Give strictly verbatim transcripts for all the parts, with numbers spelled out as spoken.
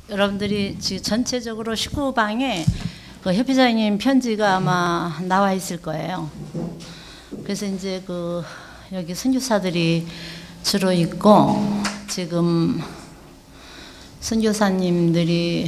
여러분들이 지금 전체적으로 십구 방에 그 협회장님 편지가 아마 나와 있을 거예요. 그래서 이제 그 여기 선교사들이 주로 있고, 지금 선교사님들이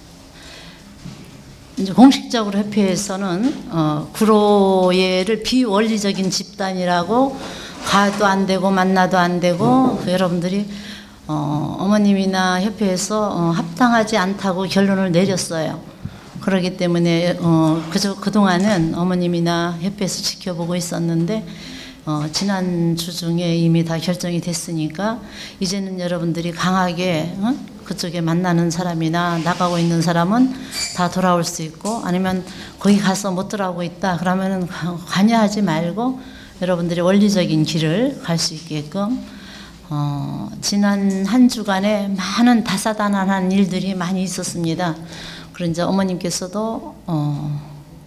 이제 공식적으로 협회에서는 어, 구로예를 비원리적인 집단이라고 가도 안 되고 만나도 안 되고, 그 여러분들이 어, 어머님이나 협회에서 어, 합당하지 않다고 결론을 내렸어요. 그렇기 때문에 어, 그저 그동안은 어머님이나 협회에서 지켜보고 있었는데 어, 지난주 중에 이미 다 결정이 됐으니까 이제는 여러분들이 강하게 어? 그쪽에 만나는 사람이나 나가고 있는 사람은 다 돌아올 수 있고, 아니면 거기 가서 못 돌아오고 있다 그러면은 관여하지 말고 여러분들이 원리적인 길을 갈 수 있게끔 어, 지난 한 주간에 많은 다사다난한 일들이 많이 있었습니다. 그리고 이제 어머님께서도 어,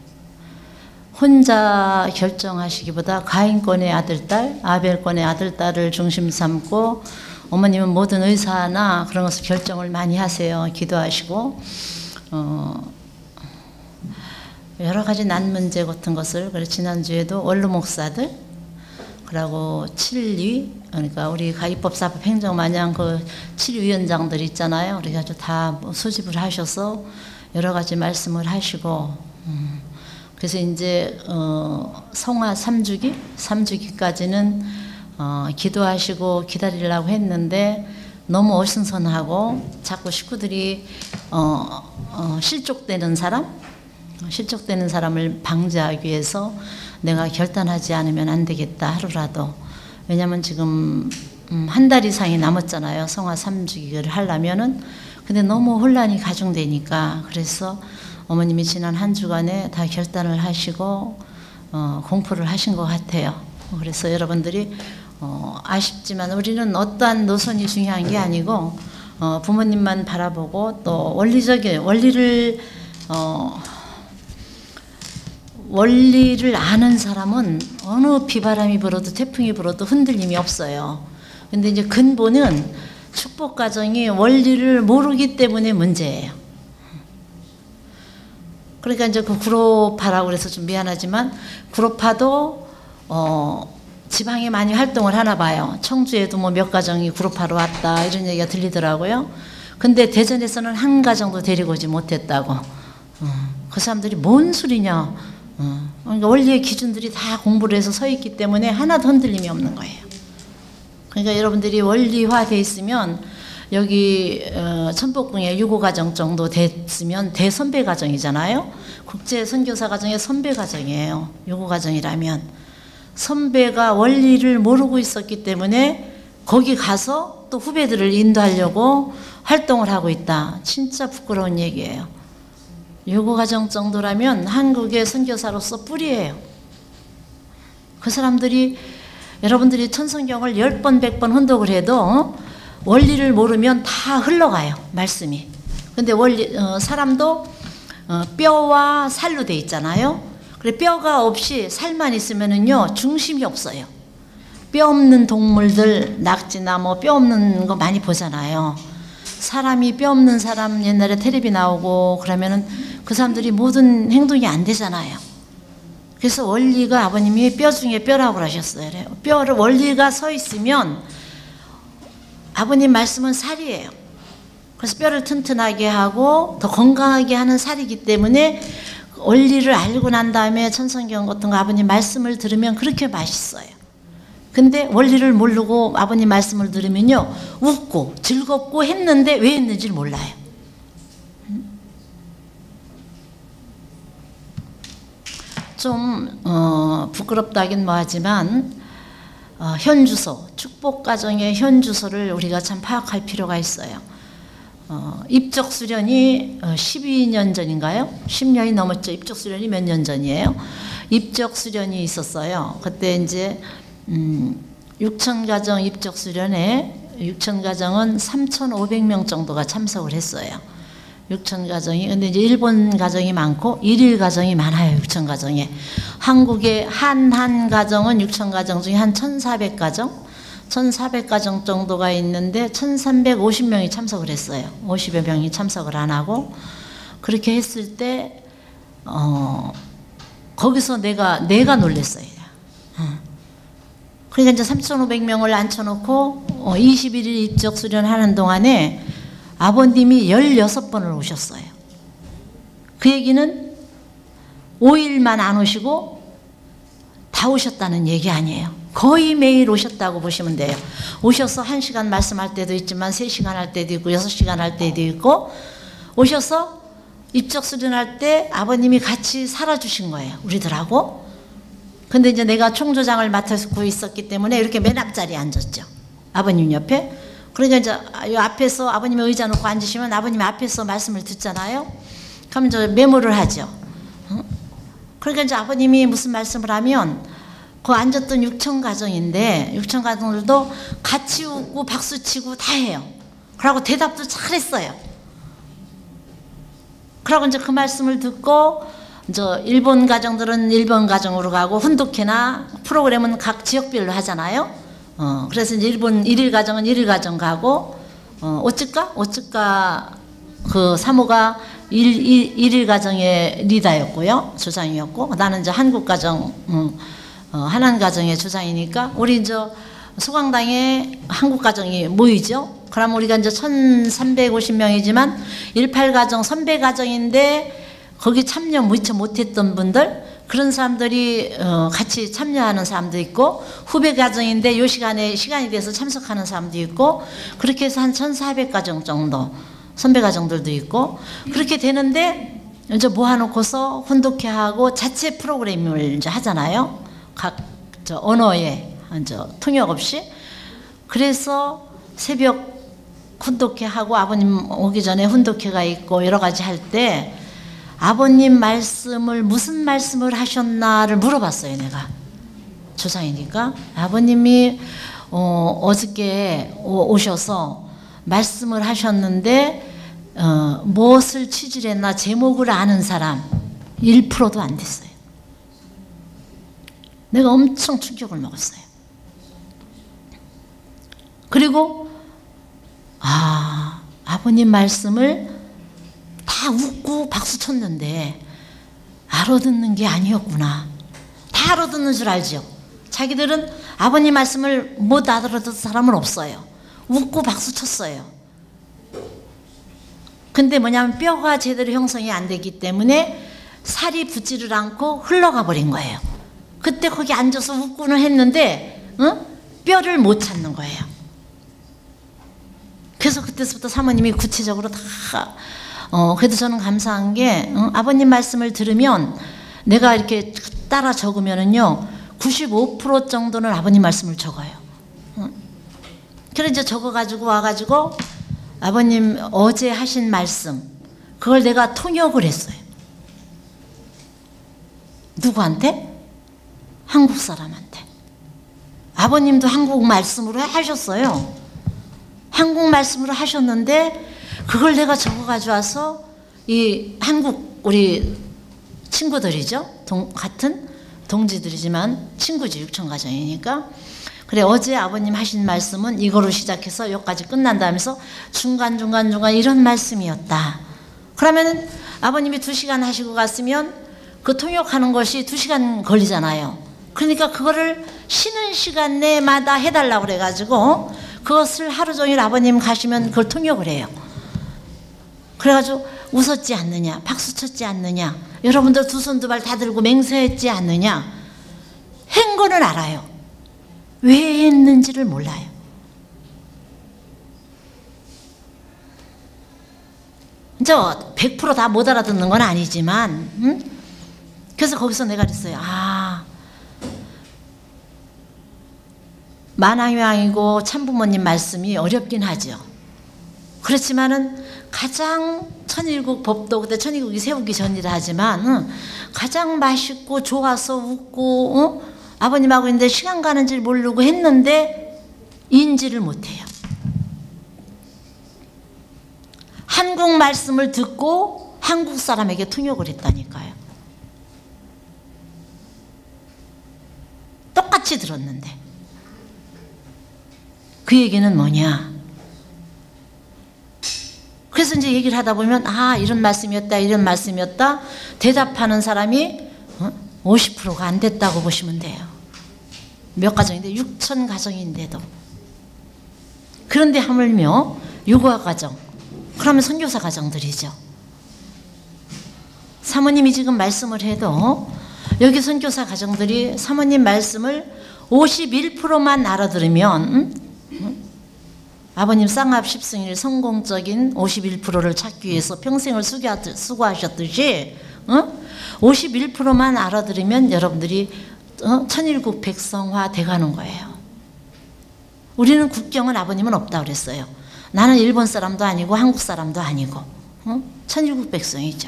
혼자 결정하시기보다 가인권의 아들, 딸, 아벨권의 아들, 딸을 중심 삼고, 어머님은 모든 의사나 그런 것을 결정을 많이 하세요. 기도하시고 어, 여러 가지 난 문제 같은 것을, 그래서 지난주에도 원로 목사들, 그리고 칠위, 그러니까 우리 입법사법 행정마냥 그 칠위원장들 있잖아요. 그래가지고 다 소집을 하셔서 여러 가지 말씀을 하시고, 음, 그래서 이제 어, 성화 삼주기, 삼주기까지는 어, 기도하시고 기다리려고 했는데 너무 어신선하고 자꾸 식구들이 어, 어, 실족되는 사람, 실족되는 사람을 방지하기 위해서 내가 결단하지 않으면 안 되겠다, 하루라도. 왜냐면 지금 음, 한 달 이상이 남았잖아요. 성화 삼주기를 하려면은. 근데 너무 혼란이 가중되니까, 그래서 어머님이 지난 한 주간에 다 결단을 하시고 어, 공포를 하신 것 같아요. 그래서 여러분들이 어, 아쉽지만 우리는 어떠한 노선이 중요한 게 아니고 어, 부모님만 바라보고 또 원리적인 원리를 어, 원리를 아는 사람은 어느 비바람이 불어도 태풍이 불어도 흔들림이 없어요. 근데 이제 근본은 축복 가정이 원리를 모르기 때문에 문제예요. 그러니까 이제 그 구로파라고 그래서 좀 미안하지만, 구로파도 어, 지방에 많이 활동을 하나 봐요. 청주에도 뭐 몇 가정이 구로파로 왔다 이런 얘기가 들리더라고요. 근데 대전에서는 한 가정도 데리고 오지 못했다고. 어, 그 사람들이 뭔 소리냐. 어, 그러니까 원리의 기준들이 다 공부를 해서 서 있기 때문에 하나도 흔들림이 없는 거예요. 그러니까 여러분들이 원리화돼 있으면, 여기 어, 천복궁에 유고 가정 정도 됐으면 대선배 가정이잖아요. 국제 선교사 가정의 선배 가정이에요. 유고 가정이라면. 선배가 원리를 모르고 있었기 때문에 거기 가서 또 후배들을 인도하려고 활동을 하고 있다. 진짜 부끄러운 얘기예요. 유고 가정 정도라면 한국의 선교사로서 뿌리예요. 그 사람들이, 여러분들이 천성경을 열 번, 백 번 혼독을 해도 원리를 모르면 다 흘러가요, 말씀이. 근데 원리, 어, 사람도 어, 뼈와 살로 돼 있잖아요. 그래, 뼈가 없이 살만 있으면은요, 중심이 없어요. 뼈 없는 동물들, 낙지나 뭐 뼈 없는 거 많이 보잖아요. 사람이 뼈 없는 사람 옛날에 텔레비 나오고 그러면은 그 사람들이 모든 행동이 안 되잖아요. 그래서 원리가, 아버님이 뼈 중에 뼈라고 하셨어요. 뼈를, 원리가 서 있으면 아버님 말씀은 살이에요. 그래서 뼈를 튼튼하게 하고 더 건강하게 하는 살이기 때문에 원리를 알고 난 다음에 천성경 같은 거 아버님 말씀을 들으면 그렇게 맛있어요. 근데 원리를 모르고 아버님 말씀을 들으면요, 웃고 즐겁고 했는데 왜 했는지를 몰라요. 좀 어, 부끄럽다긴 뭐하지만 어, 현주소, 축복가정의 현주소를 우리가 참 파악할 필요가 있어요. 어, 입적 수련이 어, 십이 년 전인가요? 십 년이 넘었죠. 입적 수련이 몇 년 전이에요? 입적 수련이 있었어요. 그때 이제 음, 육천 가정 입적 수련에 육천 가정은 삼천오백 명 정도가 참석을 했어요. 육천 가정이. 근데 이제 일본 가정이 많고 일일 가정이 많아요. 육천 가정에. 한국의 한한 가정은 육천 가정 중에 한 천사백 가정, 천사백 가정 정도가 있는데 천삼백오십 명이 참석을 했어요. 오십여 명이 참석을 안 하고. 그렇게 했을 때 어, 거기서 내가 내가 놀랬어요. 어. 그러니까 이제 삼천오백 명을 앉혀놓고 어, 이십일 일 입적 수련하는 동안에 아버님이 열여섯 번을 오셨어요. 그 얘기는 오 일만 안 오시고 다 오셨다는 얘기 아니에요. 거의 매일 오셨다고 보시면 돼요. 오셔서 한 시간 말씀할 때도 있지만 세 시간 할 때도 있고 여섯 시간 할 때도 있고, 오셔서 입적 수련할 때 아버님이 같이 살아주신 거예요, 우리들하고. 근데 이제 내가 총조장을 맡고 있었기 때문에 이렇게 맨 앞자리에 앉았죠, 아버님 옆에. 그러니까 이제 이 앞에서 아버님의 의자 놓고 앉으시면 아버님 앞에서 말씀을 듣잖아요. 그럼 이제 메모를 하죠. 그러니까 이제 아버님이 무슨 말씀을 하면 그 앉았던 육천 가정인데 육천 가정들도 같이 웃고 박수치고 다 해요. 그러고 대답도 잘했어요. 그러고 이제 그 말씀을 듣고 이제 일본 가정들은 일본 가정으로 가고 훈독회나 프로그램은 각 지역별로 하잖아요. 어, 그래서 이제 일본 일일 가정은 일일 가정 가고, 어, 오츠카? 오츠카 그 사모가 일, 일, 일일 가정의 리더였고요. 조장이었고, 나는 이제 한국 가정, 음, 어, 한한 가정의 조장이니까, 우리 이제 소강당에 한국 가정이 모이죠. 그럼 우리가 이제 천삼백오십 명이지만 십팔 가정 선배 가정인데 거기 참여 무처 못했던 분들, 그런 사람들이 어, 같이 참여하는 사람도 있고, 후배 가정인데 요 시간에 시간이 돼서 참석하는 사람도 있고, 그렇게 해서 한 천사백 가정 정도 선배 가정들도 있고, 그렇게 되는데 이제 모아놓고서 훈독회 하고 자체 프로그램을 이제 하잖아요. 각 저 언어에 이제 통역 없이. 그래서 새벽 훈독회 하고 아버님 오기 전에 훈독회가 있고 여러 가지 할 때 아버님 말씀을 무슨 말씀을 하셨나를 물어봤어요, 내가. 조상이니까. 아버님이 어, 어저께 오셔서 말씀을 하셨는데 어, 무엇을 취지를 했나 제목을 아는 사람 일 퍼센트도 안 됐어요. 내가 엄청 충격을 먹었어요. 그리고 아, 아버님 말씀을 다 웃고 박수 쳤는데 알아듣는 게 아니었구나. 다 알아듣는 줄 알죠. 자기들은 아버님 말씀을 못 알아듣는 사람은 없어요. 웃고 박수 쳤어요. 근데 뭐냐면 뼈가 제대로 형성이 안 되기 때문에 살이 붙지를 않고 흘러가 버린 거예요. 그때 거기 앉아서 웃고는 했는데 어? 뼈를 못 찾는 거예요. 그래서 그때부터 사모님이 구체적으로 다 어, 그래도 저는 감사한 게 어? 아버님 말씀을 들으면 내가 이렇게 따라 적으면은요 구십오 퍼센트 정도는 아버님 말씀을 적어요. 어? 그래서 이제 적어가지고 와가지고 아버님 어제 하신 말씀 그걸 내가 통역을 했어요. 누구한테? 한국 사람한테. 아버님도 한국 말씀으로 하셨어요. 한국 말씀으로 하셨는데 그걸 내가 적어가지고 와서 이 한국 우리 친구들이죠. 동, 같은 동지들이지만 친구지, 육천가정이니까. 그래, 어제 아버님 하신 말씀은 이거로 시작해서 여기까지 끝난다면서 중간중간중간 이런 말씀이었다. 그러면 아버님이 두 시간 하시고 갔으면 그 통역하는 것이 두 시간 걸리잖아요. 그러니까 그거를 쉬는 시간 내마다 해달라고 그래가지고 그것을 하루 종일 아버님 가시면 그걸 통역을 해요. 그래가지고 웃었지 않느냐, 박수 쳤지 않느냐, 여러분들 두 손 두 발 다 들고 맹세했지 않느냐. 한 거는 알아요. 왜 했는지를 몰라요. 이제 백 퍼센트 다 못 알아듣는 건 아니지만, 응? 그래서 거기서 내가 그랬어요. 아, 만왕왕이고 참부모님 말씀이 어렵긴 하죠. 그렇지만은 가장 천일국 법도 그때 천일국이 세우기 전이라 하지만 응, 가장 맛있고 좋아서 웃고 응? 아버님하고 있는데 시간 가는 줄 모르고 했는데 인지를 못해요. 한국 말씀을 듣고 한국 사람에게 통역을 했다니까요. 똑같이 들었는데. 그 얘기는 뭐냐? 그래서 이제 얘기를 하다 보면 아 이런 말씀이었다 이런 말씀이었다 대답하는 사람이 어? 오십 퍼센트가 안 됐다고 보시면 돼요. 몇 가정인데 육천 가정인데도. 그런데 하물며 육아 가정 그러면 선교사 가정들이죠. 사모님이 지금 말씀을 해도 여기 선교사 가정들이 사모님 말씀을 오십일 퍼센트만 알아들으면 응? 응? 아버님 쌍합 십승일 성공적인 오십일 퍼센트를 찾기 위해서 평생을 수고하셨듯이 어? 오십일 퍼센트만 알아들으면 여러분들이 어? 천일국 백성화 돼가는 거예요. 우리는 국경은 아버님은 없다 그랬어요. 나는 일본 사람도 아니고 한국 사람도 아니고 어? 천일국 백성이죠.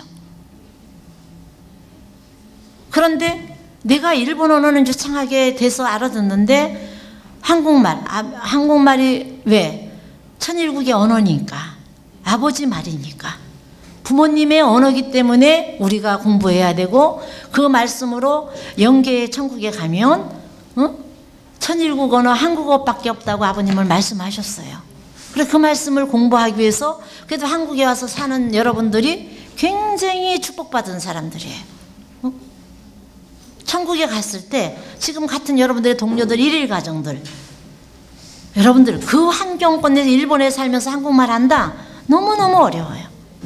그런데 내가 일본어는 유창하게 돼서 알아듣는데 한국말, 아, 한국말이 왜? 천일국의 언어니까 아버지 말이니까 부모님의 언어기 때문에 우리가 공부해야 되고 그 말씀으로 영계의 천국에 가면 어? 천일국 언어 한국어밖에 없다고 아버님을 말씀하셨어요. 그래서 그 말씀을 공부하기 위해서 그래도 한국에 와서 사는 여러분들이 굉장히 축복받은 사람들이에요. 어? 천국에 갔을 때 지금 같은 여러분들의 동료들 일일 가정들 여러분들 그 환경권 내에서 일본에 살면서 한국말 한다? 너무너무 어려워요.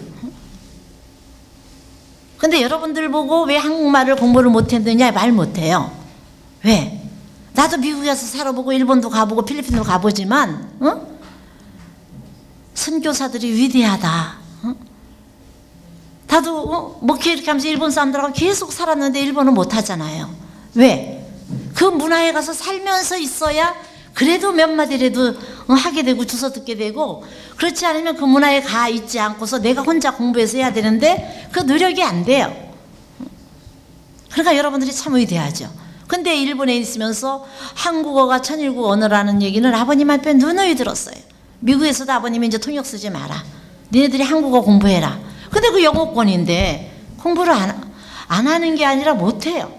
근데 여러분들 보고 왜 한국말을 공부를 못했느냐 말 못해요. 왜? 나도 미국에 가서 살아보고 일본도 가보고 필리핀도 가보지만 어? 선교사들이 위대하다. 어? 나도 어? 목회 이렇게 하면서 일본 사람들하고 계속 살았는데 일본은 못하잖아요. 왜? 그 문화에 가서 살면서 있어야 그래도 몇 마디라도 하게 되고 주워 듣게 되고 그렇지 않으면 그 문화에 가 있지 않고서 내가 혼자 공부해서 해야 되는데 그 노력이 안 돼요. 그러니까 여러분들이 참 위대하죠. 근데 일본에 있으면서 한국어가 천일국 언어라는 얘기는 아버님 앞에 누누이 들었어요. 미국에서도 아버님이 이제 통역 쓰지 마라. 니네들이 한국어 공부해라. 근데 그 영어권인데 공부를 안, 안 하는 게 아니라 못해요.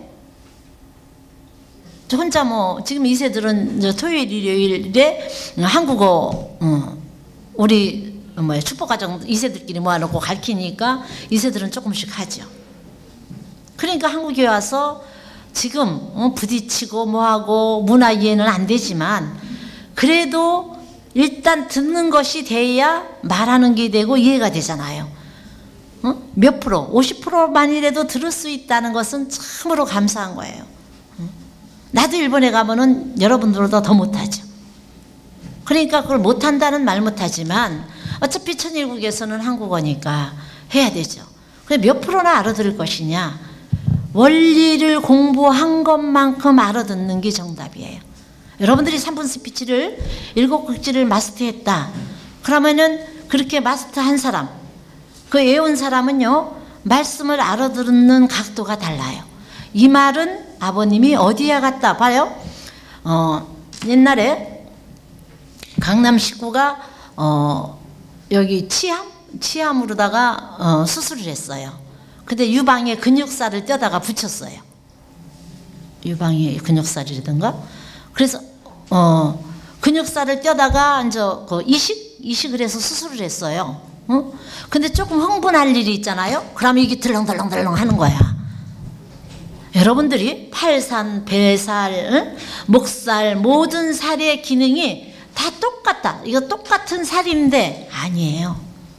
저 혼자 뭐 지금 이 세들은 토요일 일요일에 한국어 어, 우리 뭐야 축복가정 이 세들끼리 모아놓고 가르치니까 이 세들은 조금씩 하죠. 그러니까 한국에 와서 지금 어, 부딪히고 뭐하고 문화 이해는 안 되지만 그래도 일단 듣는 것이 돼야 말하는 게 되고 이해가 되잖아요. 어? 몇 프로 오십 퍼센트만이라도 들을 수 있다는 것은 참으로 감사한 거예요. 나도 일본에 가면은 여러분들보다 더 못하죠. 그러니까 그걸 못한다는 말 못하지만 어차피 천일국에서는 한국어니까 해야 되죠. 근데 몇 프로나 알아들을 것이냐? 원리를 공부한 것만큼 알아듣는 게 정답이에요. 여러분들이 삼 분 스피치를 일곱 극지를 마스터했다. 그러면은 그렇게 마스터한 사람, 그 외운 사람은요 말씀을 알아듣는 각도가 달라요. 이 말은 아버님이 어디에 갔다 봐요. 어, 옛날에 강남 식구가 어, 여기 치암 치암으로다가 어, 수술을 했어요. 근데 유방에 근육살을 떼다가 붙였어요. 유방에 근육살이라든가. 그래서 어, 근육살을 떼다가 이제 그 이식 이식을 해서 수술을 했어요. 어? 근데 조금 흥분할 일이 있잖아요. 그러면 이게 덜렁덜렁덜렁 하는 거야. 여러분들이 팔산, 배살, 응? 목살 모든 살의 기능이 다 똑같다. 이거 똑같은 살인데 아니에요.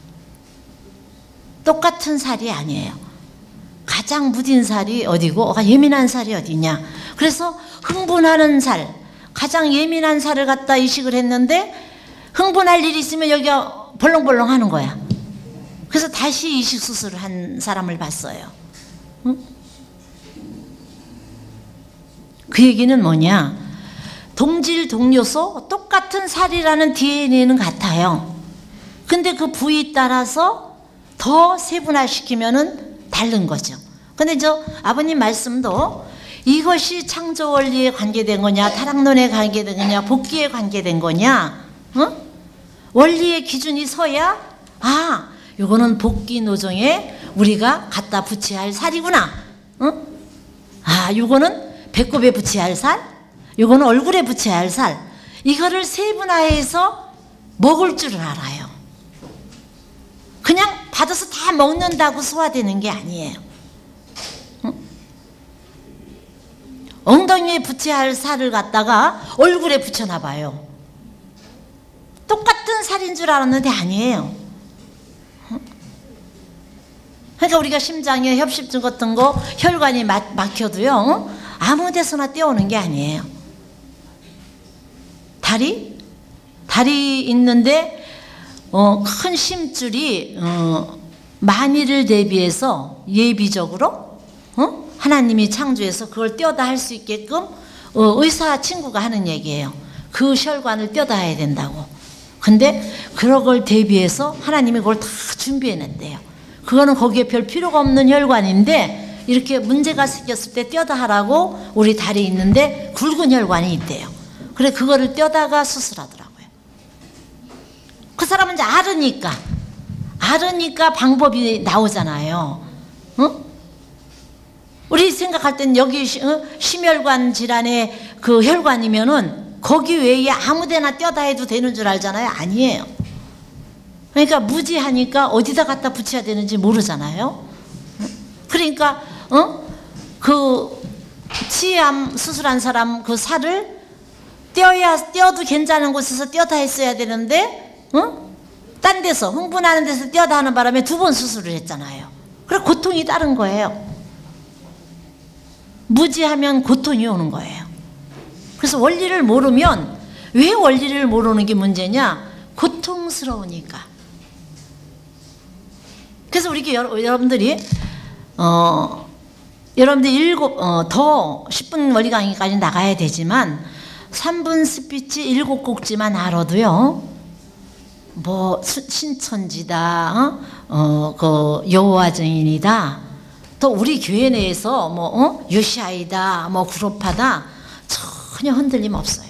똑같은 살이 아니에요. 가장 무딘 살이 어디고 예민한 살이 어디냐. 그래서 흥분하는 살, 가장 예민한 살을 갖다 이식을 했는데 흥분할 일이 있으면 여기가 벌렁벌렁 하는 거야. 그래서 다시 이식 수술을 한 사람을 봤어요. 응? 그 얘기는 뭐냐? 동질 동요소 똑같은 살이라는 디엔에이는 같아요. 근데 그 부위 따라서 더 세분화시키면은 다른 거죠. 근데 저 아버님 말씀도 이것이 창조 원리에 관계된 거냐, 타락론에 관계된 거냐, 복귀에 관계된 거냐, 어? 원리의 기준이 서야 아, 이거는 복귀 노정에 우리가 갖다 붙여야 할 살이구나. 어? 아, 이거는 배꼽에 붙여야 할 살, 이거는 얼굴에 붙여야 할 살. 이거를 세분화해서 먹을 줄을 알아요. 그냥 받아서 다 먹는다고 소화되는 게 아니에요. 응? 엉덩이에 붙여야 할 살을 갖다가 얼굴에 붙여놔 봐요. 똑같은 살인 줄 알았는데 아니에요. 응? 그러니까 우리가 심장에 협심증 같은 거 혈관이 막, 막혀도요, 응? 아무 데서나 떼어오는 게 아니에요. 다리? 다리 있는데 어, 큰 심줄이 어, 만일을 대비해서 예비적으로 어? 하나님이 창조해서 그걸 떼어다 할 수 있게끔 어, 의사 친구가 하는 얘기예요. 그 혈관을 떼어다 해야 된다고. 근데 그런 걸 대비해서 하나님이 그걸 다 준비해낸대요. 그거는 거기에 별 필요가 없는 혈관인데 이렇게 문제가 생겼을 때 떼어다 하라고 우리 다리 있는데 굵은 혈관이 있대요. 그래 그거를 떼어다가 수술하더라고요. 그 사람은 이제 알으니까 알으니까 방법이 나오잖아요. 어? 우리 생각할 땐 여기 어? 심혈관 질환의 그 혈관이면은 거기 외에 아무데나 떼어다 해도 되는 줄 알잖아요. 아니에요. 그러니까 무지하니까 어디다 갖다 붙여야 되는지 모르잖아요. 그러니까 어? 그 치암 수술한 사람 그 살을 떼어야 떼어도 괜찮은 곳에서 떼어다 했어야 되는데 어? 딴 데서 흥분하는 데서 떼어다 하는 바람에 두 번 수술을 했잖아요. 그래 고통이 따른 거예요. 무지하면 고통이 오는 거예요. 그래서 원리를 모르면 왜 원리를 모르는 게 문제냐? 고통스러우니까. 그래서 우리 여러, 여러분들이 어, 여러분들 일곱 어, 더 십 분 원리 강의까지 나가야 되지만 삼 분 스피치 일곱 곡지만 알아도요. 뭐 신천지다, 어, 어 그 여호와 증인이다, 또 우리 교회 내에서 뭐 어? 유시아이다, 뭐 구로파다 전혀 흔들림 없어요.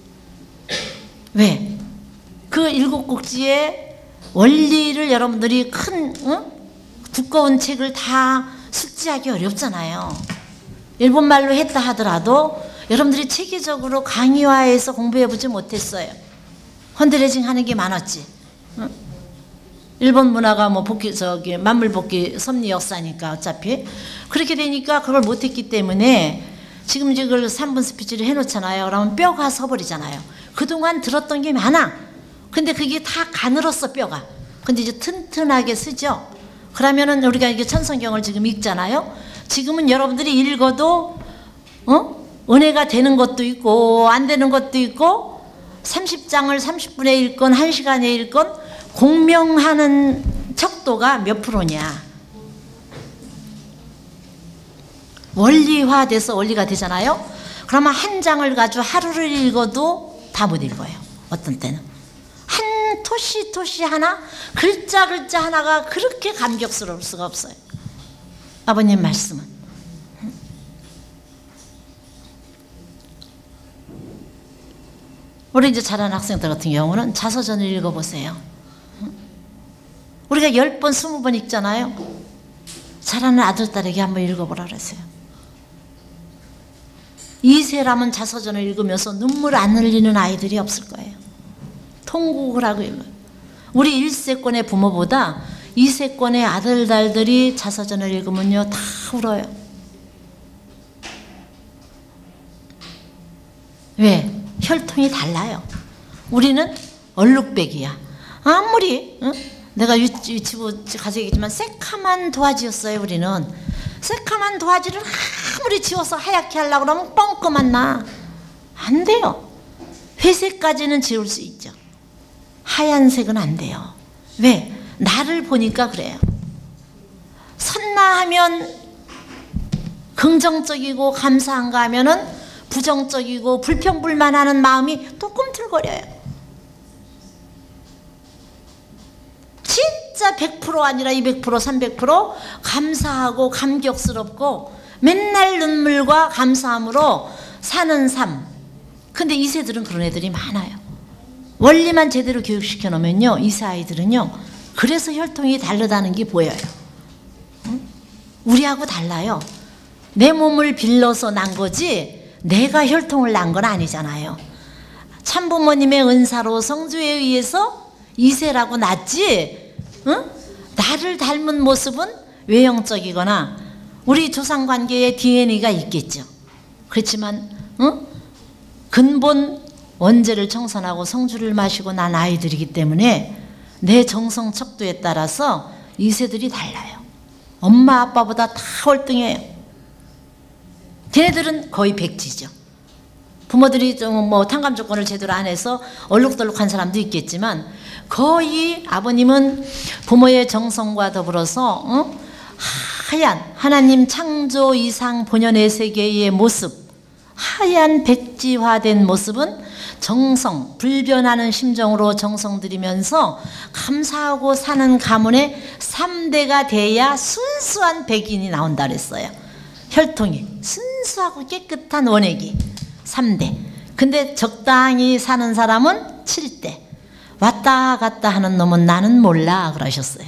왜? 그 일곱 곡지의 원리를 여러분들이 큰 어? 두꺼운 책을 다 숙지하기 어렵잖아요. 일본말로 했다 하더라도 여러분들이 체계적으로 강의화해서 공부해보지 못했어요. 헌드레징 하는 게 많았지. 응? 일본 문화가 뭐 복귀 저기 만물복귀 섭리 역사니까 어차피 그렇게 되니까 그걸 못했기 때문에 지금 이걸 삼 분 스피치를 해놓잖아요. 그러면 뼈가 서버리잖아요. 그동안 들었던 게 많아. 근데 그게 다 가늘었어 뼈가. 근데 이제 튼튼하게 쓰죠. 그러면은 우리가 이게 천성경을 지금 읽잖아요. 지금은 여러분들이 읽어도 어? 은혜가 되는 것도 있고 안 되는 것도 있고 삼십 장을 삼십 분에 읽건 한 시간에 읽건 공명하는 척도가 몇 프로냐. 원리화돼서 원리가 되잖아요. 그러면 한 장을 가지고 하루를 읽어도 다 못 읽어요. 어떤 때는 한 토시 토시 하나 글자 글자 하나가 그렇게 감격스러울 수가 없어요. 아버님 말씀은 우리 이제 잘하는 학생들 같은 경우는 자서전을 읽어보세요. 우리가 열 번, 스무 번 읽잖아요. 잘하는 아들, 딸에게 한번 읽어보라 그랬어요. 이세라면 자서전을 읽으면서 눈물 안 흘리는 아이들이 없을 거예요. 통곡을 하고 읽어요. 우리 일 세권의 부모보다 이 세권의 아들, 딸들이 자서전을 읽으면요 다 울어요. 왜? 혈통이 달라요. 우리는 얼룩배기야. 아무리 응? 내가 유치부 가서 얘기했지만 새카만 도화지였어요. 우리는 새카만 도화지를 아무리 지워서 하얗게 하려고 그러면 뻥끗만 나. 안 돼요. 회색까지는 지울 수 있죠. 하얀색은 안 돼요. 왜? 나를 보니까 그래요. 선나하면 긍정적이고 감사한가 하면은 부정적이고 불평불만하는 마음이 또 꿈틀거려요. 진짜 백 퍼센트 아니라 이백 퍼센트 삼백 퍼센트 감사하고 감격스럽고 맨날 눈물과 감사함으로 사는 삶. 근데 이 세들은 그런 애들이 많아요. 원리만 제대로 교육시켜 놓으면요 이 세 아이들은요 그래서 혈통이 다르다는 게 보여요. 응? 우리하고 달라요. 내 몸을 빌려서 난 거지 내가 혈통을 난 건 아니잖아요. 참부모님의 은사로 성주에 의해서 이세라고 낳지, 응? 나를 닮은 모습은 외형적이거나 우리 조상관계에 디엔에이가 있겠죠. 그렇지만 응? 근본 원죄를 청산하고 성주를 마시고 난 아이들이기 때문에 내 정성 척도에 따라서 이세들이 달라요. 엄마 아빠보다 다 월등해요. 걔네들은 거의 백지죠. 부모들이 좀 뭐 탕감 조건을 제대로 안 해서 얼룩덜룩한 사람도 있겠지만 거의 아버님은 부모의 정성과 더불어서 어? 하얀 하나님 창조 이상 본연의 세계의 모습, 하얀 백지화된 모습은 정성, 불변하는 심정으로 정성 들이면서 감사하고 사는 가문의 삼 대가 돼야 순수한 백인이 나온다 그랬어요. 혈통이 순수하고 깨끗한 원액이 삼 대. 근데 적당히 사는 사람은 칠 대. 왔다 갔다 하는 놈은 나는 몰라 그러셨어요.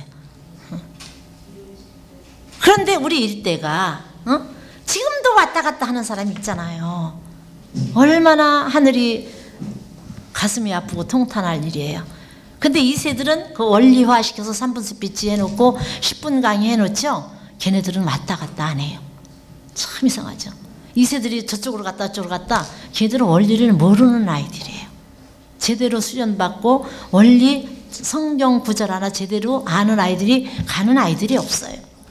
그런데 우리 일대가 어? 지금도 왔다 갔다 하는 사람이 있잖아요. 얼마나 하늘이 가슴이 아프고 통탄할 일이에요. 근데 이 세들은 그 원리화 시켜서 삼 분 스피치 해놓고 십 분 강의 해놓죠. 걔네들은 왔다 갔다 안 해요. 참 이상하죠. 이 세들이 저쪽으로 갔다 저쪽으로 갔다, 걔들은 원리를 모르는 아이들이에요. 제대로 수련받고 원리 성경 구절 하나 제대로 아는 아이들이 가는 아이들이 없어요.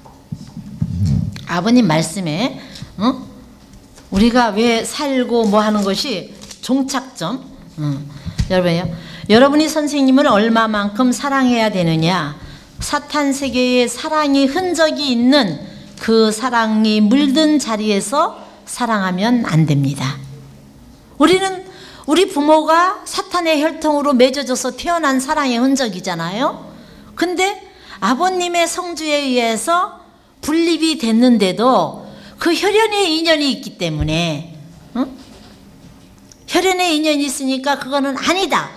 아버님 말씀에 어? 우리가 왜 살고 뭐 하는 것이 종착점. 음. 여러분요, 여러분이 선생님을 얼마만큼 사랑해야 되느냐, 사탄 세계에 사랑이 흔적이 있는 그 사랑이 물든 자리에서 사랑하면 안 됩니다. 우리는 우리 부모가 사탄의 혈통으로 맺어져서 태어난 사랑의 흔적이잖아요. 근데 아버님의 성주에 의해서 분립이 됐는데도 그 혈연의 인연이 있기 때문에 응? 혈연의 인연이 있으니까 그거는 아니다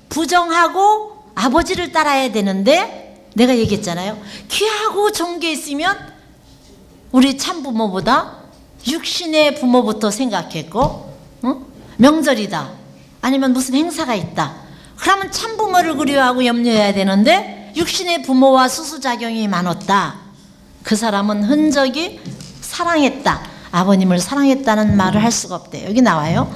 부정하고 아버지를 따라야 되는데, 내가 얘기했잖아요. 귀하고 좋은 게 있으면 우리 참부모보다 육신의 부모부터 생각했고, 응? 명절이다 아니면 무슨 행사가 있다 그러면 참부모를 그리워하고 염려해야 되는데 육신의 부모와 수수작용이 많았다. 그 사람은 흔적이 사랑했다, 아버님을 사랑했다는 말을 할 수가 없대요. 여기 나와요.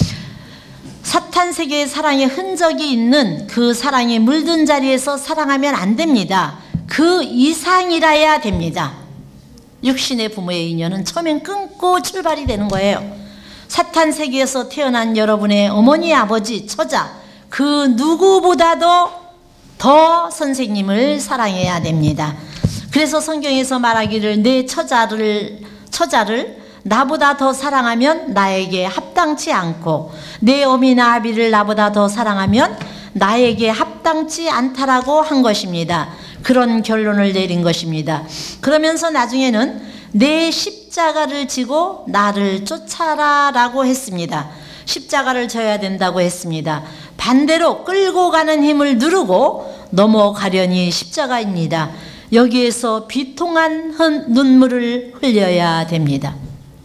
사탄 세계의 사랑의 흔적이 있는 그 사랑이 물든 자리에서 사랑하면 안 됩니다. 그 이상이라야 됩니다. 육신의 부모의 인연은 처음엔 끊고 출발이 되는 거예요. 사탄 세계에서 태어난 여러분의 어머니, 아버지, 처자 그 누구보다도 더 선생님을 사랑해야 됩니다. 그래서 성경에서 말하기를 내 처자를 처자를 나보다 더 사랑하면 나에게 합당치 않고 내 어미나 아비를 나보다 더 사랑하면 나에게 합당치 않다라고 한 것입니다. 그런 결론을 내린 것입니다. 그러면서 나중에는 내 십자가를 지고 나를 쫓아라라고 했습니다. 십자가를 져야 된다고 했습니다. 반대로 끌고 가는 힘을 누르고 넘어가려니 십자가입니다. 여기에서 비통한 눈물을 흘려야 됩니다.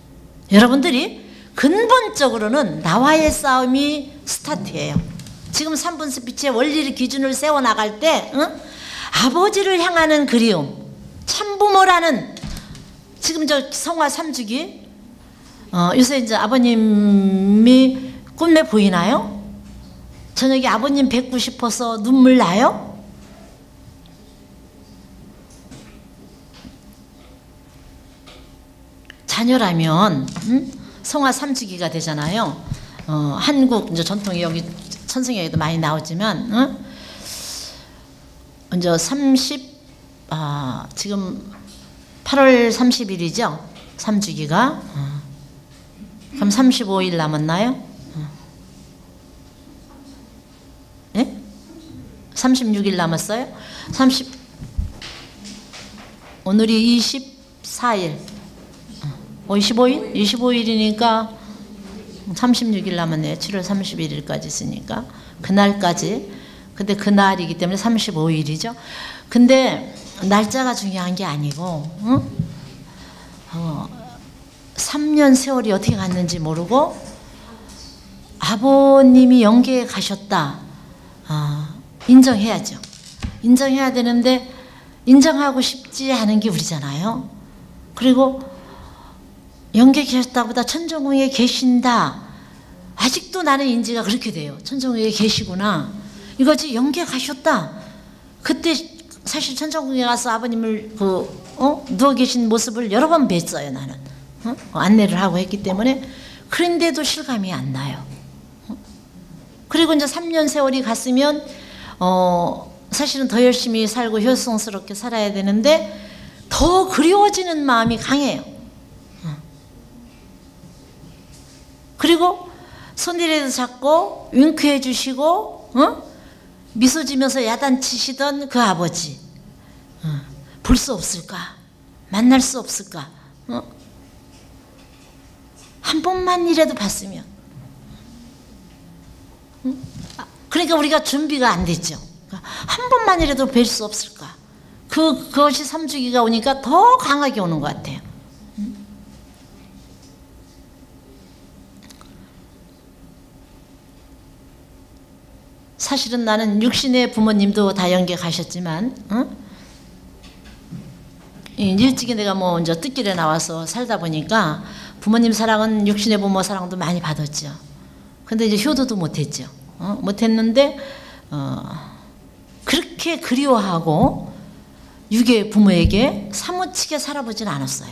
여러분들이 근본적으로는 나와의 싸움이 스타트예요. 지금 삼 분 스피치의 원리를 기준을 세워나갈 때 응? 아버지를 향하는 그리움, 참부모라는, 지금 저 성화 삼주기 어, 요새 이제 아버님이 꿈에 보이나요? 저녁에 아버님 뵙고 싶어서 눈물 나요? 자녀라면 음? 성화 삼주기가 되잖아요. 어, 한국 이제 전통이 여기 천승역에도 많이 나오지만 어? 이제 삼십 아, 지금 팔월 삼십일이죠. 삼주기가 어. 그럼 삼십오 일 남았나요? 어. 예? 삼십육 일 남았어요? 삼십 오늘이 이십사 일. 어, 이십오 일? 이십오 일이니까 삼십육 일 남았네요. 칠월 삼십일 일까지 있으니까 그날까지. 근데 그날이기 때문에 삼십오 일이죠. 근데 날짜가 중요한 게 아니고 응? 어, 삼 년 세월이 어떻게 갔는지 모르고 아, 아버님이 영계에 가셨다. 아, 인정해야죠. 인정해야 되는데 인정하고 싶지 않은 게 우리잖아요. 그리고 영계에 계셨다보다 천정궁에 계신다. 아직도 나는 인지가 그렇게 돼요. 천정궁에 계시구나. 이거지 영계 가셨다. 그때 사실 천정궁에 가서 아버님을 그 어? 누워 계신 모습을 여러 번 뵀어요. 나는 어? 안내를 하고 했기 때문에. 그런데도 실감이 안 나요. 어? 그리고 이제 삼 년 세월이 갔으면 어, 사실은 더 열심히 살고 효성스럽게 살아야 되는데 더 그리워지는 마음이 강해요. 어. 그리고 손이라도 잡고 윙크해 주시고 어? 미소 지면서 야단치시던 그 아버지 어. 볼 수 없을까? 만날 수 없을까? 어? 한 번만이라도 봤으면. 어? 그러니까 우리가 준비가 안 됐죠. 한 번만이라도 뵐 수 없을까? 그, 그것이 삼주기가 오니까 더 강하게 오는 것 같아요. 사실은 나는 육신의 부모님도 다 영계 가셨지만, 어? 일찍이 내가 뭐 이제 뜻길에 나와서 살다 보니까 부모님 사랑은 육신의 부모 사랑도 많이 받았죠. 근데 이제 효도도 못했죠. 어? 못했는데, 어, 그렇게 그리워하고 육의 부모에게 사무치게 살아보진 않았어요.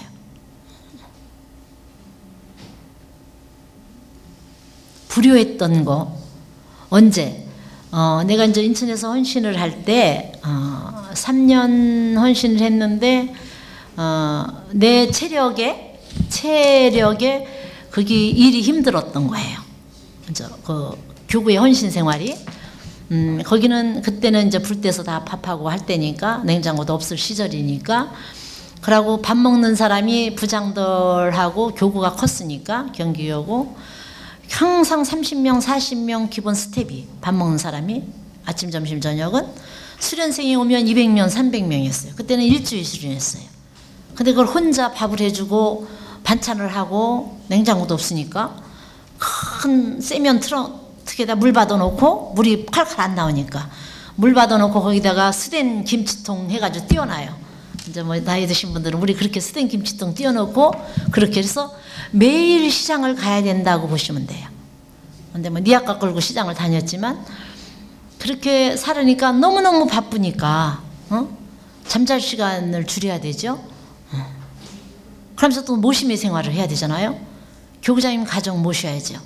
불효했던 거, 언제? 어, 내가 이제 인천에서 헌신을 할 때, 어, 삼 년 헌신을 했는데, 어, 내 체력에, 체력에, 그게 일이 힘들었던 거예요. 이제 그 교구의 헌신 생활이. 음, 거기는 그때는 이제 불 때서 다 밥하고 할 때니까, 냉장고도 없을 시절이니까, 그러고 밥 먹는 사람이 부장들하고 교구가 컸으니까, 경기교구. 항상 삼십 명, 사십 명 기본 스텝이 밥 먹는 사람이 아침, 점심, 저녁은 수련생이 오면 이백 명, 삼백 명이었어요. 그때는 일주일 수련했어요. 근데 그걸 혼자 밥을 해주고 반찬을 하고 냉장고도 없으니까 큰 세면 트럭에다 물 받아놓고 물이 칼칼 안 나오니까 물 받아놓고 거기다가 스댄 김치통 해가지고 띄워놔요. 이제 뭐 나이 드신 분들은 우리 그렇게 스댄 김치통 띄워놓고 그렇게 해서 매일 시장을 가야 된다고 보시면 돼요. 근데 뭐 니아까 끌고 시장을 다녔지만 그렇게 살으니까 너무너무 바쁘니까 어? 잠잘 시간을 줄여야 되죠. 어. 그러면서 또 모심의 생활을 해야 되잖아요. 교구장님 가정 모셔야죠.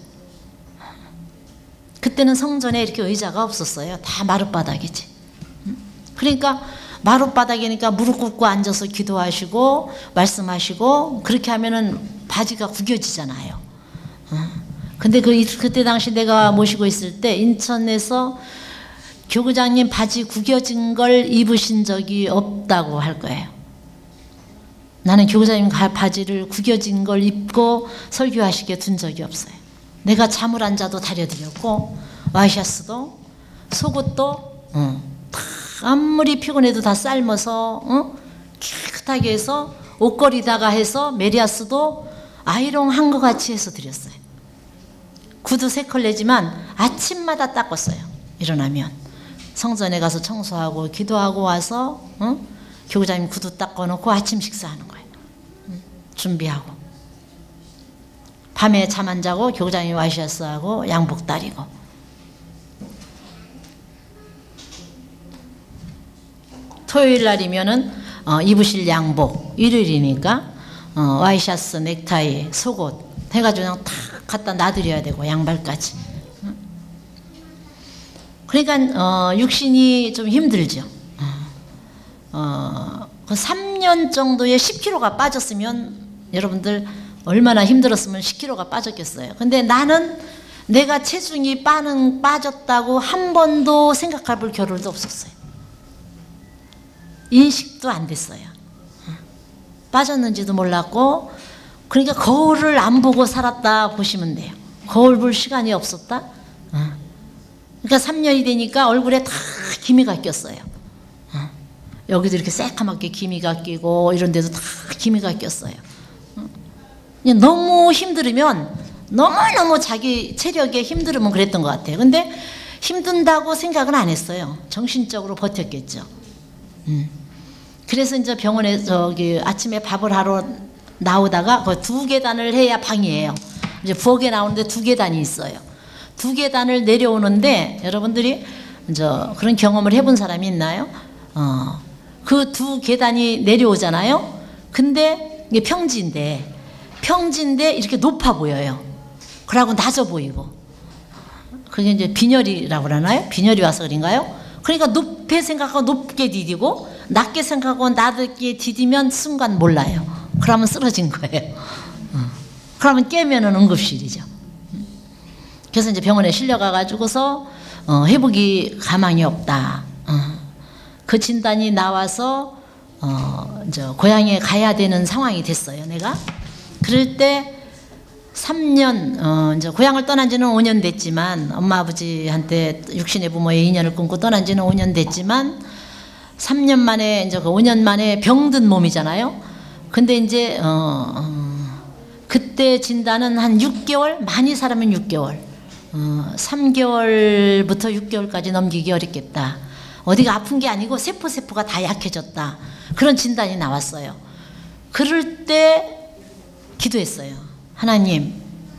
그때는 성전에 이렇게 의자가 없었어요. 다 마룻바닥이지. 그러니까 마룻바닥이니까 무릎 꿇고 앉아서 기도하시고 말씀하시고 그렇게 하면은 바지가 구겨지잖아요. 근데 그 그때 당시 내가 모시고 있을 때 인천에서 교구장님 바지 구겨진 걸 입으신 적이 없다고 할 거예요. 나는 교구장님 바지를 구겨진 걸 입고 설교하시게 둔 적이 없어요. 내가 잠을 안 자도 다려드렸고 와이셔츠도 속옷도 어, 아무리 피곤해도 다 삶아서 어? 깨끗하게 해서 옷걸이다가 해서 메리아스도 아이롱한 것 같이 해서 드렸어요. 구두 세 컬레지만 아침마다 닦았어요. 일어나면 성전에 가서 청소하고 기도하고 와서 어? 교구장님 구두 닦아놓고 아침 식사하는 거예요. 응? 준비하고 밤에 잠 안 자고 교구장님 와이셔츠하고 양복 다리고 토요일 날이면은 어, 입으실 양복 일요일이니까 어, 와이셔츠, 넥타이, 속옷 해가지고 그냥 탁 갖다 놔드려야 되고 양발까지. 그러니까 어, 육신이 좀 힘들죠. 어, 그 삼 년 정도에 십 킬로그램가 빠졌으면 여러분들 얼마나 힘들었으면 십 킬로그램가 빠졌겠어요. 근데 나는 내가 체중이 빠는, 빠졌다고 한 번도 생각해 볼 겨를도 없었어요. 인식도 안 됐어요. 빠졌는지도 몰랐고 그러니까 거울을 안 보고 살았다 보시면 돼요. 거울 볼 시간이 없었다. 그러니까 삼 년이 되니까 얼굴에 다 기미가 꼈어요. 여기도 이렇게 새까맣게 기미가 끼고 이런 데도 다 기미가 꼈어요. 너무 힘들으면 너무너무 자기 체력에 힘들으면 그랬던 것 같아요. 근데 힘든다고 생각은 안 했어요. 정신적으로 버텼겠죠. 음. 그래서 이제 병원에 저기 아침에 밥을 하러 나오다가 그 두 계단을 해야 방이에요. 이제 부엌에 나오는데 두 계단이 있어요. 두 계단을 내려오는데 여러분들이 이제 그런 경험을 해본 사람이 있나요? 어, 그 두 계단이 내려오잖아요. 근데 이게 평지인데 평지인데 이렇게 높아 보여요. 그러고 낮아 보이고. 그게 이제 빈혈이라고 그러나요? 빈혈이 와서 그런가요? 그러니까 높게 생각하고 높게 디디고 낮게 생각하고 낮게 디디면 순간 몰라요. 그러면 쓰러진 거예요. 어. 그러면 깨면은 응급실이죠. 그래서 이제 병원에 실려가가지고서 어, 회복이 가망이 없다. 어. 그 진단이 나와서 어, 이제 고향에 가야 되는 상황이 됐어요. 내가 그럴 때 삼 년 어, 이제 고향을 떠난 지는 오 년 됐지만 엄마 아버지한테 육신의 부모의 인연을 끊고 떠난 지는 오 년 됐지만 삼 년 만에 이제 그 오 년 만에 병든 몸이잖아요. 근데 이제 어, 어, 그때 진단은 한 육 개월, 많이 살면 육 개월, 어, 삼 개월부터 육 개월까지 넘기기 어렵겠다. 어디가 아픈 게 아니고 세포 세포가 다 약해졌다. 그런 진단이 나왔어요. 그럴 때 기도했어요. 하나님,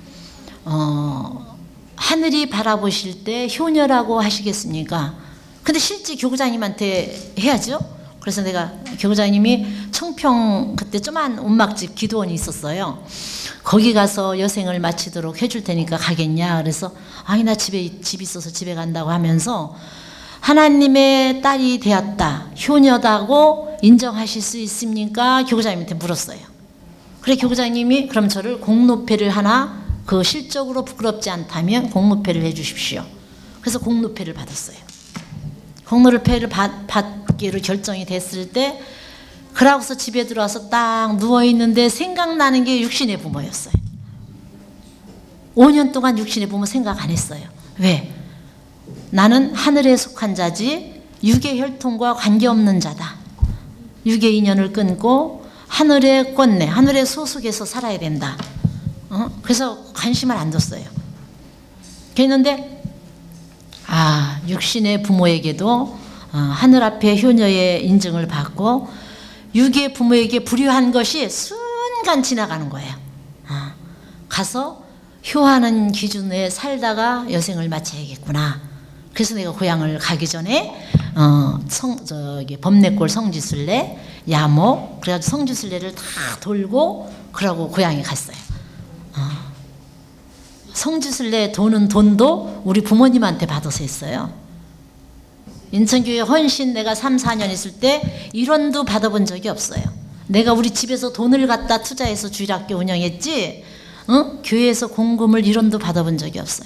어, 하늘이 바라보실 때 효녀라고 하시겠습니까? 근데 실제 교구장님한테 해야죠. 그래서 내가 교구장님이 청평 그때 좀한 운막집 기도원이 있었어요. 거기 가서 여생을 마치도록 해줄 테니까 가겠냐. 그래서 아니 나 집에 집 있어서 집에 간다고 하면서 하나님의 딸이 되었다, 효녀다고 인정하실 수 있습니까? 교구장님한테 물었어요. 그래 교구장님이 그럼 저를 공로패를 하나, 그 실적으로 부끄럽지 않다면 공로패를 해주십시오. 그래서 공로패를 받았어요. 공로패를 받, 받기로 결정이 됐을 때 그러고서 집에 들어와서 딱 누워있는데 생각나는 게 육신의 부모였어요. 오 년 동안 육신의 부모 생각 안 했어요. 왜? 나는 하늘에 속한 자지 육의 혈통과 관계없는 자다. 육의 인연을 끊고 하늘의 권내, 하늘의 소속에서 살아야 된다. 어? 그래서 관심을 안 뒀어요. 그랬는데 아, 육신의 부모에게도 어, 하늘 앞에 효녀의 인증을 받고 육의 부모에게 불효한 것이 순간 지나가는 거예요. 어, 가서 효하는 기준에 살다가 여생을 마쳐야겠구나. 그래서 내가 고향을 가기 전에 어, 성, 저기 범내골 성지순례, 야목, 그래가지고 성지순례를 다 돌고 그러고 고향에 갔어요. 어. 성지순례 도는 돈도 우리 부모님한테 받아서 했어요. 인천교회 헌신 내가 삼, 사 년 있을 때 일 원도 받아본 적이 없어요. 내가 우리 집에서 돈을 갖다 투자해서 주일학교 운영했지 어? 교회에서 공금을 일 원도 받아본 적이 없어요.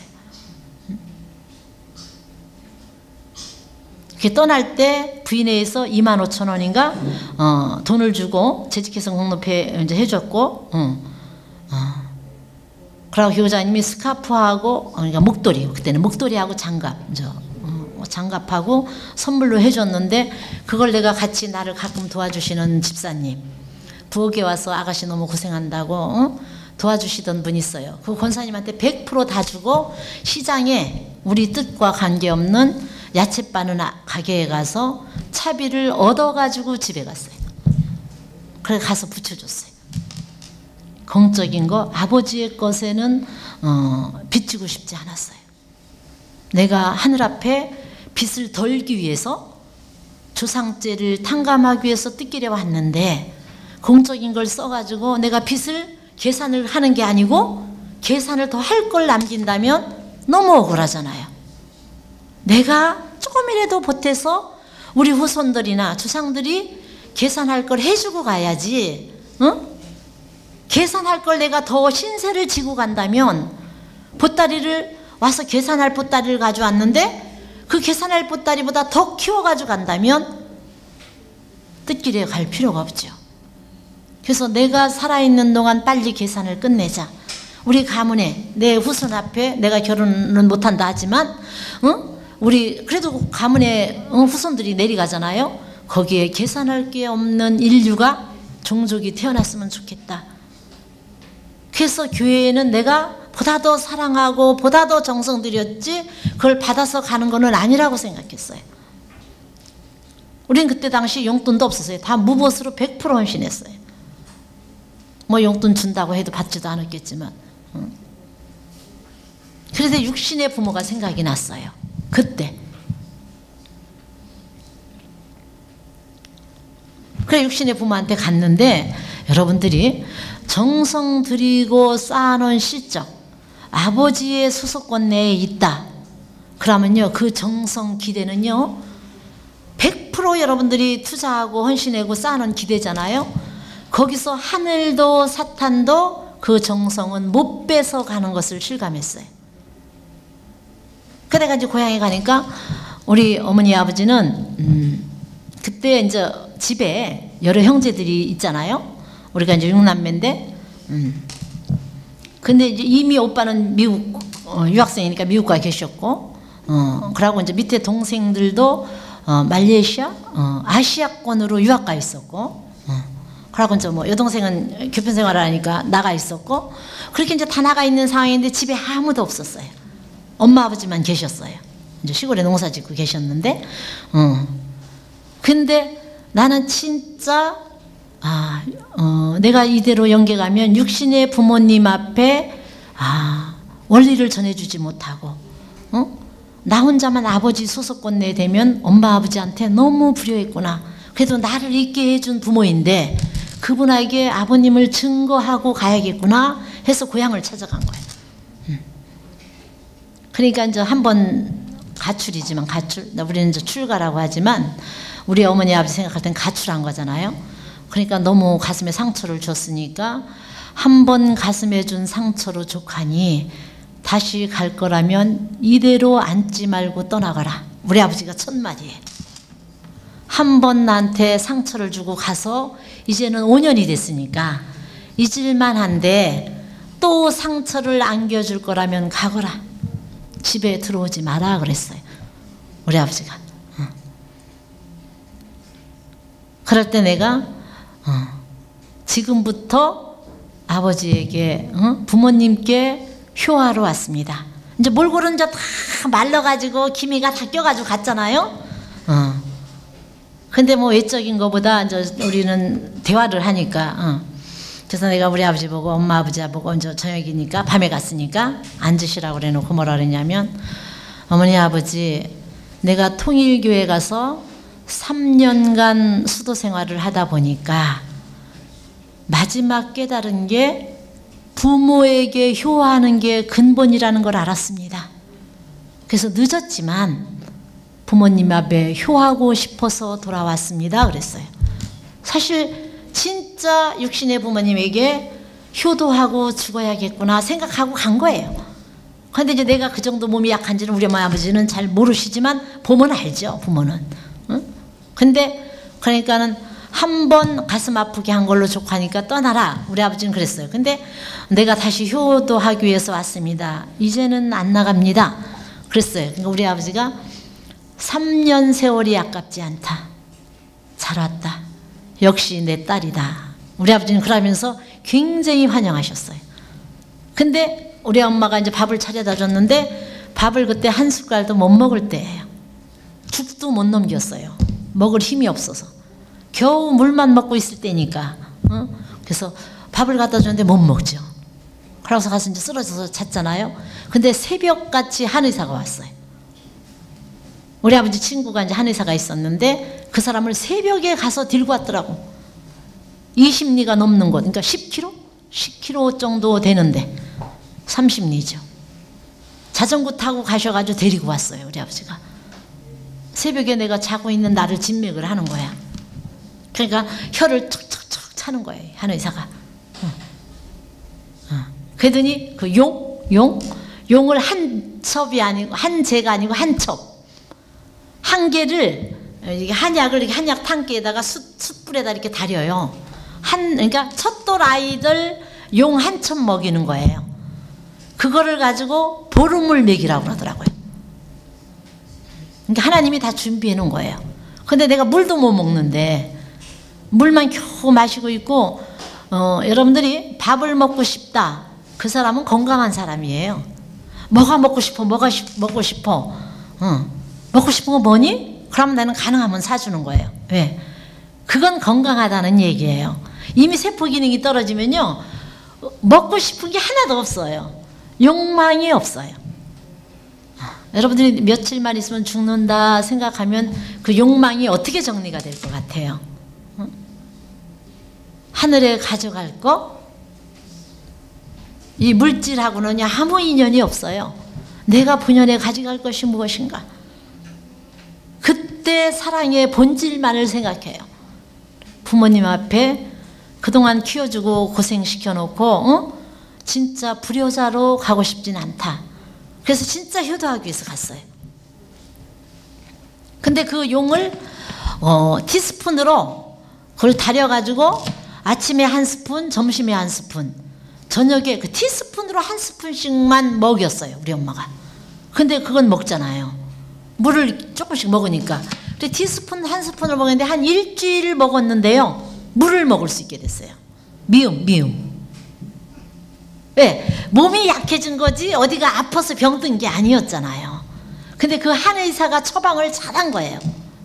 떠날 때 부인회에서 이만 오천 원인가 어, 돈을 주고 재직해서 공로패 이제 해줬고, 어, 어. 그러고 교장님이 스카프하고 그러니까 목도리, 그때는 목도리하고 장갑, 이제, 어, 장갑하고 선물로 해줬는데 그걸 내가 같이 나를 가끔 도와주시는 집사님, 부엌에 와서 아가씨 너무 고생한다고 어? 도와주시던 분이 있어요. 그 권사님한테 백 퍼센트 다 주고 시장에 우리 뜻과 관계없는 야채 파는 가게에 가서 차비를 얻어가지고 집에 갔어요. 그래 가서 붙여줬어요. 공적인 거 아버지의 것에는 어, 빚지고 싶지 않았어요. 내가 하늘 앞에 빚을 덜기 위해서 조상죄를 탕감하기 위해서 뜻기려 왔는데 공적인 걸 써가지고 내가 빚을 계산을 하는 게 아니고 계산을 더 할 걸 남긴다면 너무 억울하잖아요. 내가 조금이라도 보태서 우리 후손들이나 조상들이 계산할 걸 해주고 가야지. 응? 계산할 걸 내가 더 신세를 지고 간다면 보따리를 와서 계산할 보따리를 가져왔는데 그 계산할 보따리보다 더 키워가지고 간다면 뜻길에 갈 필요가 없죠. 그래서 내가 살아있는 동안 빨리 계산을 끝내자. 우리 가문에 내 후손 앞에 내가 결혼은 못한다 하지만 응? 우리 그래도 가문에 후손들이 내려가잖아요. 거기에 계산할 게 없는 인류가 종족이 태어났으면 좋겠다. 그래서 교회에는 내가 보다 더 사랑하고 보다 더 정성 들였지 그걸 받아서 가는 거는 아니라고 생각했어요. 우린 그때 당시 용돈도 없었어요. 다 무보수로 백 퍼센트 헌신했어요. 뭐 용돈 준다고 해도 받지도 않았겠지만. 그래서 육신의 부모가 생각이 났어요. 그때. 그래 육신의 부모한테 갔는데 여러분들이 정성 들이고 쌓아놓은 실적 아버지의 수소권 내에 있다. 그러면요 그 정성 기대는요 백 퍼센트 여러분들이 투자하고 헌신하고 쌓아놓은 기대잖아요. 거기서 하늘도 사탄도 그 정성은 못 뺏어 가는 것을 실감했어요. 그래가 이제 고향에 가니까 우리 어머니 아버지는 음, 그때 이제 집에 여러 형제들이 있잖아요. 우리가 이제 육남매인데, 음. 근데 이제 이미 오빠는 미국 어, 유학생이니까 미국 가 계셨고, 어, 그러고 이제 밑에 동생들도 어, 말레이시아, 어, 아시아권으로 유학 가 있었고, 어. 그러고 이제 뭐 여동생은 교편 생활을 하니까 나가 있었고, 그렇게 이제 다 나가 있는 상황인데 집에 아무도 없었어요. 엄마 아버지만 계셨어요. 이제 시골에 농사 짓고 계셨는데, 어. 근데 나는 진짜 아, 어, 내가 이대로 연계가면 육신의 부모님 앞에 아, 원리를 전해주지 못하고, 어? 나 혼자만 아버지 소속권 내에 되면 엄마 아버지한테 너무 불효했구나. 그래도 나를 있게 해준 부모인데 그분에게 아버님을 증거하고 가야겠구나 해서 고향을 찾아간 거예요. 음. 그러니까 이제 한번 가출이지만 가출, 우리는 이제 출가라고 하지만 우리 어머니 아버지 생각할 땐 가출한 거잖아요. 그러니까 너무 가슴에 상처를 줬으니까 한 번 가슴에 준 상처로 족하니 다시 갈 거라면 이대로 앉지 말고 떠나가라. 우리 아버지가 첫 마디예요. 한 번 나한테 상처를 주고 가서 이제는 오 년이 됐으니까 잊을만 한데 또 상처를 안겨줄 거라면 가거라. 집에 들어오지 마라 그랬어요. 우리 아버지가. 어. 그럴 때 내가 어, 지금부터 아버지에게 어? 부모님께 효하러 왔습니다. 이제 몰골은 이제 다 말라가지고 기미가 다 껴가지고 갔잖아요. 어. 근데 뭐 외적인 것보다 이제 우리는 대화를 하니까. 어. 그래서 내가 우리 아버지 보고 엄마 아버지 보고 이제 저녁이니까 밤에 갔으니까 앉으시라고 그래놓고 뭐라 그랬냐면 어머니 아버지 내가 통일교회 가서 삼 년간 수도 생활을 하다 보니까 마지막 깨달은 게 부모에게 효하는 게 근본이라는 걸 알았습니다. 그래서 늦었지만 부모님 앞에 효하고 싶어서 돌아왔습니다 그랬어요. 사실 진짜 육신의 부모님에게 효도하고 죽어야겠구나 생각하고 간 거예요. 그런데 이제 내가 그 정도 몸이 약한지는 우리 엄마 아버지는 잘 모르시지만 보면 알죠. 부모는. 응? 근데 그러니까는 한 번 가슴 아프게 한 걸로 족하니까 떠나라. 우리 아버지는 그랬어요. 근데 내가 다시 효도하기 위해서 왔습니다. 이제는 안 나갑니다. 그랬어요. 그러니까 우리 아버지가 삼 년 세월이 아깝지 않다. 잘 왔다. 역시 내 딸이다. 우리 아버지는 그러면서 굉장히 환영하셨어요. 근데 우리 엄마가 이제 밥을 차려다 줬는데 밥을 그때 한 숟갈도 못 먹을 때예요. 죽도 못 넘겼어요. 먹을 힘이 없어서. 겨우 물만 먹고 있을 때니까. 어? 그래서 밥을 갖다 줬는데 못 먹죠. 그러고서 가서 이제 쓰러져서 잤잖아요. 근데 새벽같이 한의사가 왔어요. 우리 아버지 친구가 이제 한의사가 있었는데 그 사람을 새벽에 가서 들고 왔더라고. 이십 리가 넘는 곳, 그러니까 십 킬로미터? 십 킬로미터 정도 되는데 삼십 리죠. 자전거 타고 가셔가지고 데리고 왔어요. 우리 아버지가. 새벽에 내가 자고 있는 나를 진맥을 하는 거야. 그러니까 혀를 툭툭툭 차는 거예요. 한의사가. 어. 어. 그러더니 그 용? 용? 용을 한 첩이 아니고 한 재가 아니고 한 첩. 한 개를 이게 한약을 이렇게 한약 탕기에다가 숯, 숯불에다 이렇게 달여요. 한 그러니까 첫돌 아이들 용 한 첩 먹이는 거예요. 그거를 가지고 보름을 먹이라고 그러더라고요. 그러니까 하나님이 다 준비해 놓은 거예요. 근데 내가 물도 못 먹는데 물만 겨우 마시고 있고 어, 여러분들이 밥을 먹고 싶다. 그 사람은 건강한 사람이에요. 뭐가 먹고 싶어? 뭐가 시, 먹고 싶어? 응. 먹고 싶은 거 뭐니? 그러면 나는 가능하면 사주는 거예요. 왜? 그건 건강하다는 얘기예요. 이미 세포 기능이 떨어지면요, 먹고 싶은 게 하나도 없어요. 욕망이 없어요. 여러분들이 며칠만 있으면 죽는다 생각하면 그 욕망이 어떻게 정리가 될 것 같아요? 응? 하늘에 가져갈 거? 이 물질하고는 아무 인연이 없어요. 내가 본연에 가져갈 것이 무엇인가? 그때 사랑의 본질만을 생각해요. 부모님 앞에 그동안 키워주고 고생시켜놓고 어? 진짜 불효자로 가고 싶진 않다. 그래서 진짜 효도하기 위해서 갔어요. 근데 그 용을 어, 티스푼으로 그걸 다려가지고 아침에 한 스푼, 점심에 한 스푼, 저녁에 그 티스푼으로 한 스푼씩만 먹였어요, 우리 엄마가. 근데 그건 먹잖아요. 물을 조금씩 먹으니까. 근데 티스푼 한 스푼을 먹었는데 한 일주일 먹었는데요, 물을 먹을 수 있게 됐어요. 미움, 미움. 왜? 몸이 약해진 거지 어디가 아파서 병든 게 아니었잖아요. 근데 그 한의사가 처방을 잘한 거예요.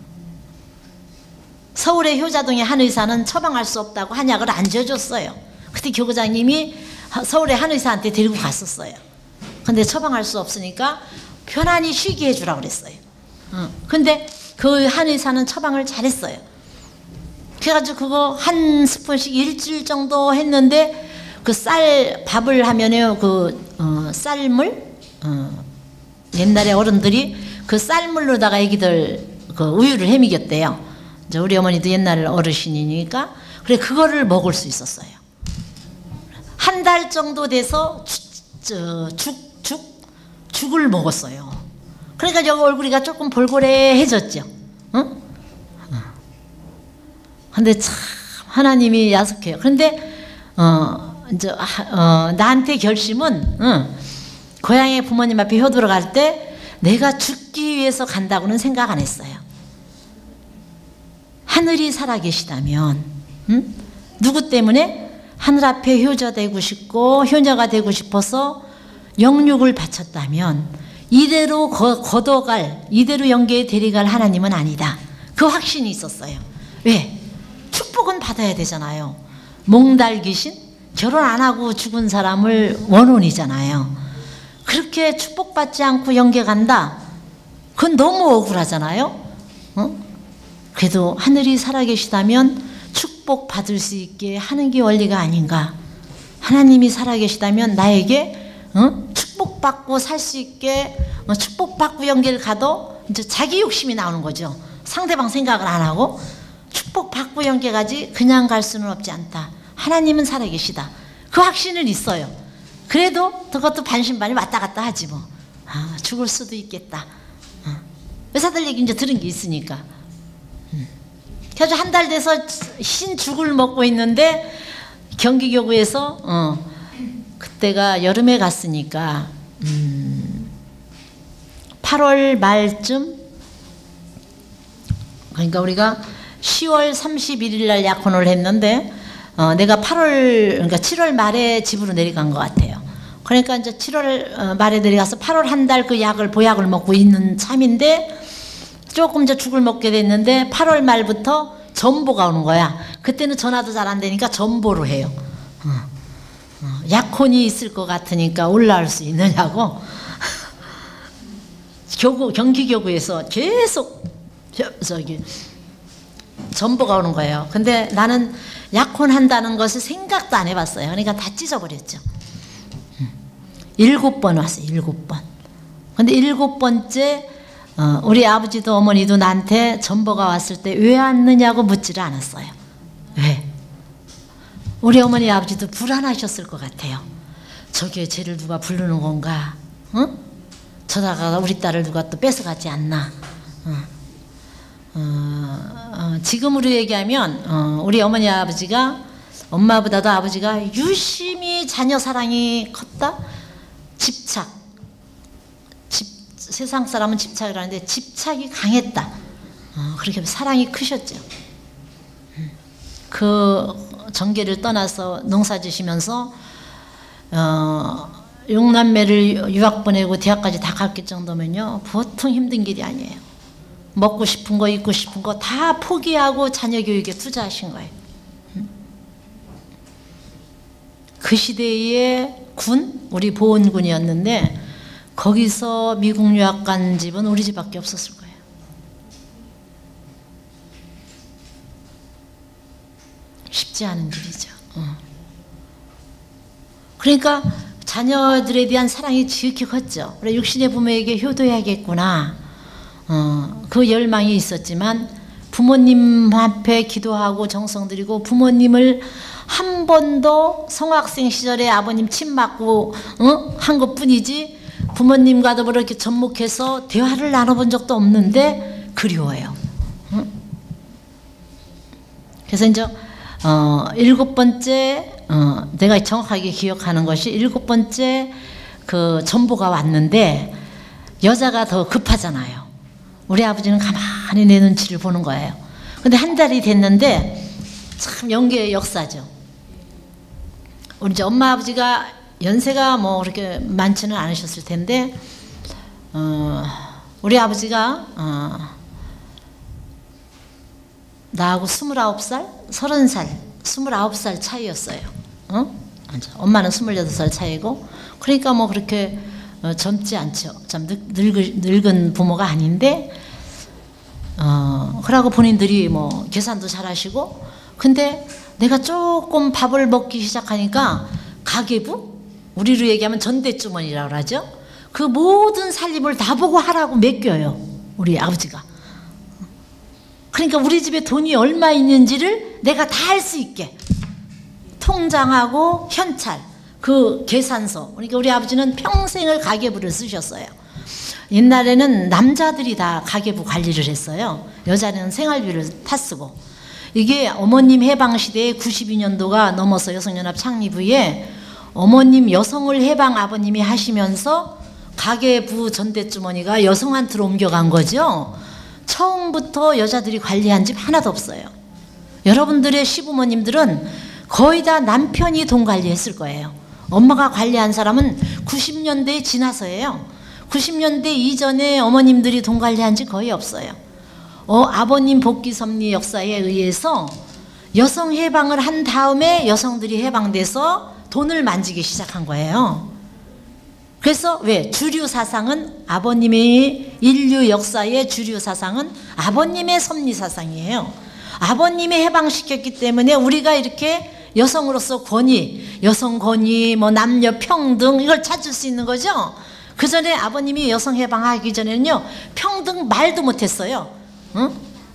서울의 효자동의 한의사는 처방할 수 없다고 한약을 안 줘줬어요. 그때 교구장님이 서울의 한의사한테 데리고 갔었어요. 근데 처방할 수 없으니까 편안히 쉬게 해주라고 그랬어요. 어. 근데 그 한의사는 처방을 잘했어요. 그래가지고 그거 한 스푼씩 일주일 정도 했는데 그 쌀 밥을 하면요, 그 어, 쌀물 어, 옛날에 어른들이 그 쌀물로다가 애기들 그 우유를 해먹였대요. 이제 우리 어머니도 옛날 어르신이니까. 그래 그거를 먹을 수 있었어요. 한 달 정도 돼서 죽, 죽, 죽, 죽을 먹었어요. 그러니까 여기 얼굴이가 조금 볼고래해졌죠. 응? 근데 참 하나님이 야속해요. 그런데 어. 이제 어, 나한테 결심은 응, 고향의 부모님 앞에 효도를 갈 때 내가 죽기 위해서 간다고는 생각 안 했어요. 하늘이 살아계시다면 응? 누구 때문에? 하늘 앞에 효자 되고 싶고 효녀가 되고 싶어서 영육을 바쳤다면 이대로 거, 걷어갈 이대로 영계에 데려갈 하나님은 아니다. 그 확신이 있었어요. 왜? 축복은 받아야 되잖아요. 몽달 귀신? 결혼 안 하고 죽은 사람을 원혼이잖아요. 그렇게 축복받지 않고 영계 간다? 그건 너무 억울하잖아요. 어? 그래도 하늘이 살아계시다면 축복받을 수 있게 하는 게 원리가 아닌가. 하나님이 살아계시다면 나에게 어? 축복받고 살 수 있게 어, 축복받고 영계를 가도 이제 자기 욕심이 나오는 거죠. 상대방 생각을 안 하고 축복받고 영계 가지 그냥 갈 수는 없지 않다. 하나님은 살아계시다. 그 확신은 있어요. 그래도 그것도 반신반의 왔다 갔다 하지 뭐. 아, 죽을 수도 있겠다. 어. 의사들 얘기 이제 들은 게 있으니까. 음. 그래서 한 달 돼서 흰 죽을 먹고 있는데 경기교구에서 어, 그때가 여름에 갔으니까 음, 팔월 말쯤, 그러니까 우리가 시월 삼십일일 날 약혼을 했는데 어, 내가 팔월, 그러니까 칠월 말에 집으로 내려간 것 같아요. 그러니까 이제 칠월 말에 내려가서 팔월 한 달 그 약을, 보약을 먹고 있는 참인데 조금 이제 죽을 먹게 됐는데 팔월 말부터 전보가 오는 거야. 그때는 전화도 잘 안 되니까 전보로 해요. 어, 어, 약혼이 있을 것 같으니까 올라올 수 있느냐고. 교구, 경기교구에서 계속 저, 저기 전보가 오는 거예요. 근데 나는 약혼한다는 것을 생각도 안 해봤어요. 그러니까 다 찢어버렸죠. 일곱 번 왔어요. 일곱 번. 근데 일곱 번째 어, 우리 아버지도 어머니도 나한테 전보가 왔을 때 왜 왔느냐고 묻지를 않았어요. 왜? 우리 어머니 아버지도 불안하셨을 것 같아요. 저기에 쟤를 누가 부르는 건가? 응? 저다가 우리 딸을 누가 또 뺏어가지 않나? 응. 어, 어, 지금으로 얘기하면 어, 우리 어머니 아버지가 엄마보다도 아버지가 유심히 자녀 사랑이 컸다. 집착, 집, 세상 사람은 집착을 하는데 집착이 강했다. 어, 그렇게 사랑이 크셨죠. 그 정계를 떠나서 농사 지시면서 어, 육남매를 유학 보내고 대학까지 다 갔을 정도면요 보통 힘든 길이 아니에요. 먹고 싶은 거 입고 싶은 거 다 포기하고 자녀 교육에 투자하신 거예요. 그 시대의 군, 우리 보훈군이었는데 거기서 미국 유학 간 집은 우리 집밖에 없었을 거예요. 쉽지 않은 일이죠. 어. 그러니까 자녀들에 대한 사랑이 지극히 컸죠. 그래 육신의 부모에게 효도해야겠구나. 어, 그 열망이 있었지만 부모님 앞에 기도하고 정성 들이고 부모님을 한 번도 성학생 시절에 아버님 침 맞고 어? 한 것뿐이지 부모님과도 그렇게 접목해서 대화를 나눠본 적도 없는데 그리워요. 어? 그래서 이제 어, 일곱 번째 어, 내가 정확하게 기억하는 것이 일곱 번째 그 전보가 왔는데 여자가 더 급하잖아요. 우리 아버지는 가만히 내 눈치를 보는 거예요. 근데 한 달이 됐는데 참 연계의 역사죠. 우리 이제 엄마 아버지가 연세가 뭐 그렇게 많지는 않으셨을 텐데 어, 우리 아버지가 어, 나하고 스물아홉 살, 서른 살, 스물아홉 살 차이였어요. 어? 엄마는 스물여덟 살 차이고 그러니까 뭐 그렇게 어, 젊지 않죠. 참 늙, 늙은 부모가 아닌데 어, 그러고 본인들이 뭐 계산도 잘하시고 근데 내가 조금 밥을 먹기 시작하니까 가계부? 우리로 얘기하면 전대주머니라고 하죠. 그 모든 살림을 나보고 하라고 맡겨요. 우리 아버지가. 그러니까 우리 집에 돈이 얼마 있는지를 내가 다 할 수 있게 통장하고 현찰 그 계산서 그러니까 우리 아버지는 평생을 가계부를 쓰셨어요. 옛날에는 남자들이 다 가계부 관리를 했어요. 여자는 생활비를 타 쓰고 이게 어머님 해방시대에 구십이 년도가 넘어서 여성연합 창립 후에 어머님 여성을 해방 아버님이 하시면서 가계부 전대주머니가 여성한테로 옮겨간 거죠. 처음부터 여자들이 관리한 집 하나도 없어요. 여러분들의 시부모님들은 거의 다 남편이 돈 관리했을 거예요. 엄마가 관리한 사람은 구십 년대에 지나서예요. 구십 년대 이전에 어머님들이 돈 관리한 지 거의 없어요. 어, 아버님 복귀 섭리 역사에 의해서 여성 해방을 한 다음에 여성들이 해방돼서 돈을 만지기 시작한 거예요. 그래서 왜? 주류 사상은 아버님의 인류 역사의 주류 사상은 아버님의 섭리 사상이에요. 아버님이 해방시켰기 때문에 우리가 이렇게 여성으로서 권위, 여성 권위, 뭐 남녀 평등 이걸 찾을 수 있는 거죠. 그 전에 아버님이 여성 해방하기 전에는요 평등 말도 못했어요. 응?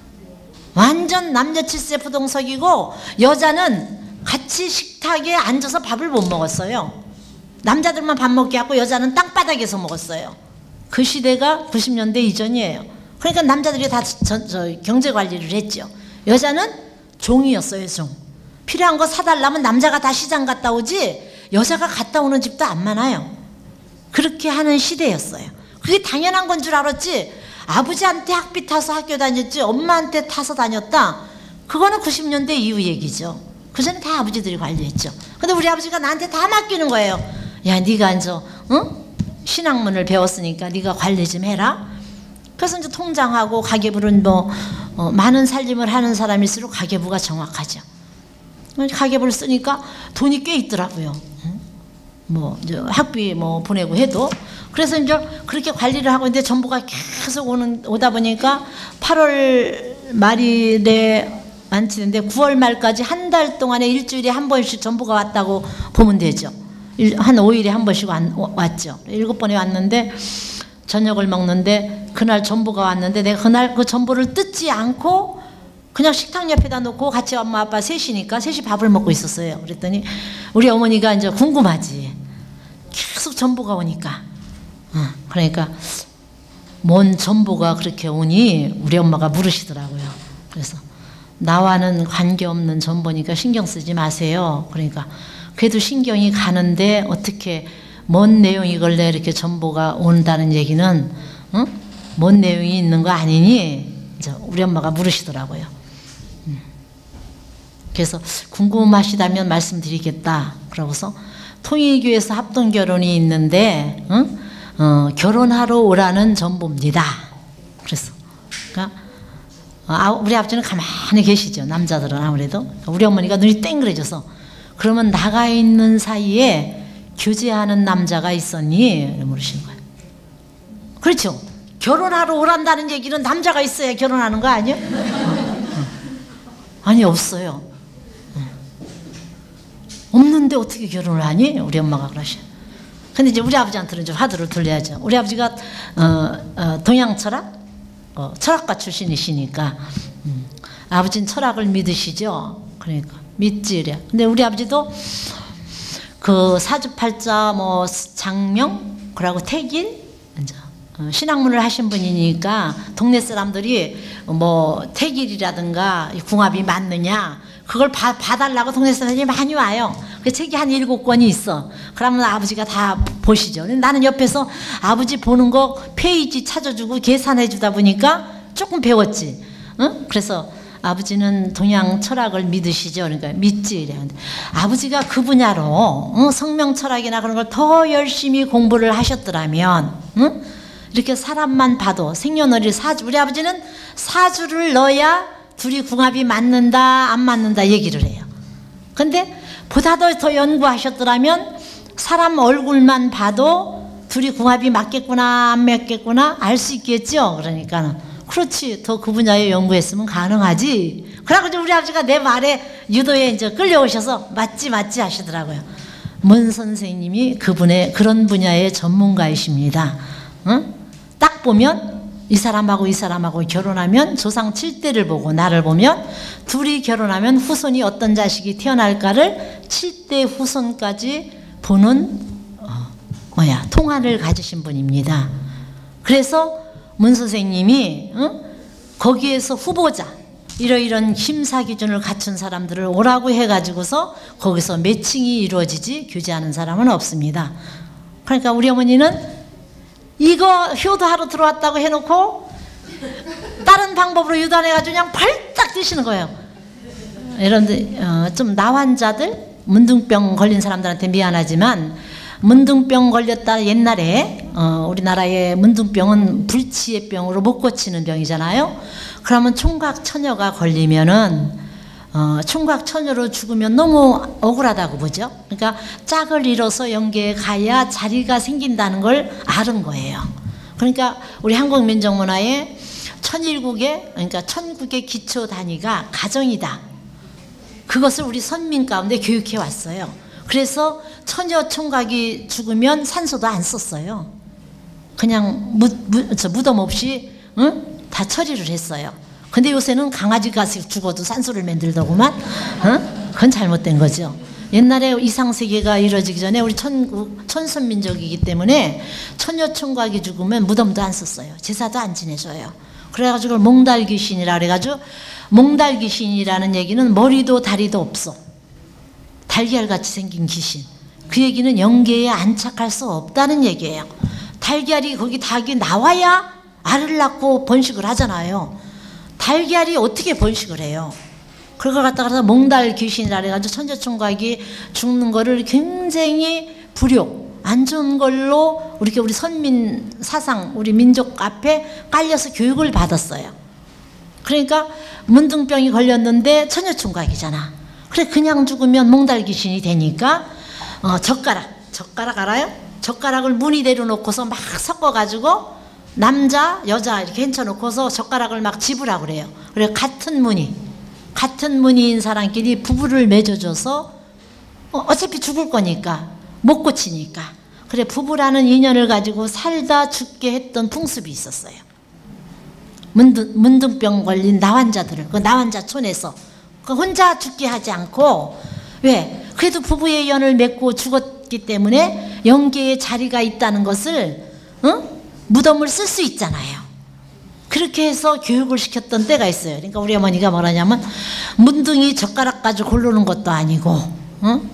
완전 남녀 칠세 부동석이고 여자는 같이 식탁에 앉아서 밥을 못 먹었어요. 남자들만 밥 먹게 하고 여자는 땅바닥에서 먹었어요. 그 시대가 구십 년대 이전이에요. 그러니까 남자들이 다 저, 저 경제 관리를 했죠. 여자는 종이었어요. 종. 필요한 거 사달라면 남자가 다 시장 갔다 오지 여자가 갔다 오는 집도 안 많아요. 그렇게 하는 시대였어요. 그게 당연한 건 줄 알았지 아버지한테 학비 타서 학교 다녔지 엄마한테 타서 다녔다. 그거는 구십 년대 이후 얘기죠. 그 전에 다 아버지들이 관리했죠. 근데 우리 아버지가 나한테 다 맡기는 거예요. 야, 네가 이제 응? 신학문을 배웠으니까 네가 관리 좀 해라. 그래서 이제 통장하고 가계부는 뭐 어, 많은 살림을 하는 사람일수록 가계부가 정확하죠. 가계부를 쓰니까 돈이 꽤 있더라고요. 응? 뭐 이제 학비 뭐 보내고 해도 그래서 이제 그렇게 관리를 하고 있는데 전부가 계속 오는 오다 보니까 팔월 말일에 만치는데 구월 말까지 한 달 동안에 일주일에 한 번씩 전부가 왔다고 보면 되죠. 한 오 일에 한 번씩 왔죠. 일곱 번에 왔는데 저녁을 먹는데 그날 전부가 왔는데 내가 그날 그 전부를 뜯지 않고 그냥 식탁 옆에다 놓고 같이 엄마 아빠 셋이니까 셋이 밥을 먹고 있었어요. 그랬더니 우리 어머니가 이제 궁금하지. 계속 전부가 오니까. 어, 그러니까 뭔 전부가 그렇게 오니 우리 엄마가 물으시더라고요. 그래서 나와는 관계없는 전보니까 신경 쓰지 마세요. 그러니까 그래도 신경이 가는데 어떻게 뭔 내용이걸래 이렇게 전보가 온다는 얘기는 응? 뭔 내용이 있는 거 아니니? 이제 우리 엄마가 물으시더라고요. 그래서 궁금하시다면 말씀드리겠다. 그러고서 통일교에서 합동결혼이 있는데 응? 어, 결혼하러 오라는 전보입니다. 그래서 그러니까 아, 우리 아버지는 가만히 계시죠. 남자들은 아무래도. 우리 어머니가 눈이 땡그레져서 그러면 나가 있는 사이에 교제하는 남자가 있었니? 물으시는 거예요. 그렇죠. 결혼하러 오란다는 얘기는 남자가 있어야 결혼하는 거 아니에요? 아니 없어요. 없는데 어떻게 결혼을 하니? 우리 엄마가 그러셔. 근데 이제 우리 아버지한테는 좀 화두를 돌려야죠. 우리 아버지가 어, 어, 동양 철학, 어, 철학가 출신이시니까 음, 아버지는 철학을 믿으시죠. 그러니까 믿지래. 근데 우리 아버지도 그 사주팔자 뭐 장명 그러고 태길 이제 어, 신학문을 하신 분이니까 동네 사람들이 뭐 태길이라든가 궁합이 맞느냐 그걸 봐, 봐달라고 동네 사람들이 많이 와요. 그 책이 한 일곱 권이 있어. 그러면 아버지가 다 보시죠. 나는 옆에서 아버지 보는 거 페이지 찾아주고 계산해 주다 보니까 조금 배웠지. 응? 그래서 아버지는 동양 철학을 믿으시죠. 그러니까 믿지. 이래. 아버지가 그 분야로 응? 성명 철학이나 그런 걸 더 열심히 공부를 하셨더라면 응? 이렇게 사람만 봐도 생년월일 사주, 우리 아버지는 사주를 넣어야 둘이 궁합이 맞는다 안 맞는다 얘기를 해요. 근데 보다 더, 더 연구하셨더라면 사람 얼굴만 봐도 둘이 궁합이 맞겠구나 안 맞겠구나 알 수 있겠죠. 그러니까 그렇지, 더 그 분야에 연구했으면 가능하지. 그래가지고 우리 아버지가 내 말에 유도에 이제 끌려오셔서 맞지 맞지 하시더라고요. 문 선생님이 그분의 그런 분야의 전문가이십니다. 응? 딱 보면 이 사람하고 이 사람하고 결혼하면 조상 칠대를 보고 나를 보면 둘이 결혼하면 후손이 어떤 자식이 태어날까를 칠대 후손까지 보는 어, 뭐야 통한을 가지신 분입니다. 그래서 문 선생님이 응? 거기에서 후보자 이러이런 심사 기준을 갖춘 사람들을 오라고 해가지고서 거기서 매칭이 이루어지지 교제하는 사람은 없습니다. 그러니까 우리 어머니는 이거 효도하러 들어왔다고 해놓고 다른 방법으로 유도 안 해가지고 그냥 발딱 뛰시는 거예요. 이런데 어, 좀 나환자들 문둥병 걸린 사람들한테 미안하지만 문둥병 걸렸다 옛날에 어, 우리나라의 문둥병은 불치의 병으로 못 고치는 병이잖아요. 그러면 총각 처녀가 걸리면은 어, 총각 처녀로 죽으면 너무 억울하다고 보죠. 그러니까 짝을 잃어서 연계에 가야 자리가 생긴다는 걸 아는 거예요. 그러니까 우리 한국 민족 문화에 천일국의 그러니까 천국의 기초 단위가 가정이다. 그것을 우리 선민 가운데 교육해 왔어요. 그래서 처녀 총각이 죽으면 산소도 안 썼어요. 그냥 무, 무, 저 무덤 없이 응? 다 처리를 했어요. 근데 요새는 강아지가 죽어도 산소를 만들더구만. 어? 그건 잘못된 거죠. 옛날에 이상세계가 이루어지기 전에 우리 천국, 천선민족이기 때문에 처녀 총각이 죽으면 무덤도 안 썼어요. 제사도 안 지내줘요. 그래가지고 몽달귀신이라 그래가지고 몽달귀신이라는 얘기는 머리도 다리도 없어. 달걀같이 생긴 귀신. 그 얘기는 영계에 안착할 수 없다는 얘기예요. 달걀이 거기 닭이 나와야 알을 낳고 번식을 하잖아요. 달걀이 어떻게 번식을 해요? 그걸 갖다가 몽달 귀신이라 해가지고 천재총각이 죽는 거를 굉장히 불효, 안 좋은 걸로 우리 우리 선민 사상, 우리 민족 앞에 깔려서 교육을 받았어요. 그러니까 문둥병이 걸렸는데 천재총각이잖아. 그래 그냥 죽으면 몽달 귀신이 되니까 어, 젓가락, 젓가락 알아요? 젓가락을 무늬 내려놓고서 막 섞어가지고 남자, 여자 이렇게 헤쳐놓고서 젓가락을 막 집으라고 그래요. 그래 같은 무늬, 같은 무늬인 사람끼리 부부를 맺어줘서 어, 어차피 죽을 거니까 못 고치니까 그래 부부라는 인연을 가지고 살다 죽게 했던 풍습이 있었어요. 문둥, 문둥병 걸린 나환자들을 그 나환자촌에서 그 혼자 죽게 하지 않고 왜? 그래도 부부의 연을 맺고 죽었기 때문에 영계에 자리가 있다는 것을 응? 무덤을 쓸 수 있잖아요. 그렇게 해서 교육을 시켰던 때가 있어요. 그러니까 우리 어머니가 뭐라냐면 문둥이 젓가락 가지고 고르는 것도 아니고 응?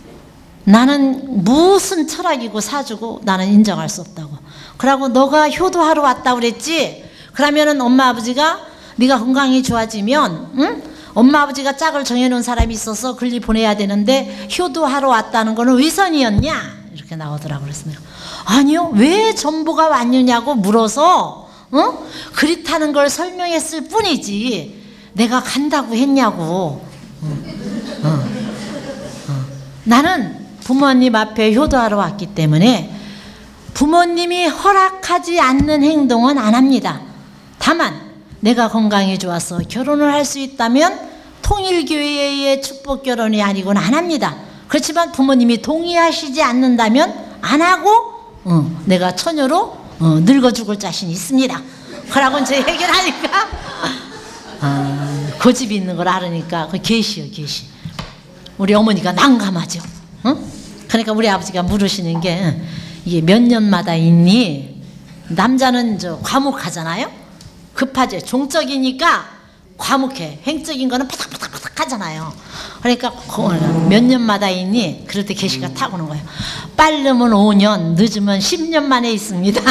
나는 무슨 철학이고 사주고 나는 인정할 수 없다고. 그러고 너가 효도하러 왔다고 그랬지? 그러면은 엄마 아버지가 네가 건강이 좋아지면 응? 엄마 아버지가 짝을 정해놓은 사람이 있어서 글리 보내야 되는데 효도하러 왔다는 거는 위선이었냐? 이렇게 나오더라고요. 그래서 내가 아니요, 왜 전보가 왔느냐고 물어서 어? 그렇다는 걸 설명했을 뿐이지 내가 간다고 했냐고. 어, 어, 어. 나는 부모님 앞에 효도하러 왔기 때문에 부모님이 허락하지 않는 행동은 안 합니다. 다만 내가 건강이 좋아서 결혼을 할 수 있다면 통일교회의 축복 결혼이 아니고는 안 합니다. 그렇지만 부모님이 동의하시지 않는다면 안 하고 어, 내가 처녀로 어, 늙어 죽을 자신이 있습니다. 그러고 이제 해결하니까 아, 고집이 있는 걸 알으니까 그 계시요 계시. 우리 어머니가 난감하죠. 어? 그러니까 우리 아버지가 물으시는 게 이게 몇 년마다 있니? 남자는 저 과묵하잖아요. 급하죠. 종적이니까 과묵해. 행적인 거는 파닥파닥파닥 하잖아요. 그러니까 몇 년마다 있니? 그럴 때 계시가 탁 오는 거예요. 빠르면 오 년, 늦으면 십 년 만에 있습니다.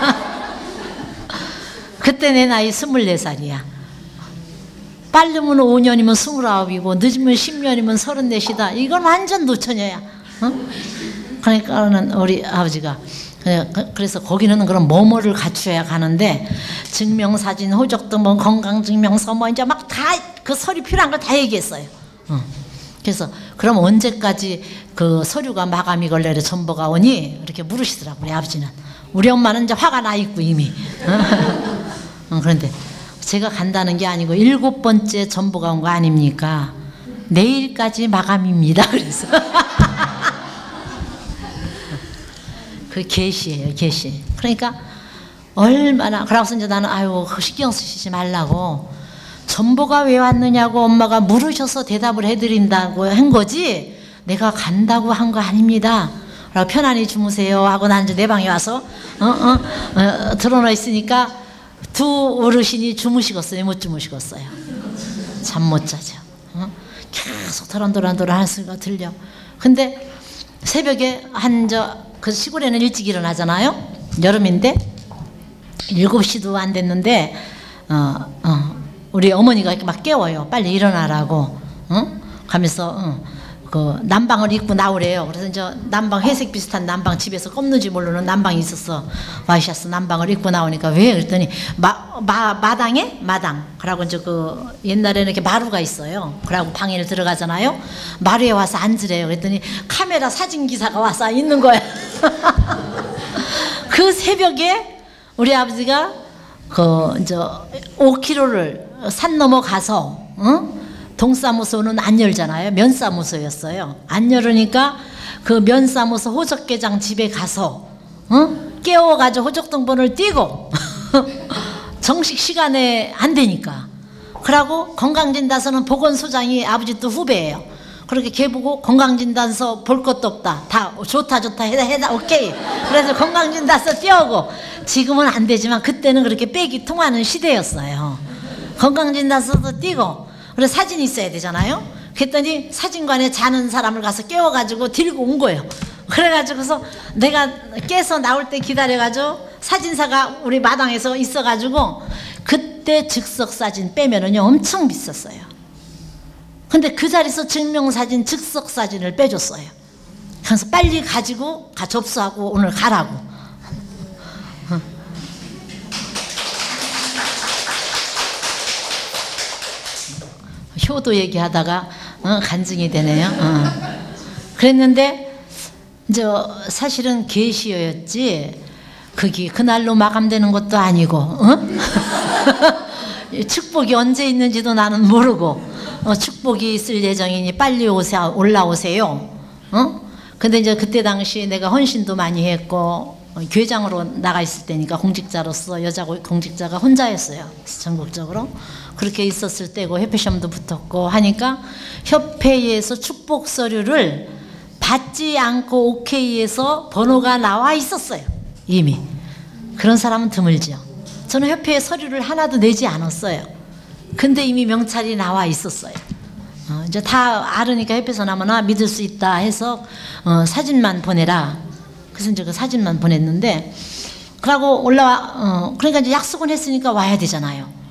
그때 내 나이 스물네 살이야. 빠르면 오 년이면 스물아홉이고 늦으면 십 년이면 서른넷이다. 이건 완전 노처녀야. 어? 그러니까는 우리 아버지가 그래서 거기는 그런 뭐뭐를 갖춰야 가는데 증명사진, 호적등, 뭐 건강증명서 뭐 이제 막 다 그 서류 필요한 걸 다 얘기했어요. 어. 그래서 그럼 언제까지 그 서류가 마감이 걸려서 전보가 오니? 이렇게 물으시더라고 우리 아버지는. 우리 엄마는 이제 화가 나 있고 이미. 어, 그런데 제가 간다는 게 아니고 일곱 번째 전보가 온 거 아닙니까? 내일까지 마감입니다. 그래서 그 계시예요, 계시. 그러니까 얼마나 그러고서 이제 나는 아유 신경 쓰시지 말라고 전보가 왜 왔느냐고 엄마가 물으셔서 대답을 해드린다고 한 거지 내가 간다고 한 거 아닙니다. 그리고 편안히 주무세요 하고 난 이제 내 방에 와서 어, 어, 어, 드러나 있으니까 두 어르신이 주무시겠어요, 못 주무시겠어요? 잠 못 자죠. 어? 계속 도란도란도란 하는 소리가 들려. 근데 새벽에 한 저 그 시골에는 일찍 일어나잖아요. 여름인데 일곱 시도 안 됐는데 어, 어, 우리 어머니가 이렇게 막 깨워요. 빨리 일어나라고. 어? 가면서 어, 그 난방을 입고 나오래요. 그래서 이제 난방 회색 비슷한 난방 집에서 껌는지 모르는 난방이 있었어. 와이셔츠 난방을 입고 나오니까 왜? 그랬더니 마, 마, 마당에? 마당. 그러고 이제 그 옛날에는 이렇게 마루가 있어요. 그러고 방에 들어가잖아요. 마루에 와서 앉으래요. 그랬더니 카메라 사진 기사가 와서 있는 거야. 그 새벽에 우리 아버지가 그 이제 오 킬로미터를 산 넘어가서 어? 동사무소는 안 열잖아요. 면사무소였어요. 안 열으니까 그 면사무소 호적계장 집에 가서 어? 깨워가지고 호적등본을 띄고 정식 시간에 안 되니까. 그러고 건강진단서는 보건소장이 아버지 또 후배예요. 그렇게 걔 보고 건강진단서 볼 것도 없다. 다 좋다 좋다 해다 해다 오케이. 그래서 건강진단서 띄우고 지금은 안 되지만 그때는 그렇게 빼기 통하는 시대였어요. 건강진단서도 띄고 그래서 사진이 있어야 되잖아요. 그랬더니 사진관에 자는 사람을 가서 깨워가지고 들고 온 거예요. 그래가지고서 내가 깨서 나올 때 기다려가지고 사진사가 우리 마당에서 있어가지고 그때 즉석사진 빼면은요 엄청 비쌌어요. 근데 그 자리에서 증명사진, 즉석사진을 빼줬어요. 그래서 빨리 가지고 가 접수하고 오늘 가라고. 효도 얘기하다가 어, 간증이 되네요. 어. 그랬는데 이제 사실은 계시였지 그게 그날로 마감되는 것도 아니고 어? 축복이 언제 있는지도 나는 모르고 어, 축복이 있을 예정이니 빨리 오세요, 올라오세요. 어? 근데 이제 그때 당시 내가 헌신도 많이 했고 어, 교회장으로 나가 있을 때니까 공직자로서 여자 공직자가 혼자였어요. 전국적으로. 그렇게 있었을 때고 협회 시험도 붙었고 하니까 협회에서 축복 서류를 받지 않고 오케이해서 번호가 나와 있었어요. 이미. 그런 사람은 드물죠. 저는 협회에 서류를 하나도 내지 않았어요. 근데 이미 명찰이 나와 있었어요. 어, 이제 다 알으니까 협회에서 나무나 믿을 수 있다 해서 어, 사진만 보내라. 그래서 이제 그 사진만 보냈는데 그러고 올라와 어, 그러니까 이제 약속은 했으니까 와야 되잖아요.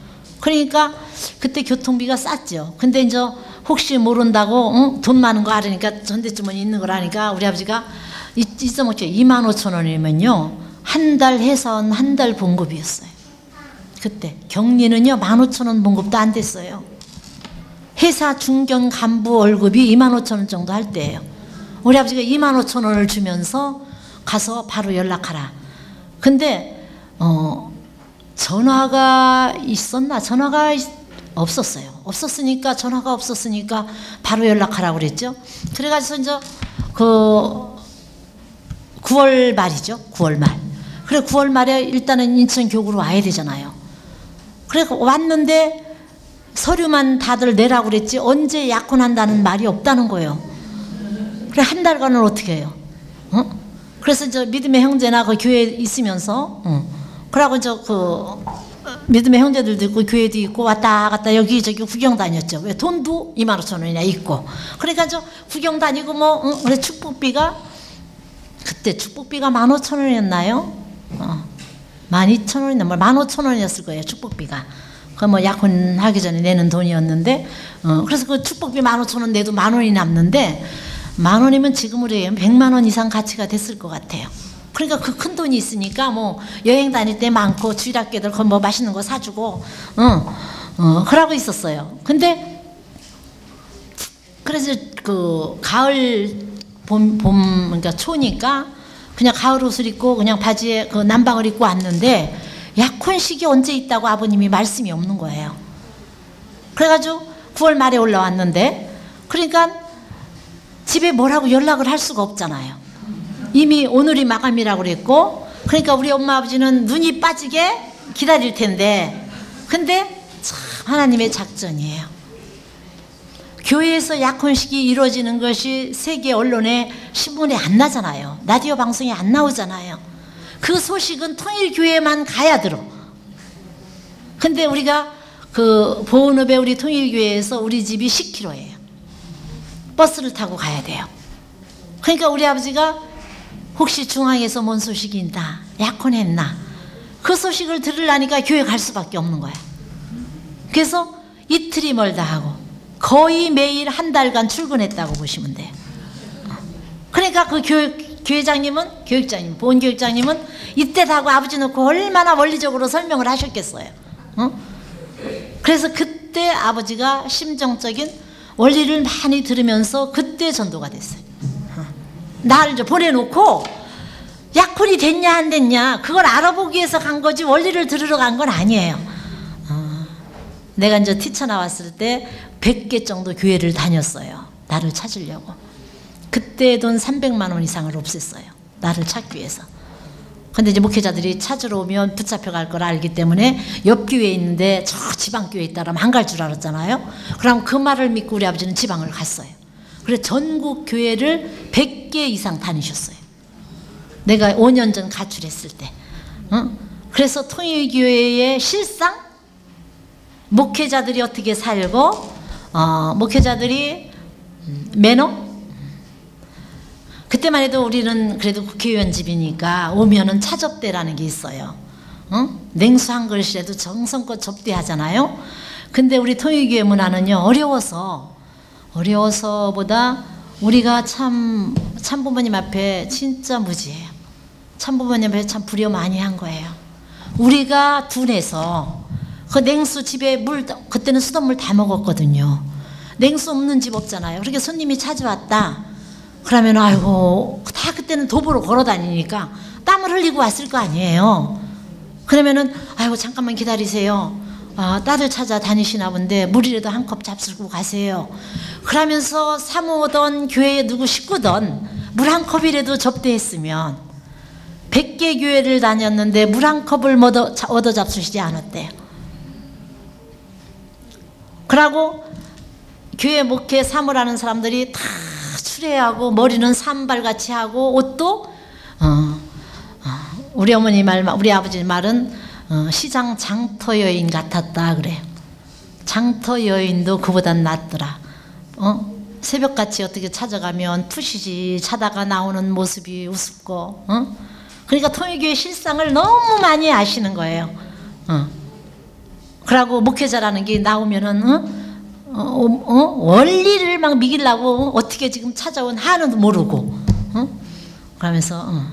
그러니까 그때 교통비가 쌌죠. 근데 이제 혹시 모른다고 응? 돈 많은 거 알으니까 전대주머니 있는 걸 아니까 우리 아버지가 있어먹죠. 이만 오천 원이면요 한 달 해선 한 달 봉급이었어요. 그때 경리는요 만 오천 원 봉급도 안 됐어요. 회사 중견 간부 월급이 이만 오천 원 정도 할 때예요. 우리 아버지가 이만 오천 원을 주면서 가서 바로 연락하라. 근데 어 전화가 있었나? 전화가 없었어요. 없었으니까 전화가 없었으니까 바로 연락하라고 그랬죠. 그래가지고 이제 그 구월 말이죠. 구월 말. 그래 구월 말에 일단은 인천 교구로 와야 되잖아요. 그래 왔는데 서류만 다들 내라고 그랬지 언제 약혼한다는 말이 없다는 거예요. 그래 한 달간은 어떻게 해요? 어? 그래서 저 믿음의 형제나 그 교회에 있으면서 어. 그러고 저 그 믿음의 형제들도 있고 교회도 있고 왔다 갔다 여기저기 구경 다녔죠. 왜 돈도 이만 오천 원이나 있고. 그러니까 저 구경 다니고 뭐 어, 그래 축복비가 그때 축복비가 만 오천 원이었나요? 어. 만 이천 원이나 뭐 만 오천 원이었을 거예요. 축복비가. 그 뭐 약혼하기 전에 내는 돈이었는데 어, 그래서 그 축복비 만 오천 원 내도 만 원이 남는데 만 원이면 지금으로 해요 백만 원 이상 가치가 됐을 것 같아요. 그러니까 그 큰 돈이 있으니까 뭐 여행 다닐 때 많고 주일학교들 뭐 맛있는 거 사주고 어, 어 그러고 있었어요. 근데 그래서 그 가을 봄, 봄 그러니까 초니까 그냥 가을 옷을 입고 그냥 바지에 그 남방을 입고 왔는데 약혼식이 언제 있다고 아버님이 말씀이 없는 거예요. 그래가지고 구월 말에 올라왔는데 그러니까 집에 뭐라고 연락을 할 수가 없잖아요. 이미 오늘이 마감이라고 그랬고 그러니까 우리 엄마 아버지는 눈이 빠지게 기다릴 텐데 근데 참 하나님의 작전이에요. 교회에서 약혼식이 이루어지는 것이 세계 언론에 신문에 안 나잖아요. 라디오 방송에 안 나오잖아요. 그 소식은 통일교회만 가야 들어. 근데 우리가 그 보은읍에 우리 통일교회에서 우리 집이 십 킬로미터예요. 버스를 타고 가야 돼요. 그러니까 우리 아버지가 혹시 중앙에서 뭔 소식이 있나 약혼했나 그 소식을 들으려니까 교회 갈 수밖에 없는 거야. 그래서 이틀이 멀다 하고 거의 매일 한 달간 출근했다고 보시면 돼요. 그러니까 그 교육, 교회장님은 교육장님 보훈교육장님은 이때 하고 아버지 놓고 얼마나 원리적으로 설명을 하셨겠어요. 어? 그래서 그때 아버지가 심정적인 원리를 많이 들으면서 그때 전도가 됐어요. 나를 이제 보내놓고 약혼이 됐냐 안 됐냐 그걸 알아보기 위해서 간 거지 원리를 들으러 간 건 아니에요. 어, 내가 이제 티처 나왔을 때 백 개 정도 교회를 다녔어요. 나를 찾으려고. 그때 돈 삼백만 원 이상을 없앴어요. 나를 찾기 위해서. 근데 이제 목회자들이 찾으러 오면 붙잡혀갈 걸 알기 때문에 옆 교회에 있는데 저 지방 교회에 있다라면 안 갈 줄 알았잖아요. 그럼 그 말을 믿고 우리 아버지는 지방을 갔어요. 그래서 전국 교회를 백 개 이상 다니셨어요. 내가 오 년 전 가출했을 때. 어? 그래서 통일교회의 실상, 목회자들이 어떻게 살고, 어, 목회자들이 매너? 그때만 해도 우리는 그래도 국회의원 집이니까 오면은 차접대라는 게 있어요. 어? 냉수 한 그릇이라도 정성껏 접대하잖아요. 근데 우리 통일교회 문화는요 어려워서 어려워서보다 우리가 참 참부모님 앞에 진짜 무지해요. 참부모님 앞에 참 불효 많이 한 거예요. 우리가 둔해서 그 냉수 집에 물 그때는 수돗물 다 먹었거든요. 냉수 없는 집 없잖아요. 그렇게 손님이 찾아왔다. 그러면 아이고 다 그때는 도보로 걸어 다니니까 땀을 흘리고 왔을 거 아니에요. 그러면은 아이고 잠깐만 기다리세요. 아, 딸을 찾아 다니시나 본데 물이라도 한 컵 잡수고 가세요. 그러면서 사모던 교회에 누구 식구든 물 한 컵이라도 접대했으면 백 개 교회를 다녔는데 물 한 컵을 얻어, 얻어 잡수시지 않았대요. 그러고 교회 목회 사모라는 사람들이 다 추레하고 머리는 산발같이 하고 옷도 어, 어, 우리 어머니 말, 우리 아버지 말은 어, 시장 장터 여인 같았다 그래요. 장터 여인도 그보단 낫더라. 어? 새벽같이 어떻게 찾아가면 푸시지 차다가 나오는 모습이 우습고 어? 그러니까 통일교회 실상을 너무 많이 아시는 거예요. 어. 그러고 목회자라는 게 나오면은 어? 어, 어? 원리를 막 미기려고 어떻게 지금 찾아온 하나도 모르고 어? 그러면서 어.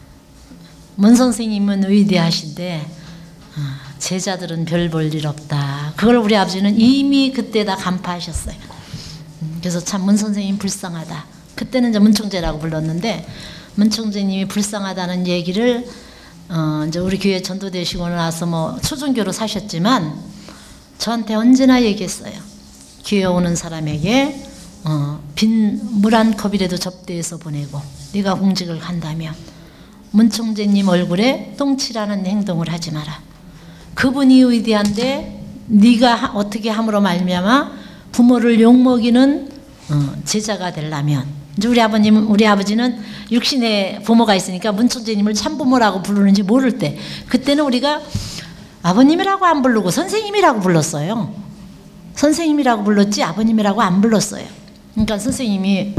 문 선생님은 위대하신데 어, 제자들은 별 볼 일 없다. 그걸 우리 아버지는 이미 그때 다 간파하셨어요. 그래서 참 문 선생님 불쌍하다. 그때는 이제 문총재라고 불렀는데 문총재님이 불쌍하다는 얘기를 어, 이제 우리 교회 전도되시고 나서 뭐 초종교로 사셨지만 저한테 언제나 얘기했어요. 교회 오는 사람에게 어, 빈 물 한 컵이라도 접대해서 보내고 네가 공직을 간다면 문총재님 얼굴에 똥칠하는 행동을 하지 마라. 그분이 위대한데 네가 어떻게 함으로 말미암아 부모를 욕먹이는 어, 제자가 되려면 이제 우리 아버님, 우리 아버지는 육신에 부모가 있으니까 문총재님을 참부모라고 부르는지 모를 때 그때는 우리가 아버님이라고 안 부르고 선생님이라고 불렀어요. 선생님이라고 불렀지 아버님이라고 안 불렀어요. 그러니까 선생님이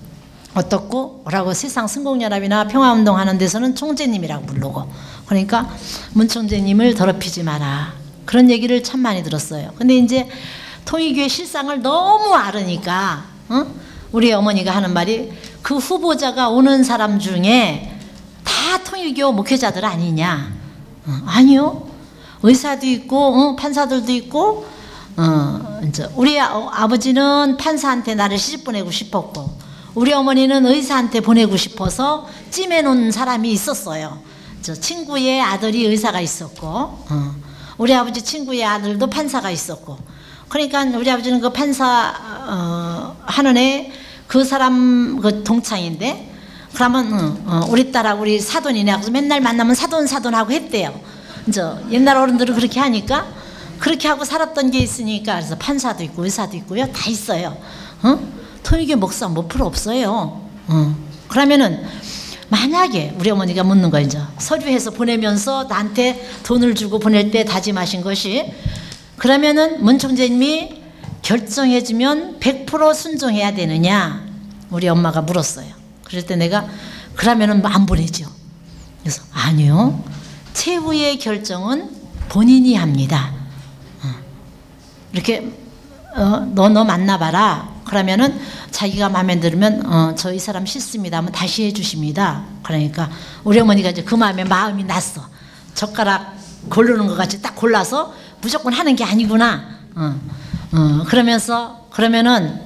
어떻고 뭐라고 세상 성공연합이나 평화운동 하는 데서는 총재님이라고 부르고 그러니까 문총재님을 더럽히지 마라. 그런 얘기를 참 많이 들었어요. 근데 이제 통일교회 실상을 너무 알으니까 어? 우리 어머니가 하는 말이 그 후보자가 오는 사람 중에 다 통일교 목회자들 아니냐. 어, 아니요. 의사도 있고 어, 판사들도 있고 어, 이제 우리 아, 아버지는 판사한테 나를 시집 보내고 싶었고 우리 어머니는 의사한테 보내고 싶어서 찜해놓은 사람이 있었어요. 저 친구의 아들이 의사가 있었고 어, 우리 아버지 친구의 아들도 판사가 있었고 그러니까 우리 아버지는 그 판사 어, 하는 애 그 사람 그 동창인데 그러면 어, 어, 우리 딸하고 우리 사돈이네 하고 맨날 만나면 사돈 사돈하고 했대요. 이제 옛날 어른들은 그렇게 하니까 그렇게 하고 살았던 게 있으니까 그래서 판사도 있고 의사도 있고요. 다 있어요. 어? 통일교 목사 뭐 필요 없어요. 어. 그러면은 만약에 우리 어머니가 묻는 거 이제 서류해서 보내면서 나한테 돈을 주고 보낼 때 다짐하신 것이 그러면은 문총재님이 결정해주면 백 퍼센트 순종해야 되느냐 우리 엄마가 물었어요. 그럴 때 내가 그러면은 안 보내죠. 그래서 아니요. 최후의 결정은 본인이 합니다. 어. 이렇게 어, 너 너 만나봐라. 그러면은 자기가 마음에 들으면 어, 저 이 사람 싫습니다 하면 다시 해주십니다. 그러니까 우리 어머니가 이제 그 마음에 마음이 났어. 젓가락 고르는 것 같이 딱 골라서 무조건 하는 게 아니구나. 어, 어, 그러면서 그러면은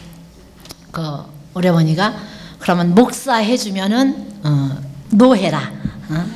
그 우리 어머니가 그러면 목사 해주면은 어, 노해라. 어?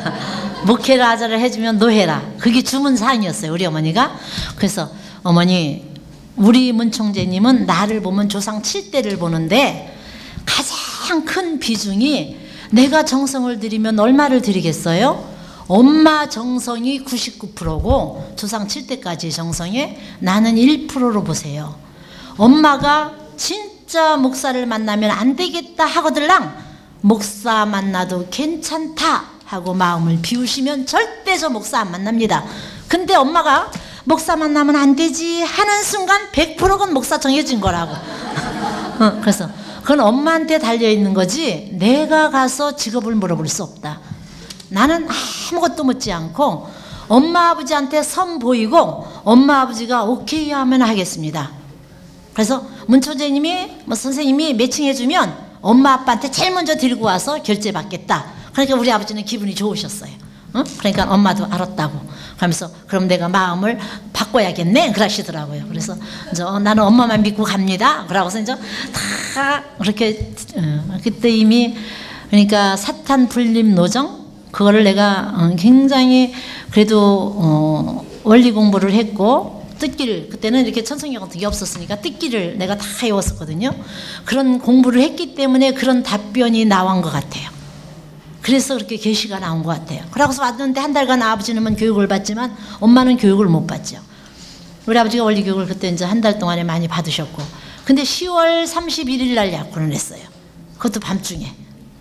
목회라자를 해주면 노해라. 그게 주문 사항이었어요. 우리 어머니가. 그래서 어머니 우리 문총재님은 나를 보면 조상 칠 대를 보는데 가장 큰 비중이 내가 정성을 들이면 얼마를 드리겠어요? 엄마 정성이 구십구 퍼센트고 조상 칠 대까지의 정성에 나는 일 퍼센트로 보세요. 엄마가 진짜 목사를 만나면 안 되겠다 하거들랑 목사 만나도 괜찮다 하고 마음을 비우시면 절대 저 목사 안 만납니다. 근데 엄마가 목사 만나면 안 되지 하는 순간 백 퍼센트가 목사 정해진 거라고. 어, 그래서 그건 엄마한테 달려있는 거지 내가 가서 직업을 물어볼 수 없다. 나는 아무것도 묻지 않고 엄마 아버지한테 선 보이고 엄마 아버지가 오케이 하면 하겠습니다. 그래서 문총재님이 뭐 선생님이 매칭해주면 엄마 아빠한테 제일 먼저 들고 와서 결제 받겠다. 그러니까 우리 아버지는 기분이 좋으셨어요. 어? 그러니까 엄마도 알았다고. 그러면서 그럼 내가 마음을 바꿔야겠네 그러시더라고요. 그래서 이제 어, 나는 엄마만 믿고 갑니다. 그러고서 이제 다 그렇게 어, 그때 이미 그러니까 사탄 불림 노정 그거를 내가 어, 굉장히 그래도 어, 원리 공부를 했고 뜻기를 그때는 이렇게 천성경 같은 게 없었으니까 뜻기를 내가 다 외웠었거든요. 그런 공부를 했기 때문에 그런 답변이 나온 것 같아요. 그래서 그렇게 계시가 나온 것 같아요. 그러고서 왔는데 한 달간 아버지는 교육을 받지만 엄마는 교육을 못 받죠. 우리 아버지가 원리 교육을 그때 이제 한 달 동안에 많이 받으셨고 근데 시월 삼십일일 날 약혼을 했어요. 그것도 밤중에.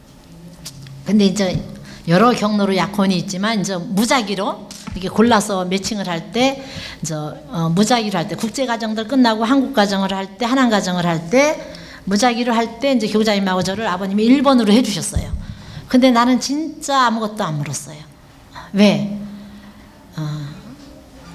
근데 이제 여러 경로로 약혼이 있지만 이제 무작위로 이렇게 골라서 매칭을 할 때 이제 어, 무작위로 할 때 국제 가정들 끝나고 한국 가정을 할 때 한한 가정을 할 때 무작위로 할 때 이제 교장님하고 저를 아버님이 일 번으로 해주셨어요. 근데 나는 진짜 아무것도 안 물었어요. 왜? 어,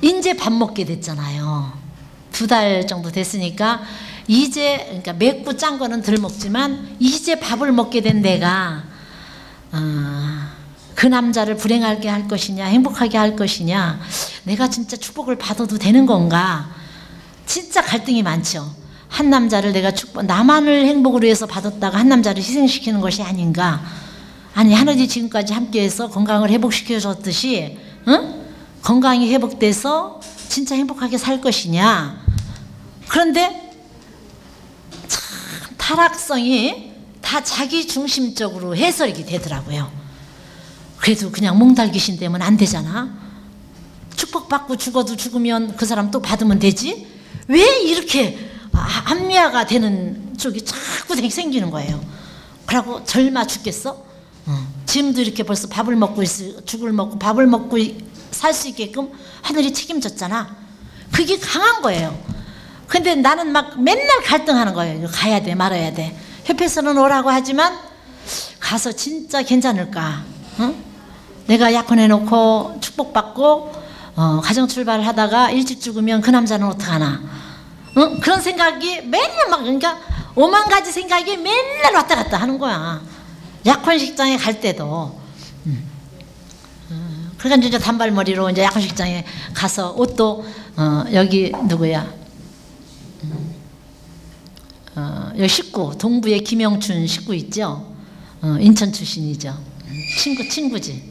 이제 밥 먹게 됐잖아요. 두 달 정도 됐으니까 이제 그러니까 맵고 짠 거는 덜 먹지만 이제 밥을 먹게 된 내가 어, 그 남자를 불행하게 할 것이냐 행복하게 할 것이냐, 내가 진짜 축복을 받아도 되는 건가, 진짜 갈등이 많죠. 한 남자를 내가 축복, 나만을 행복으로 해서 받았다가 한 남자를 희생시키는 것이 아닌가. 아니 하늘이 지금까지 함께해서 건강을 회복시켜줬듯이 응? 건강이 회복돼서 진짜 행복하게 살 것이냐. 그런데 참 타락성이 다 자기 중심적으로 해석이 되더라고요. 그래도 그냥 몽달귀신 되면 안 되잖아. 축복받고 죽어도 죽으면 그 사람 또 받으면 되지. 왜 이렇게 합리화가 되는 쪽이 자꾸 생기는 거예요. 그러고 절마 죽겠어? 어. 지금도 이렇게 벌써 밥을 먹고 있, 죽을 먹고 밥을 먹고 살 수 있게끔 하늘이 책임졌잖아. 그게 강한 거예요. 근데 나는 막 맨날 갈등하는 거예요. 가야 돼 말아야 돼. 협회에서는 오라고 하지만 가서 진짜 괜찮을까? 어? 내가 약혼해놓고 축복받고 어, 가정 출발을 하다가 일찍 죽으면 그 남자는 어떡하나? 어? 그런 생각이 맨날 막, 그러니까 오만 가지 생각이 맨날 왔다 갔다 하는 거야. 약혼식장에 갈 때도. 음. 어, 그러니까 이제 단발머리로 이제 약혼식장에 가서 옷도 어, 여기 누구야? 음. 어, 여기 식구 동부의 김영춘 식구 있죠? 어, 인천 출신이죠. 친구 친구지.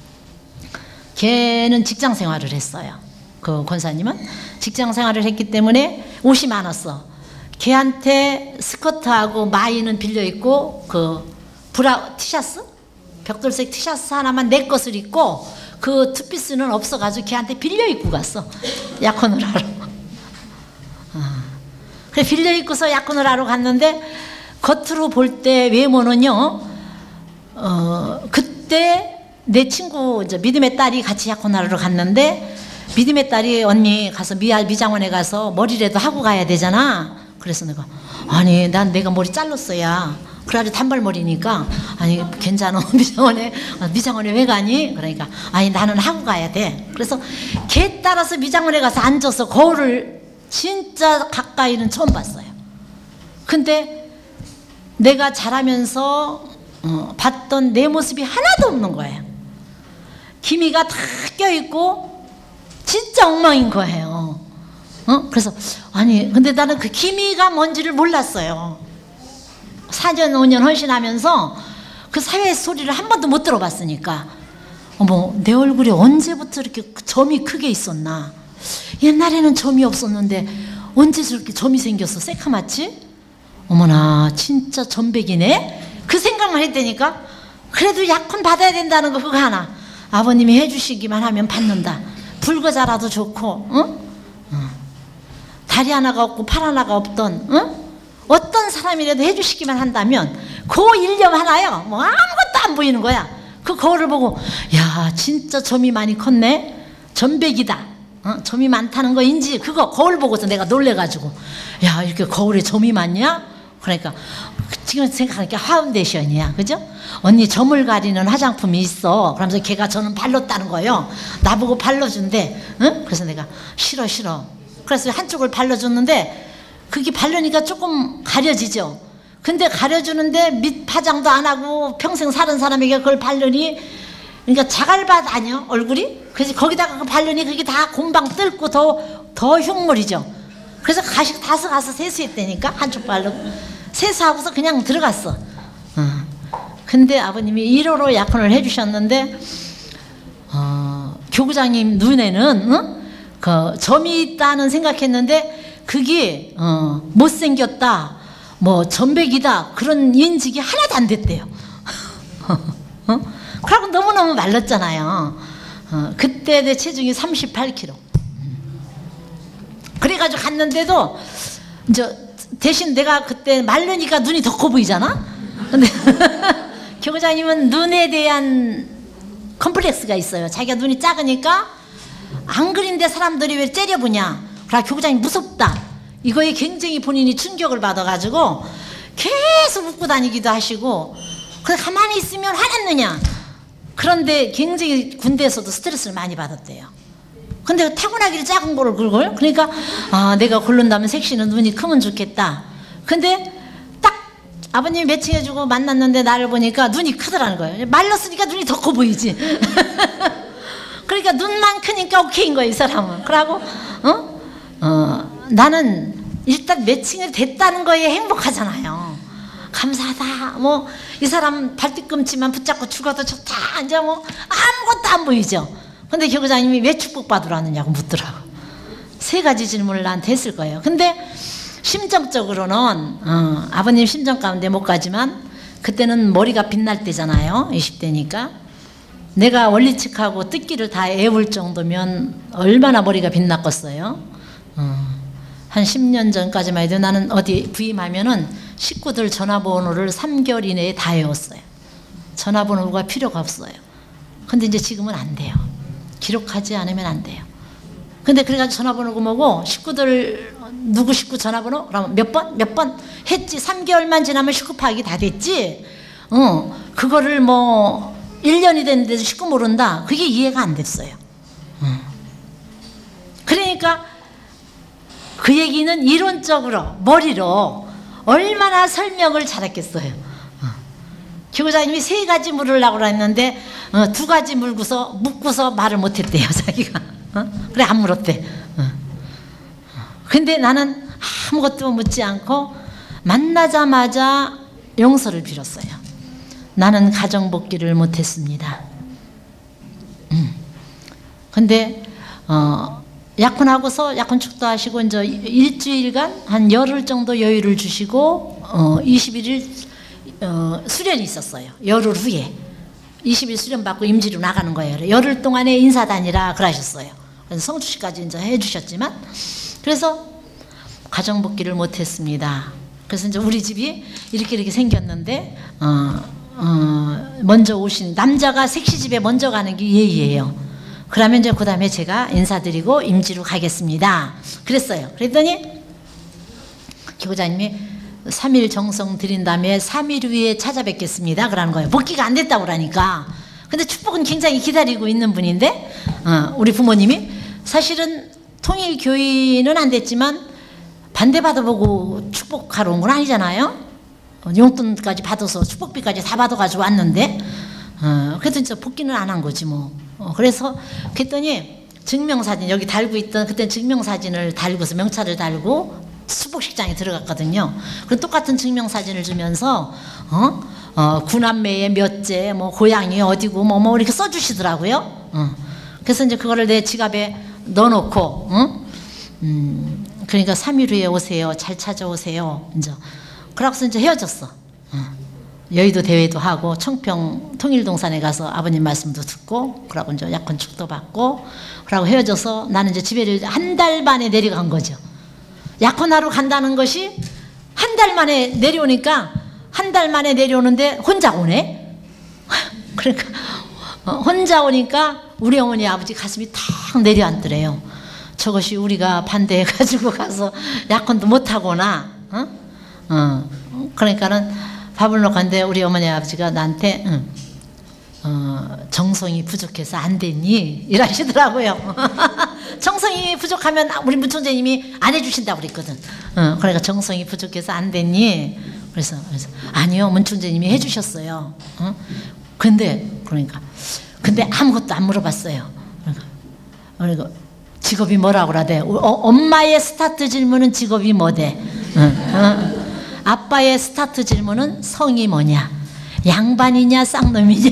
걔는 직장 생활을 했어요. 그 권사님은 직장 생활을 했기 때문에 옷이 많았어. 걔한테 스커트하고 마이는 빌려 입고 그 브라 티셔츠, 벽돌색 티셔츠 하나만 내 것을 입고 그 투피스는 없어가지고 걔한테 빌려 입고 갔어. 약혼을 하러. 어. 그래 빌려 입고서 약혼을 하러 갔는데 겉으로 볼 때 외모는요. 어 그때 내 친구 이제 믿음의 딸이 같이 약혼하러 갔는데 믿음의 딸이 언니 가서 미, 미장원에 가서 머리라도 하고 가야 되잖아. 그래서 내가 아니 난 내가 머리 잘랐어야. 그래가지고 단발머리니까 아니 괜찮아 미장원에 미장원에 왜 가니? 그러니까 아니 나는 하고 가야 돼. 그래서 걔 따라서 미장원에 가서 앉아서 거울을 진짜 가까이는 처음 봤어요. 근데 내가 자라면서 어, 봤던 내 모습이 하나도 없는 거예요. 기미가 다 껴있고 진짜 엉망인 거예요. 어? 그래서 아니 근데 나는 그 기미가 뭔지를 몰랐어요. 사 년 오 년 헌신하면서 그 사회 소리를 한 번도 못 들어봤으니까 어머 내 얼굴에 언제부터 이렇게 점이 크게 있었나. 옛날에는 점이 없었는데 언제 저렇게 점이 생겼어 새카맣지? 어머나 진짜 점백이네. 그 생각만 했다니까. 그래도 약혼 받아야 된다는 거 그거 하나. 아버님이 해주시기만 하면 받는다. 불거자라도 좋고 응? 응. 다리 하나가 없고 팔 하나가 없던 응? 어떤 사람이라도 해주시기만 한다면 그 일념 하나요 뭐 아무것도 안 보이는 거야. 그 거울을 보고 야 진짜 점이 많이 컸네. 점백이다. 어? 점이 많다는 거인지 그거 거울 보고서 내가 놀래가지고 야 이렇게 거울에 점이 많냐? 그러니까 지금 생각하니까 파운데이션이야. 그죠? 언니 점을 가리는 화장품이 있어. 그러면서 걔가 저는 발랐다는 거예요. 나보고 발라준대. 응? 그래서 내가 싫어 싫어. 그래서 한쪽을 발라줬는데 그게 바르니까 조금 가려지죠. 근데 가려주는데 밑 파장도 안 하고 평생 사는 사람에게 그걸 바르니 그러니까 자갈밭 아니요 얼굴이? 그래서 거기다가 그 바르니 그게 다 곰방 뜰고 더, 더 흉물이죠. 그래서 가시 다서 가서 세수했다니까 한쪽 바르고 세수하고서 그냥 들어갔어. 어. 근데 아버님이 일 호로 약혼을 해주셨는데 어, 교구장님 눈에는 어? 그 점이 있다는 생각했는데 그게 어, 못생겼다 뭐 점백이다 그런 인식이 하나도 안 됐대요. 어? 그러고 너무너무 말랐잖아요. 어, 그때 내 체중이 삼십팔 킬로그램. 그래가지고 갔는데도 이제 대신 내가 그때 마르니까 눈이 더 커 보이잖아. 근데 교구장님은 눈에 대한 컴플렉스가 있어요. 자기가 눈이 작으니까 안 그린데 사람들이 왜 째려보냐. 그래 교구장님 무섭다. 이거에 굉장히 본인이 충격을 받아가지고 계속 웃고 다니기도 하시고 그래 가만히 있으면 화났느냐. 그런데 굉장히 군대에서도 스트레스를 많이 받았대요. 근데 타고나기를 작은 거를 그걸 그러니까 아 내가 고른다면 색시는 눈이 크면 좋겠다. 근데 딱 아버님이 매칭해주고 만났는데 나를 보니까 눈이 크더라는 거예요. 말랐으니까 눈이 더 커 보이지. 그러니까 눈만 크니까 오케이인 거예요 이 사람은. 그러고 어? 어, 나는 일단 매칭이 됐다는 거에 행복하잖아요. 감사하다. 뭐 이 사람 발뒤꿈치만 붙잡고 죽어도 좋다. 이제 뭐 아무것도 안 보이죠. 근데 교구장님이 왜 축복받으라느냐고 묻더라고. 세 가지 질문을 나한테 했을 거예요. 근데 심정적으로는 어, 아버님 심정 가운데 못 가지만 그때는 머리가 빛날 때잖아요. 이십 대니까 내가 원리칙하고 뜻기를 다 애울 정도면 얼마나 머리가 빛났겠어요. 어, 한 십 년 전까지만 해도 나는 어디 부임하면은 식구들 전화번호를 삼 개월 이내에 다 외웠어요. 전화번호가 필요가 없어요. 근데 이제 지금은 안 돼요. 기록하지 않으면 안 돼요. 근데 그래가지고 전화번호고 뭐고 식구들 누구 식구 전화번호? 그러면 몇 번? 몇 번? 했지. 삼 개월만 지나면 식구 파악이 다 됐지. 어, 그거를 뭐 일 년이 됐는데도 식구 모른다. 그게 이해가 안 됐어요. 어. 그러니까 그 얘기는 이론적으로 머리로 얼마나 설명을 잘했겠어요. 어. 교구장님이 세 가지 물으려고 했는데 어, 두 가지 물고서 묻고서 말을 못했대요 자기가. 어? 그래 안 물었대. 어. 근데 나는 아무것도 묻지 않고 만나자마자 용서를 빌었어요. 나는 가정 복귀를 못했습니다. 음. 근데 어, 약혼하고서 약혼 축도하시고 이제 일주일간 한 열흘 정도 여유를 주시고 어, 이십일 일 어, 수련이 있었어요. 열흘 후에 이십 일 수련 받고 임지로 나가는 거예요. 열흘 동안에 인사 다니라 그러셨어요. 그래서 성주시까지 이제 해주셨지만 그래서 가정 복귀를 못했습니다. 그래서 이제 우리 집이 이렇게 이렇게 생겼는데 어, 어, 먼저 오신 남자가 색시집에 먼저 가는 게 예의예요. 그러면 이제 그 다음에 제가 인사드리고 임지로 가겠습니다. 그랬어요. 그랬더니 교구장님이 삼 일 정성 드린 다음에 삼 일 후에 찾아뵙겠습니다. 그러는 거예요. 복귀가 안 됐다고 그러니까. 근데 축복은 굉장히 기다리고 있는 분인데 어, 우리 부모님이 사실은 통일교인은 안 됐지만 반대받아보고 축복하러 온 건 아니잖아요. 어, 용돈까지 받아서 축복비까지 다 받아가지고 왔는데 어, 그래도 이제 복귀는 안 한 거지 뭐. 어, 그래서 그랬더니 증명사진 여기 달고 있던 그때 증명사진을 달고서 명찰을 달고 수복식장에 들어갔거든요. 그럼 똑같은 증명사진을 주면서 어? 어, 구남매의 몇째 뭐 고향이 어디고 뭐뭐 뭐 이렇게 써주시더라고요. 어. 그래서 이제 그거를 내 지갑에 넣어놓고 어? 음, 그러니까 삼 일 후에 오세요. 잘 찾아오세요. 이제 그러고서 이제 헤어졌어. 어. 여의도 대회도 하고 청평 통일동산에 가서 아버님 말씀도 듣고 그러고 이제 약혼 축도 받고 그러고 헤어져서 나는 이제 집에 한 달 만에 내려간 거죠. 약혼하러 간다는 것이 한 달 만에 내려오니까 한 달 만에 내려오는데 혼자 오네. 그러니까 혼자 오니까 우리 어머니 아버지 가슴이 탁 내려앉더래요. 저것이 우리가 반대해가지고 가서 약혼도 못하거나 어? 어. 그러니까는 밥을 놓고 갔는데 우리 어머니 아버지가 나한테 응, 어, 정성이 부족해서 안 됐니? 이러시더라고요. 정성이 부족하면 우리 문총재님이 안 해주신다고 그랬거든. 어, 그러니까 정성이 부족해서 안 됐니? 그래서, 그래서 아니요 문총재님이 해주셨어요. 어? 근데 그러니까 근데 아무것도 안 물어봤어요. 그러니까, 그러니까 직업이 뭐라고 그러대. 어, 엄마의 스타트 질문은 직업이 뭐대. 어, 어. 아빠의 스타트 질문은 성이 뭐냐, 양반이냐 쌍놈이냐.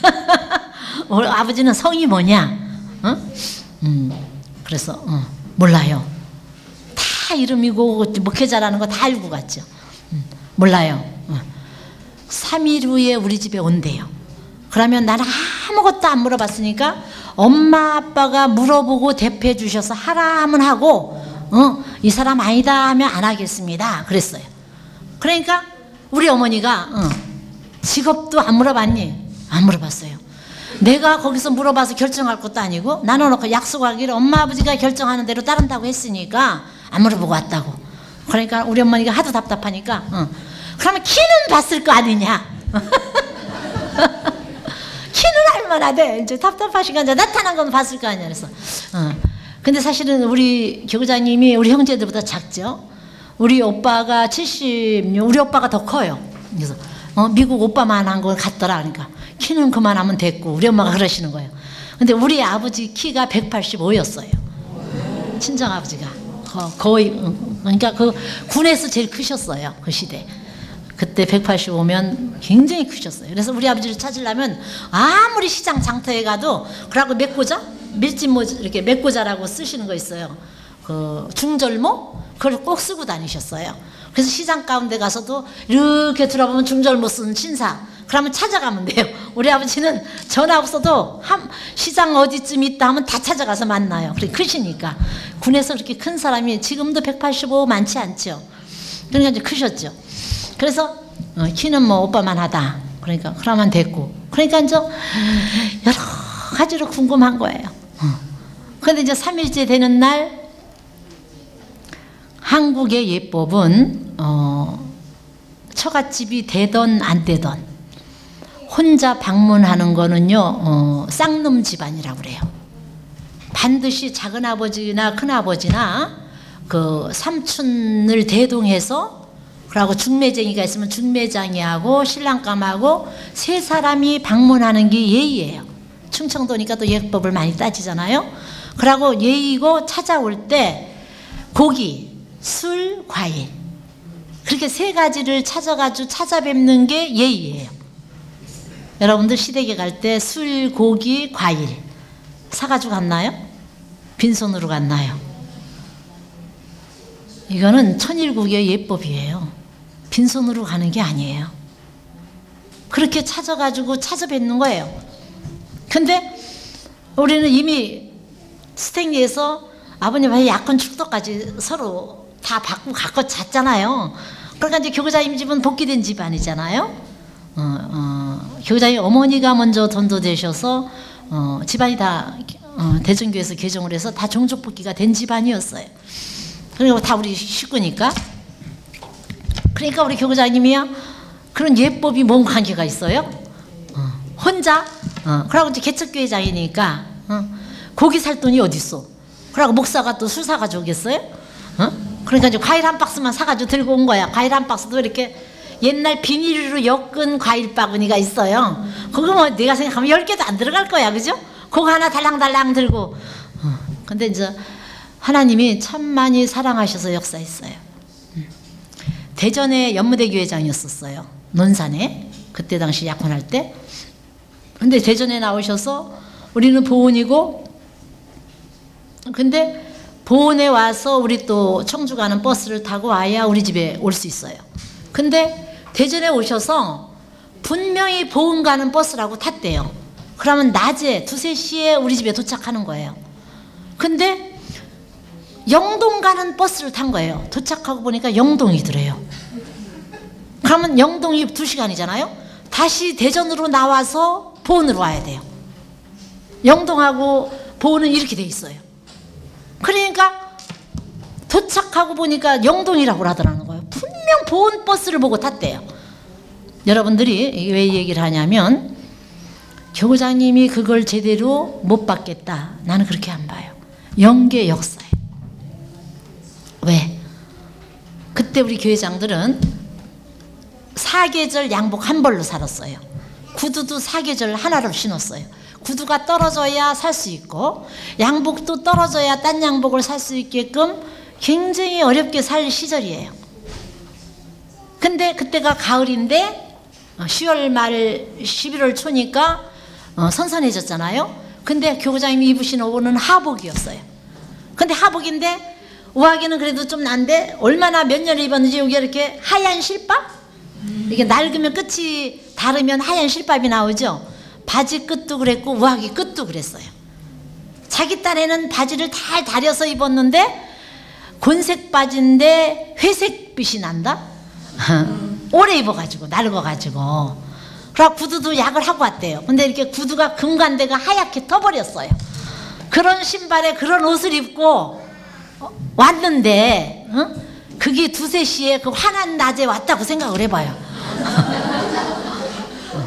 우리 아버지는 성이 뭐냐. 어? 음, 그래서 어, 몰라요. 다 이름이고 목회자라는 거 다 알고 갔죠. 음, 몰라요. 어. 삼 일 후에 우리 집에 온대요. 그러면 나는 아무것도 안 물어봤으니까 엄마 아빠가 물어보고 대표해 주셔서 하라 하면 하고 어, 이 사람 아니다 하면 안 하겠습니다. 그랬어요. 그러니까 우리 어머니가 어, 직업도 안 물어봤니? 안 물어봤어요. 내가 거기서 물어봐서 결정할 것도 아니고 나눠 놓고 약속하기를 엄마 아버지가 결정하는 대로 따른다고 했으니까 안 물어보고 왔다고. 그러니까 우리 어머니가 하도 답답하니까 어, 그러면 키는 봤을 거 아니냐. 키는 얼마나 돼? 이제 답답하시니까 이제 나타난 건 봤을 거 아니야. 그래서 어, 근데 사실은 우리 교장님이 우리 형제들보다 작죠. 우리 오빠가 칠십육, 우리 오빠가 더 커요. 그래서 어, 미국 오빠만한 걸 같더라. 그러니까 키는 그만하면 됐고 우리 엄마가 그러시는 거예요. 근데 우리 아버지 키가 백팔십오였어요. 친정 아버지가 거의, 그러니까 그 군에서 제일 크셨어요. 그 시대. 그때 백팔십오면 굉장히 크셨어요. 그래서 우리 아버지를 찾으려면 아무리 시장 장터에 가도 그러고 맥고자, 밀짚모 이렇게 맥고자라고 쓰시는 거 있어요. 그 중절모 그걸 꼭 쓰고 다니셨어요. 그래서 시장 가운데 가서도 이렇게 들어보면 중절모 쓰는 신사. 그러면 찾아가면 돼요. 우리 아버지는 전화 없어도 한 시장 어디쯤 있다 하면 다 찾아가서 만나요. 그래 크시니까. 군에서 그렇게 큰 사람이 지금도 백팔십오 많지 않죠. 그러니까 이제 크셨죠. 그래서 어, 키는 뭐 오빠만 하다. 그러니까 그러면 됐고. 그러니까 이제 여러 가지로 궁금한 거예요. 어. 그런데 이제 삼 일째 되는 날 한국의 예법은 어, 처갓집이 되던 안 되던 혼자 방문하는 거는요, 어, 쌍놈 집안이라고 그래요. 반드시 작은아버지나 큰아버지나 그 삼촌을 대동해서 그러고 중매쟁이가 있으면 중매장이하고 신랑감하고 세 사람이 방문하는 게 예의예요. 충청도니까 또 예법을 많이 따지잖아요. 그러고 예의고 찾아올 때 고기, 술, 과일 그렇게 세 가지를 찾아가지고 찾아뵙는 게 예의예요. 여러분들 시댁에 갈 때 술, 고기, 과일 사가지고 갔나요? 빈손으로 갔나요? 이거는 천일국의 예법이에요. 빈손으로 가는 게 아니에요. 그렇게 찾아가지고 찾아뵙는 거예요. 근데 우리는 이미 스탠리에서 아버님의 약혼 축도까지 서로 다 받고 갖고 잤잖아요. 그러니까 이제 교구자님 집은 복귀된 집안이잖아요. 어, 어, 교구자님 어머니가 먼저 전도되셔서 어, 집안이 다 어, 대전교에서 개종을 해서 다 종족복귀가 된 집안이었어요. 그리고 다 우리 식구니까. 그러니까 우리 교구자님이야 그런 예법이 뭔 관계가 있어요? 어, 혼자 어, 그러고 이제 개척교회장이니까 어, 고기 살 돈이 어디 있어? 그러고 목사가 또 술 사가지고 오겠어요? 어? 그러니까 이제 과일 한 박스만 사가지고 들고 온 거야. 과일 한 박스도 이렇게 옛날 비닐로 엮은 과일 바구니가 있어요. 그거 뭐 내가 생각하면 열 개도 안 들어갈 거야, 그죠? 그거 하나 달랑달랑 들고. 어. 근데 이제 하나님이 참 많이 사랑하셔서 역사했어요. 음. 대전에 연무대 교회장이었었어요. 논산에 그때 당시 약혼할 때. 근데 대전에 나오셔서 우리는 보은이고, 근데 보은에 와서 우리 또 청주 가는 버스를 타고 와야 우리 집에 올 수 있어요. 근데 대전에 오셔서 분명히 보은 가는 버스라고 탔대요. 그러면 낮에 두세 시에 우리 집에 도착하는 거예요. 근데 영동 가는 버스를 탄 거예요. 도착하고 보니까 영동이더래요. 그러면 영동이 두 시간이잖아요. 다시 대전으로 나와서 보은으로 와야 돼요. 영동하고 보은은 이렇게 돼 있어요. 그러니까 도착하고 보니까 영동이라고 하더라는 거예요. 분명 보은 버스를 보고 탔대요. 여러분들이 왜 얘기를 하냐면 교구장님이 그걸 제대로 못 받겠다. 나는 그렇게 안 봐요. 영계 역사예요. 왜? 그때 우리 교회장들은 사계절 양복 한 벌로 살았어요. 구두도 사계절 하나를 신었어요. 구두가 떨어져야 살 수 있고 양복도 떨어져야 딴 양복을 살 수 있게끔 굉장히 어렵게 살 시절이에요. 근데 그때가 가을인데 시월 말 십일월 초니까 어, 선선해졌잖아요. 근데 교구장님이 입으신 옷은 하복이었어요. 근데 하복인데 우아기는 그래도 좀 난데 얼마나 몇 년을 입었는지 여기 이렇게 하얀 실밥? 이게 낡으면 끝이 다르면 하얀 실밥이 나오죠. 바지 끝도 그랬고 우아기 끝도 그랬어요. 자기 딸에는 바지를 잘 다려서 입었는데 곤색 바지인데 회색빛이 난다? 오래 입어가지고 낡아가지고 그래서 구두도 약을 하고 왔대요. 근데 이렇게 구두가 금간대가 하얗게 터버렸어요. 그런 신발에 그런 옷을 입고 왔는데 어? 그게 두세 시에 그 환한 낮에 왔다고 생각을 해봐요.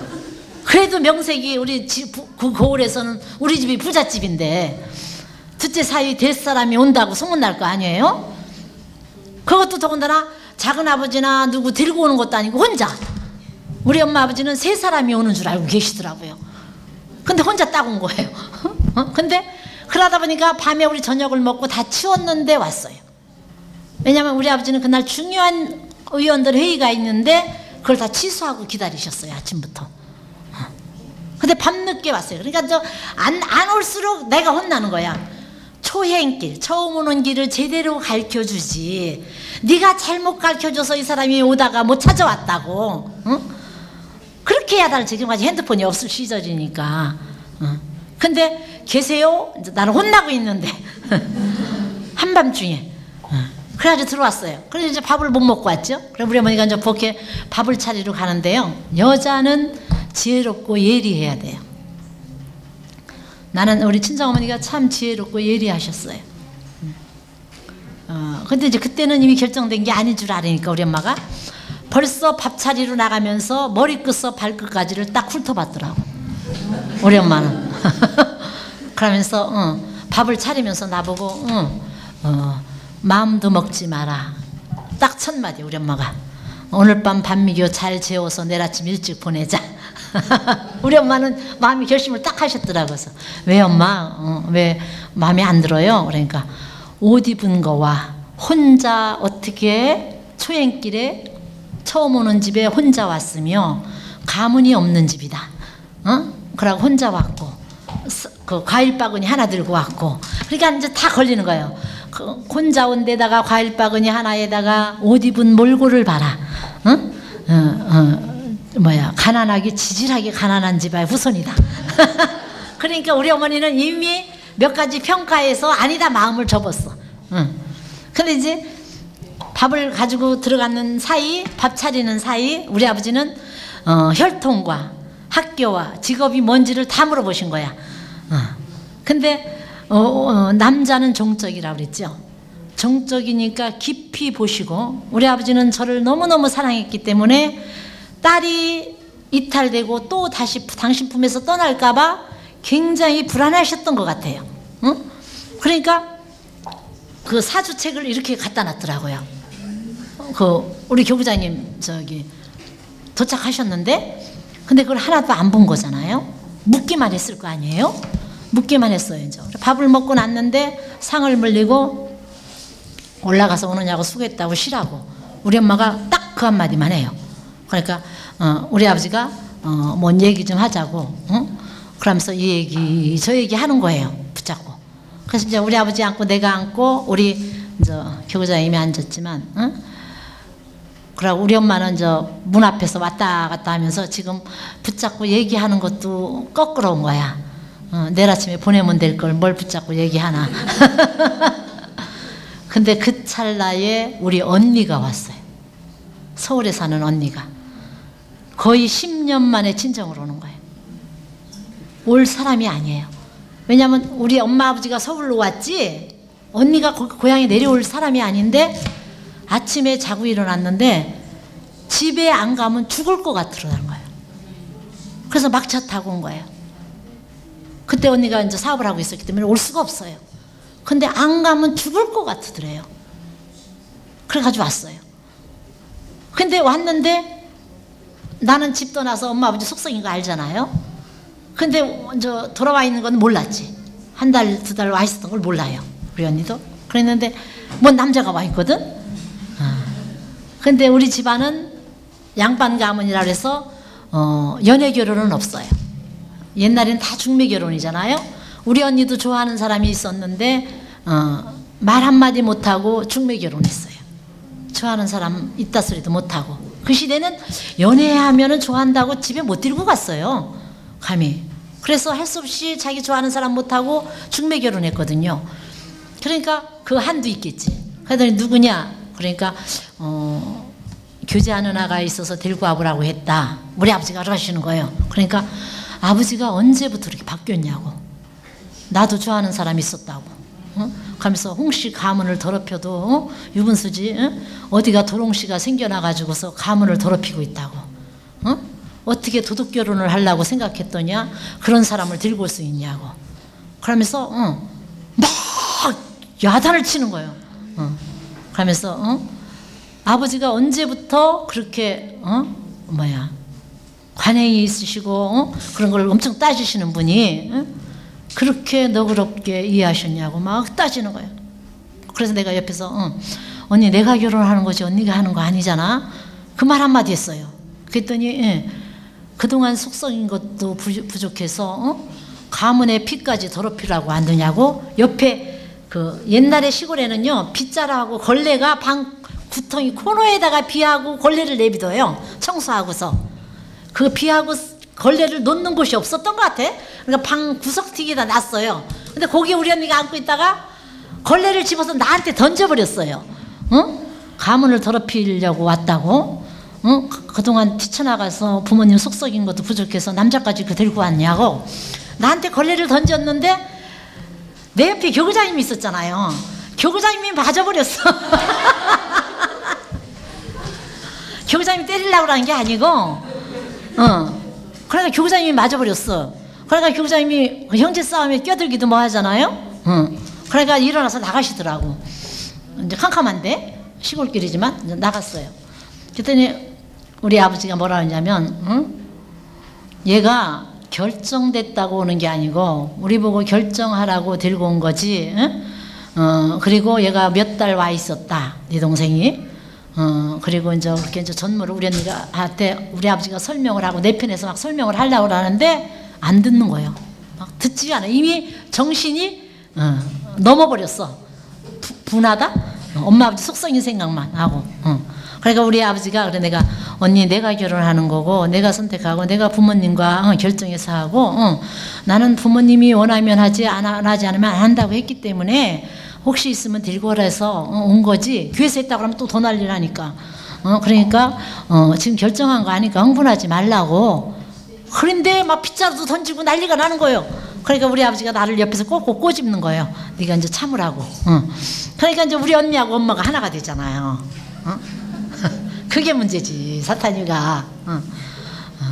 그래도 명색이 우리 집, 그 고을에서는 우리 집이 부잣집인데 둘째 사위 될 사람이 온다고 소문날 거 아니에요? 그것도 더군다나 작은 아버지나 누구 데리고 오는 것도 아니고 혼자. 우리 엄마 아버지는 세 사람이 오는 줄 알고 계시더라고요. 근데 혼자 딱 온 거예요. 어? 근데 그러다 보니까 밤에 우리 저녁을 먹고 다 치웠는데 왔어요. 왜냐면 우리 아버지는 그날 중요한 의원들 회의가 있는데 그걸 다 취소하고 기다리셨어요. 아침부터. 근데 밤늦게 왔어요. 그러니까 저 안 안 올수록 내가 혼나는 거야. 초행길, 처음 오는 길을 제대로 가르쳐주지. 네가 잘못 가르쳐줘서 이 사람이 오다가 못 찾아왔다고. 응? 그렇게 해야 나는 지금까지 핸드폰이 없을 시절이니까. 응. 근데 계세요? 이제 나는 혼나고 있는데 한밤중에. 응. 그래가지고 들어왔어요. 그래서 이제 밥을 못 먹고 왔죠. 그래 우리 어머니가 이제 그렇게 밥을 차리러 가는데요. 여자는 지혜롭고 예리해야 돼요. 나는 우리 친정어머니가 참 지혜롭고 예리하셨어요. 어, 근데 이제 그때는 이미 결정된 게 아닌 줄 알으니까 우리 엄마가 벌써 밥 차리러 나가면서 머리끝서 발끝까지를 딱 훑어봤더라고. 우리 엄마는. 그러면서 어, 밥을 차리면서 나보고 어, 어, 마음도 먹지 마라. 딱 첫 마디 우리 엄마가. 오늘 밤 반미교 잘 재워서 내일 아침 일찍 보내자. 우리 엄마는 마음이 결심을 딱 하셨더라고요. 왜 엄마? 어, 왜 마음에 안 들어요? 그러니까 옷 입은 거와 혼자 어떻게 초행길에 처음 오는 집에 혼자 왔으며 가문이 없는 집이다. 어? 그러고 혼자 왔고 그 과일 바구니 하나 들고 왔고 그러니까 이제 다 걸리는 거예요. 그 혼자 온 데다가 과일 바구니 하나에다가 옷 입은 몰골을 봐라. 어? 어, 어. 뭐야 가난하게 지질하게 가난한 집의 후손이다. 그러니까 우리 어머니는 이미 몇 가지 평가해서 아니다 마음을 접었어. 응. 근데 이제 밥을 가지고 들어가는 사이 밥 차리는 사이 우리 아버지는 어, 혈통과 학교와 직업이 뭔지를 다 물어보신 거야. 어. 근데 어, 어, 남자는 종적이라고 그랬죠. 종적이니까 깊이 보시고 우리 아버지는 저를 너무너무 사랑했기 때문에 딸이 이탈되고 또 다시 당신 품에서 떠날까봐 굉장히 불안하셨던 것 같아요. 응? 그러니까 그 사주책을 이렇게 갖다 놨더라고요. 그 우리 교구장님 저기 도착하셨는데 근데 그걸 하나도 안 본 거잖아요. 묻기만 했을 거 아니에요. 묻기만 했어요. 이제 밥을 먹고 났는데 상을 물리고 올라가서 오느냐고 수고했다고 쉬라고 우리 엄마가 딱 그 한마디만 해요. 그러니까 어, 우리 아버지가 어, 뭔 얘기 좀 하자고 응? 그러면서 이 얘기 저 얘기 하는 거예요. 붙잡고. 그래서 이제 우리 아버지 앉고 내가 앉고 우리 저 교구장님이 앉았지만 응? 그러고 우리 엄마는 저 문 앞에서 왔다 갔다 하면서 지금 붙잡고 얘기하는 것도 거꾸로 온 거야. 어, 내일 아침에 보내면 될 걸 뭘 붙잡고 얘기하나. 근데 그 찰나에 우리 언니가 왔어요. 서울에 사는 언니가. 거의 십 년 만에 친정으로 오는 거예요. 올 사람이 아니에요. 왜냐하면 우리 엄마 아버지가 서울로 왔지 언니가 고향에 내려올 사람이 아닌데 아침에 자고 일어났는데 집에 안 가면 죽을 것 같더라는 거예요. 그래서 막차 타고 온 거예요. 그때 언니가 이제 사업을 하고 있었기 때문에 올 수가 없어요. 근데 안 가면 죽을 것 같더래요. 그래가지고 왔어요. 근데 왔는데 나는 집 떠나서 엄마 아버지 속성인 거 알잖아요. 근데 저 돌아와 있는 건 몰랐지. 한 달 두 달 와 있었던 걸 몰라요. 우리 언니도. 그랬는데 뭔 남자가 와 있거든. 어. 근데 우리 집안은 양반 가문이라 그래서 어, 연애 결혼은 없어요. 옛날엔 다 중매 결혼이잖아요. 우리 언니도 좋아하는 사람이 있었는데 어, 말 한마디 못하고 중매 결혼했어요. 좋아하는 사람 있다 소리도 못하고. 그 시대는 연애하면은 좋아한다고 집에 못 데리고 갔어요. 감히. 그래서 할 수 없이 자기 좋아하는 사람 못하고 중매 결혼했거든요. 그러니까 그 한도 있겠지. 그러더니 누구냐? 그러니까 어, 교제하는 아가 있어서 데리고 와보라고 했다. 우리 아버지가 그러시는 거예요. 그러니까 아버지가 언제부터 이렇게 바뀌었냐고. 나도 좋아하는 사람이 있었다고. 어? 가면서 홍씨 가문을 더럽혀도 어? 유분수지 어? 어디가 도롱씨가 생겨나가지고서 가문을 더럽히고 있다고. 어? 어떻게 도둑 결혼을 하려고 생각했더냐? 그런 사람을 데리고 올 수 있냐고. 그러면서 어, 막 야단을 치는 거예요. 어. 그러면서 어? 아버지가 언제부터 그렇게 어? 뭐야 관행이 있으시고 어? 그런 걸 엄청 따지시는 분이 어? 그렇게 너그럽게 이해하셨냐고 막 따지는 거예요. 그래서 내가 옆에서 어, 언니 내가 결혼하는 거지 언니가 하는 거 아니잖아. 그 말 한마디 했어요. 그랬더니 예, 그동안 속성인 것도 부족해서 어? 가문의 피까지 더럽히라고 안 되냐고. 옆에 그 옛날에 시골에는요 빗자루하고 걸레가 방 구덩이 코너에다가 비하고 걸레를 내비둬요. 청소하고서 그 비하고 걸레를 놓는 곳이 없었던 것 같아. 그러니까 방 구석튀기다 놨어요. 근데 거기 우리 언니가 앉고 있다가 걸레를 집어서 나한테 던져버렸어요. 어? 가문을 더럽히려고 왔다고? 어? 그동안 뛰쳐나가서 부모님 속썩인 것도 부족해서 남자까지 그 데리고 왔냐고. 나한테 걸레를 던졌는데 내 옆에 교구장님이 있었잖아요. 교구장님이 맞아버렸어. 교구장님이 때리려고 하는 게 아니고 어. 그러니까 교구장님이 맞아버렸어. 그러니까 교구장님이 형제 싸움에 껴들기도 뭐 하잖아요. 어. 그러니까 일어나서 나가시더라고. 이제 캄캄한데 시골길이지만 이제 나갔어요. 그랬더니 우리 아버지가 뭐라 하냐면 응? 얘가 결정됐다고 오는 게 아니고 우리 보고 결정하라고 들고 온 거지. 응? 어, 그리고 얘가 몇 달 와 있었다. 네 동생이. 어, 그리고 이제 그렇게 이제 전무를 우리 언니가 한테 우리 아버지가 설명을 하고 내 편에서 막 설명을 하려고 하는데 안 듣는 거예요. 막 듣지 않아. 이미 정신이 어, 넘어버렸어. 부, 분하다? 엄마 아버지 속성인 생각만 하고. 어. 그러니까 우리 아버지가 그래 내가 언니 내가 결혼하는 거고 내가 선택하고 내가 부모님과 어, 결정해서 하고 어, 나는 부모님이 원하면 하지 안 하지 않으면 안 한다고 했기 때문에 혹시 있으면 들고 오라 해서 어, 온 거지. 교회에서 했다고 하면 또 더 난리 나니까. 어, 그러니까 어, 지금 결정한 거 아니까 흥분하지 말라고. 그런데 막 빗자루도 던지고 난리가 나는 거예요. 그러니까 우리 아버지가 나를 옆에서 꼭꼭 꼬집는 거예요. 네가 이제 참으라고. 어. 그러니까 이제 우리 언니하고 엄마가 하나가 되잖아요. 어? 그게 문제지 사탄이가. 어. 어.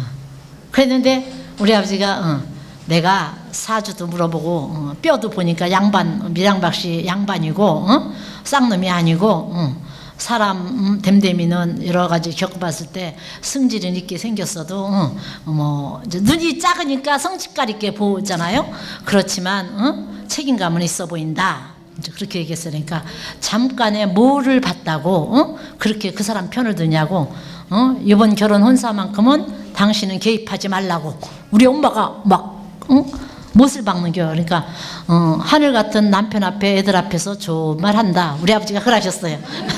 그랬는데 우리 아버지가 어, 내가 사주도 물어보고 어, 뼈도 보니까 양반 밀양박씨 양반이고 어? 쌍놈이 아니고 어. 사람 음, 댐댐이는 여러 가지 겪어봤을 때 승질은 있게 생겼어도 어, 뭐 이제 눈이 작으니까 성직감 있게 보잖아요. 그렇지만 어? 책임감은 있어 보인다. 이제 그렇게 얘기했어요. 그러니까 잠깐에 뭐를 봤다고 어? 그렇게 그 사람 편을 드냐고. 어? 이번 결혼 혼사만큼은 당신은 개입하지 말라고. 우리 엄마가 막 어? 못을 박는겨. 그러니까 어, 하늘 같은 남편 앞에 애들 앞에서 좋은 한다. 우리 아버지가 그러셨어요.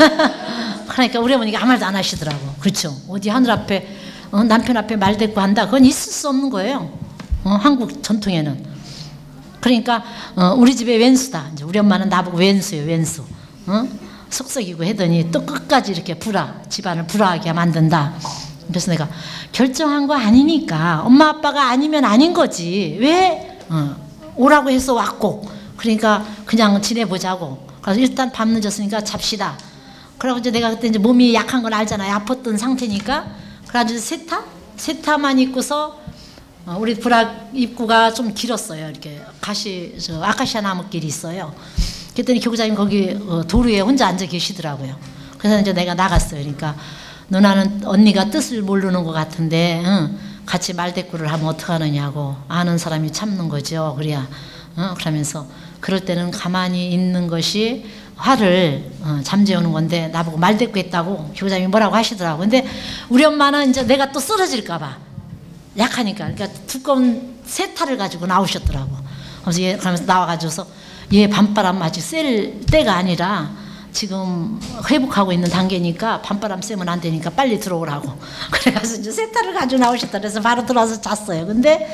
그러니까 우리 어머니가 아무 말도 안 하시더라고. 그렇죠. 어디 하늘 앞에 어, 남편 앞에 말대꾸 한다. 그건 있을 수 없는 거예요. 어, 한국 전통에는. 그러니까 어, 우리 집에 왼수다. 이제 우리 엄마는 나보고 왼수예요. 왼수. 어? 속썩이고 하더니 또 끝까지 이렇게 불화, 집안을 불화하게 만든다. 그래서 내가 결정한 거 아니니까 엄마 아빠가 아니면 아닌 거지. 왜 어, 오라고 해서 왔고. 그러니까 그냥 지내보자고. 그래서 일단 밤 늦었으니까 잡시다. 그러고 이제 내가 그때 이제 몸이 약한 걸 알잖아요. 아팠던 상태니까. 그래가지고 세타? 세타만 입고서 어, 우리 불악 입구가 좀 길었어요. 이렇게 가시, 저 아카시아 나무길이 있어요. 그랬더니 교구장님 거기 어, 도로에 혼자 앉아 계시더라고요. 그래서 이제 내가 나갔어요. 그러니까 누나는 언니가 뜻을 모르는 것 같은데 응, 같이 말대꾸를 하면 어떡하느냐고. 아는 사람이 참는 거죠. 그래야 어, 그러면서 그럴 때는 가만히 있는 것이 화를 어, 잠재우는 건데 나보고 말대꾸 했다고 교장님이 뭐라고 하시더라고. 근데 우리 엄마는 이제 내가 또 쓰러질까 봐 약하니까 그러니까 두꺼운 세타를 가지고 나오셨더라고. 그래서 얘 그러면서 나와가지고서 얘 밤바람 아직 쐴 때가 아니라 지금 회복하고 있는 단계니까 밤바람 쐬면 안 되니까 빨리 들어오라고. 그래가지고 이제 세타를 가지고 나오셨다. 그래서 바로 들어와서 잤어요. 근데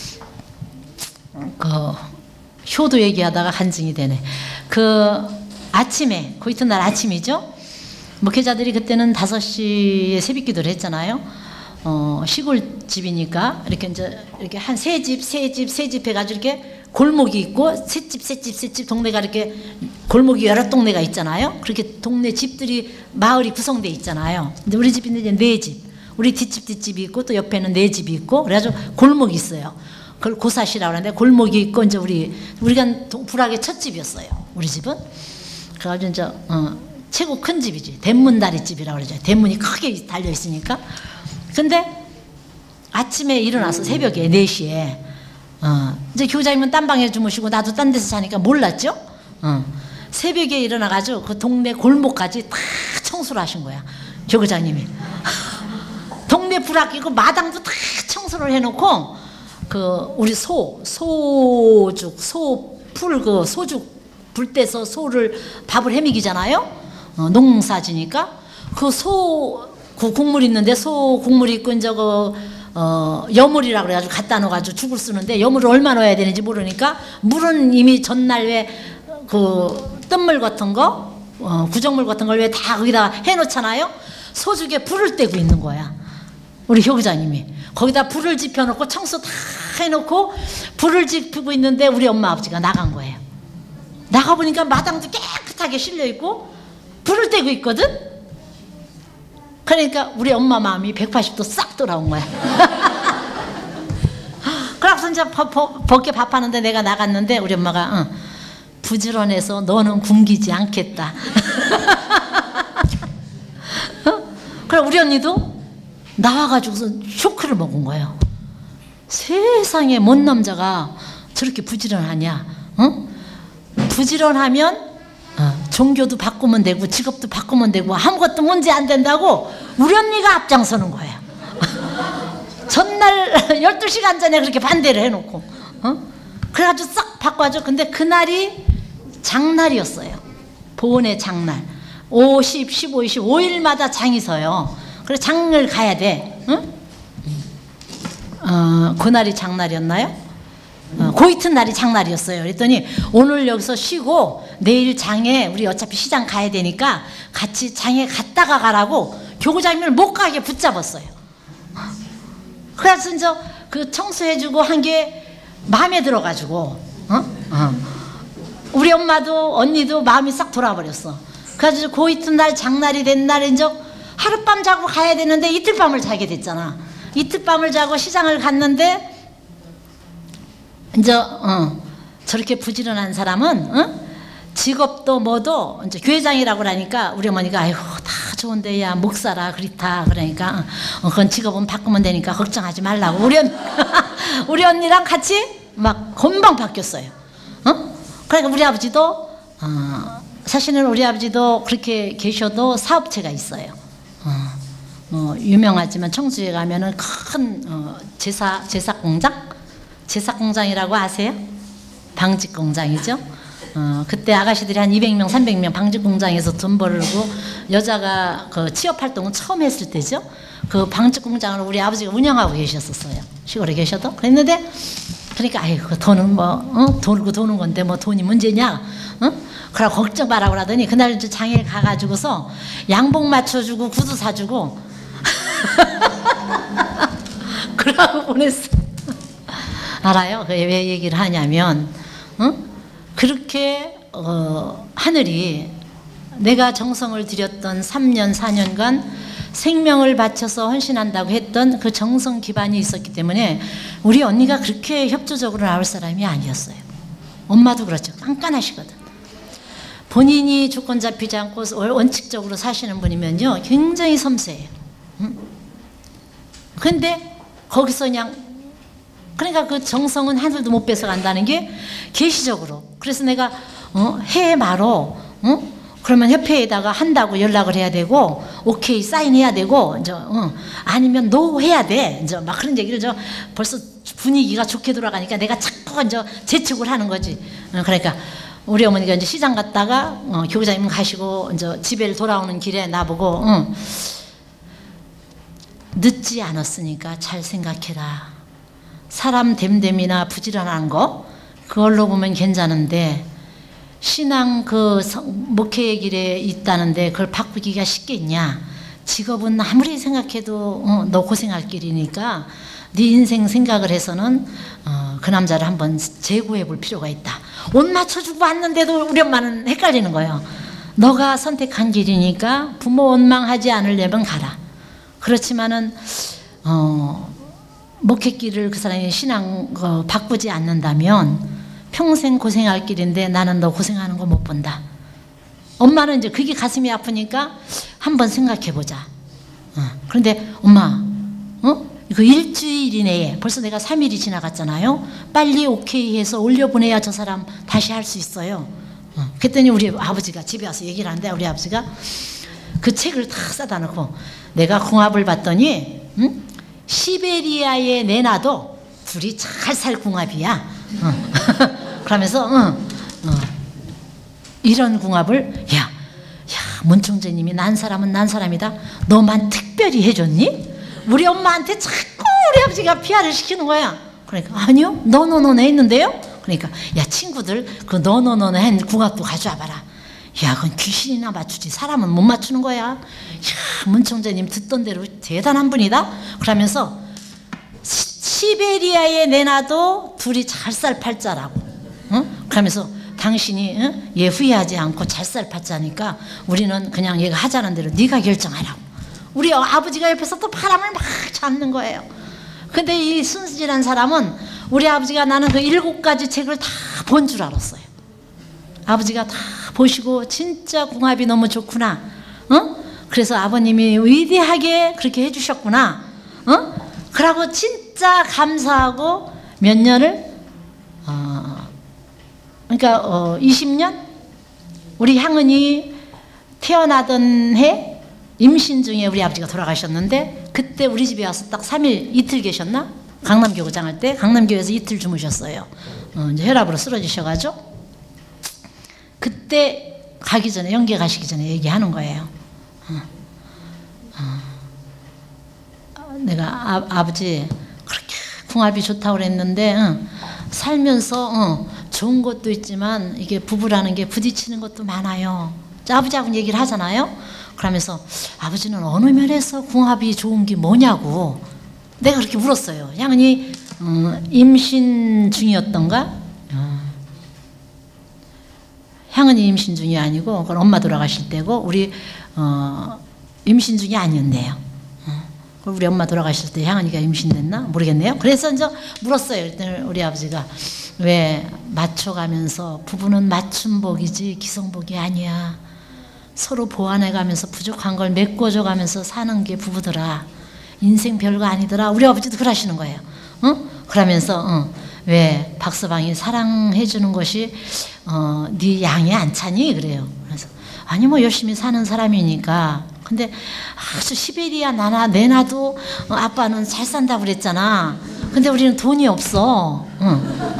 그 효도 얘기하다가 간증이 되네. 그 아침에 그 이튿날 아침이죠. 목회자들이 그때는 다섯 시에 새벽기도를 했잖아요. 어, 시골집이니까 이렇게 이제 이렇게 한 세 집, 세 집, 세 집 해가지고 이렇게 골목이 있고 세 집, 세 집, 세 집 동네가 이렇게 골목이 여러 동네가 있잖아요. 그렇게 동네 집들이 마을이 구성돼 있잖아요. 근데 우리 집은 이제 네 집, 우리 뒷집 뒷집이 있고 또 옆에는 네 집이 있고 그래가지고 골목이 있어요. 그걸 고사시라고 하는데 골목이 있고 이제 우리 우리가 불악의 첫 집이었어요. 우리 집은. 그래가지고 이제 어, 최고 큰 집이지. 대문다리집이라고 그러죠. 대문이 크게 달려 있으니까. 근데 아침에 일어나서 새벽에 네 시에 어, 이제 교장님은 딴 방에 주무시고 나도 딴 데서 자니까 몰랐죠. 어, 새벽에 일어나가지고 그 동네 골목까지 다 청소를 하신 거야. 교장님이. 동네 불 아끼고 마당도 다 청소를 해놓고 그 우리 소 소죽 소풀 그 소죽 불 떼서 소를 밥을 해먹이잖아요. 어, 농사지니까 그 소 그 국물 있는데 소 국물 있고 이제 그 어, 여물이라 그래가지고 갖다 넣어가지고 죽을 쓰는데 여물을 얼마 넣어야 되는지 모르니까 물은 이미 전날 왜 그 뜬물 같은 거 어, 구정물 같은 걸 왜 다 거기다 해놓잖아요. 소죽에 불을 떼고 있는 거야. 우리 효구장님이 거기다 불을 지펴놓고 청소 다 해놓고 불을 지피고 있는데 우리 엄마 아버지가 나간 거예요. 나가보니까 마당도 깨끗하게 실려있고 불을 떼고 있거든. 그러니까 우리 엄마 마음이 백팔십 도 싹 돌아온 거야. 그래서 이제 벗게 밥하는데 내가 나갔는데 우리 엄마가 응, 부지런해서 너는 굶기지 않겠다. 그래 우리 언니도 나와가지고서 쇼크를 먹은 거예요. 세상에 뭔 남자가 저렇게 부지런하냐. 응? 부지런하면 어, 종교도 바꾸면 되고 직업도 바꾸면 되고 아무것도 문제 안 된다고 우리 언니가 앞장서는 거예요. 전날 열두 시간 전에 그렇게 반대를 해놓고 어? 그래가지고 싹 바꿔줘. 근데 그날이 장날이었어요. 보온의 장날. 오십, 십오, 이십, 오 일마다 장이 서요. 그래서 장을 가야 돼. 응? 어, 그날이 장날이었나요? 어, 그 이튿날이 장날이었어요. 그랬더니 오늘 여기서 쉬고 내일 장에 우리 어차피 시장 가야 되니까 같이 장에 갔다가 가라고 교구장님을 못 가게 붙잡았어요. 그래서 이제 그 청소해주고 한 게 마음에 들어가지고 어? 어. 우리 엄마도 언니도 마음이 싹 돌아버렸어. 그래서 그 이튿날 장날이 된 날에 이제 하룻밤 자고 가야 되는데 이틀 밤을 자게 됐잖아. 이틀 밤을 자고 시장을 갔는데 이제 어, 저렇게 부지런한 사람은 어? 직업도 뭐도 이제 교회장이라고 그러니까 우리 어머니가 아이고 다 좋은데 야 목사라 그렇다 그러니까 어, 그건 직업은 바꾸면 되니까 걱정하지 말라고 우리 언니 우리 언니랑 같이 막 금방 바뀌었어요. 어? 그러니까 우리 아버지도 어, 사실은 우리 아버지도 그렇게 계셔도 사업체가 있어요. 어, 뭐 유명하지만 청주에 가면은 큰 어, 제사 제사 공장 제사 공장이라고 아세요? 방직 공장이죠. 어, 그때 아가씨들이 한 이백 명, 삼백 명 방직 공장에서 돈 벌고 여자가 그 취업 활동을 처음 했을 때죠. 그 방직 공장을 우리 아버지가 운영하고 계셨었어요. 시골에 계셔도. 그랬는데 그러니까 아이고 돈은 뭐 어? 돌고 도는 건데 뭐 돈이 문제냐? 어? 그러고 걱정 마라고 하더니 그날 이제 장에 가가지고서 양복 맞춰주고 구두 사주고 그러고 보냈어. 알아요? 왜 얘기를 하냐면 어? 그렇게 어, 하늘이 내가 정성을 들였던 삼 년 사 년간 생명을 바쳐서 헌신한다고 했던 그 정성 기반이 있었기 때문에 우리 언니가 그렇게 협조적으로 나올 사람이 아니었어요. 엄마도 그렇죠. 깐깐하시거든. 본인이 조건 잡히지 않고 원칙적으로 사시는 분이면요 굉장히 섬세해요. 응? 근데 거기서 그냥 그러니까 그 정성은 하늘도 못 뺏어간다는 게 계시적으로. 그래서 내가 어, 해 말어. 어? 그러면 협회에다가 한다고 연락을 해야 되고 오케이 사인해야 되고 이제 어, 아니면 노 해야 돼. 이제 막 그런 얘기를 저 벌써 분위기가 좋게 돌아가니까 내가 자꾸 이제 재촉을 하는 거지. 어, 그러니까 우리 어머니가 이제 시장 갔다가 어, 교장님 가시고 이제 집에 돌아오는 길에 나보고 어, 늦지 않았으니까 잘 생각해라. 사람 됨됨이나 부지런한 거 그걸로 보면 괜찮은데 신앙 그 목회의 길에 있다는데 그걸 바꾸기가 쉽겠냐. 직업은 아무리 생각해도 어, 너 고생할 길이니까 네 인생 생각을 해서는 어, 그 남자를 한번 재고해 볼 필요가 있다. 옷 맞춰주고 왔는데도 우리 엄마는 헷갈리는 거예요. 너가 선택한 길이니까 부모 원망하지 않으려면 가라. 그렇지만은 어 목회길을 그 사람이 신앙 어, 바꾸지 않는다면 평생 고생할 길인데 나는 너 고생하는 거 못 본다. 엄마는 이제 그게 가슴이 아프니까 한번 생각해 보자. 어. 그런데 엄마, 어? 이거 일주일 이내에 벌써 내가 삼 일이 지나갔잖아요. 빨리 오케이 해서 올려보내야 저 사람 다시 할 수 있어요. 어. 그랬더니 우리 아버지가 집에 와서 얘기를 하는데 우리 아버지가 그 책을 다 싸다 놓고 내가 궁합을 봤더니 응? 시베리아에 내놔도 둘이 잘 살 궁합이야. 어. 그러면서 어, 어. 이런 궁합을 야, 야 문총재님이 난 사람은 난 사람이다. 너만 특별히 해줬니? 우리 엄마한테 자꾸 우리 아버지가 피아를 시키는 거야. 그러니까 아니요, 너너너네 했는데요. 그러니까 야 친구들 그 너너너네 한 궁합도 가져와 봐라. 야 그건 귀신이나 맞추지 사람은 못 맞추는 거야. 야 문총재님 듣던 대로 대단한 분이다. 그러면서 시베리아에 내놔도 둘이 잘 살 팔자라고. 응? 그러면서 당신이 응? 얘 후회하지 않고 잘 살 팔자니까 우리는 그냥 얘가 하자는 대로 네가 결정하라고. 우리 아버지가 옆에서 또 바람을 막 잡는 거예요. 근데 이 순진한 사람은 우리 아버지가 나는 그 일곱 가지 책을 다 본 줄 알았어요. 아버지가 다 보시고 진짜 궁합이 너무 좋구나. 어? 그래서 아버님이 위대하게 그렇게 해주셨구나. 어? 그러고 진짜 감사하고 몇 년을 어, 그러니까 어, 이십 년 우리 향은이 태어나던 해 임신 중에 우리 아버지가 돌아가셨는데 그때 우리 집에 와서 딱 삼 일 이틀 계셨나? 강남교구장 할 때 강남교회에서 이틀 주무셨어요. 어, 이제 혈압으로 쓰러지셔가지고 그때 가기 전에 연계 가시기 전에 얘기하는 거예요. 어, 어. 내가 아, 아버지 그렇게 궁합이 좋다고 그랬는데 어, 살면서 어, 좋은 것도 있지만 이게 부부라는 게 부딪히는 것도 많아요. 아버지하고 얘기를 하잖아요. 그러면서 아버지는 어느 면에서 궁합이 좋은 게 뭐냐고 내가 그렇게 물었어요. 향은이 어, 임신 중이었던가? 어. 향은이 임신 중이 아니고 그건 엄마 돌아가실 때고 우리 어, 임신 중이 아니었네요. 어. 우리 엄마 돌아가실 때 향은이가 임신됐나? 모르겠네요. 그래서 이제 물었어요. 그랬더니 우리 아버지가 왜 맞춰가면서 부부는 맞춤복이지 기성복이 아니야. 서로 보완해가면서 부족한 걸 메꿔줘가면서 사는 게 부부더라. 인생 별거 아니더라. 우리 아버지도 그러시는 거예요. 어? 그러면서 어, 왜 박서방이 사랑해주는 것이 어, 네 양이 안 차니? 그래요. 그래서 아니 뭐 열심히 사는 사람이니까. 근데 아주 시베리아 나나 내놔도 어, 아빠는 잘 산다고 그랬잖아. 근데 우리는 돈이 없어. 응.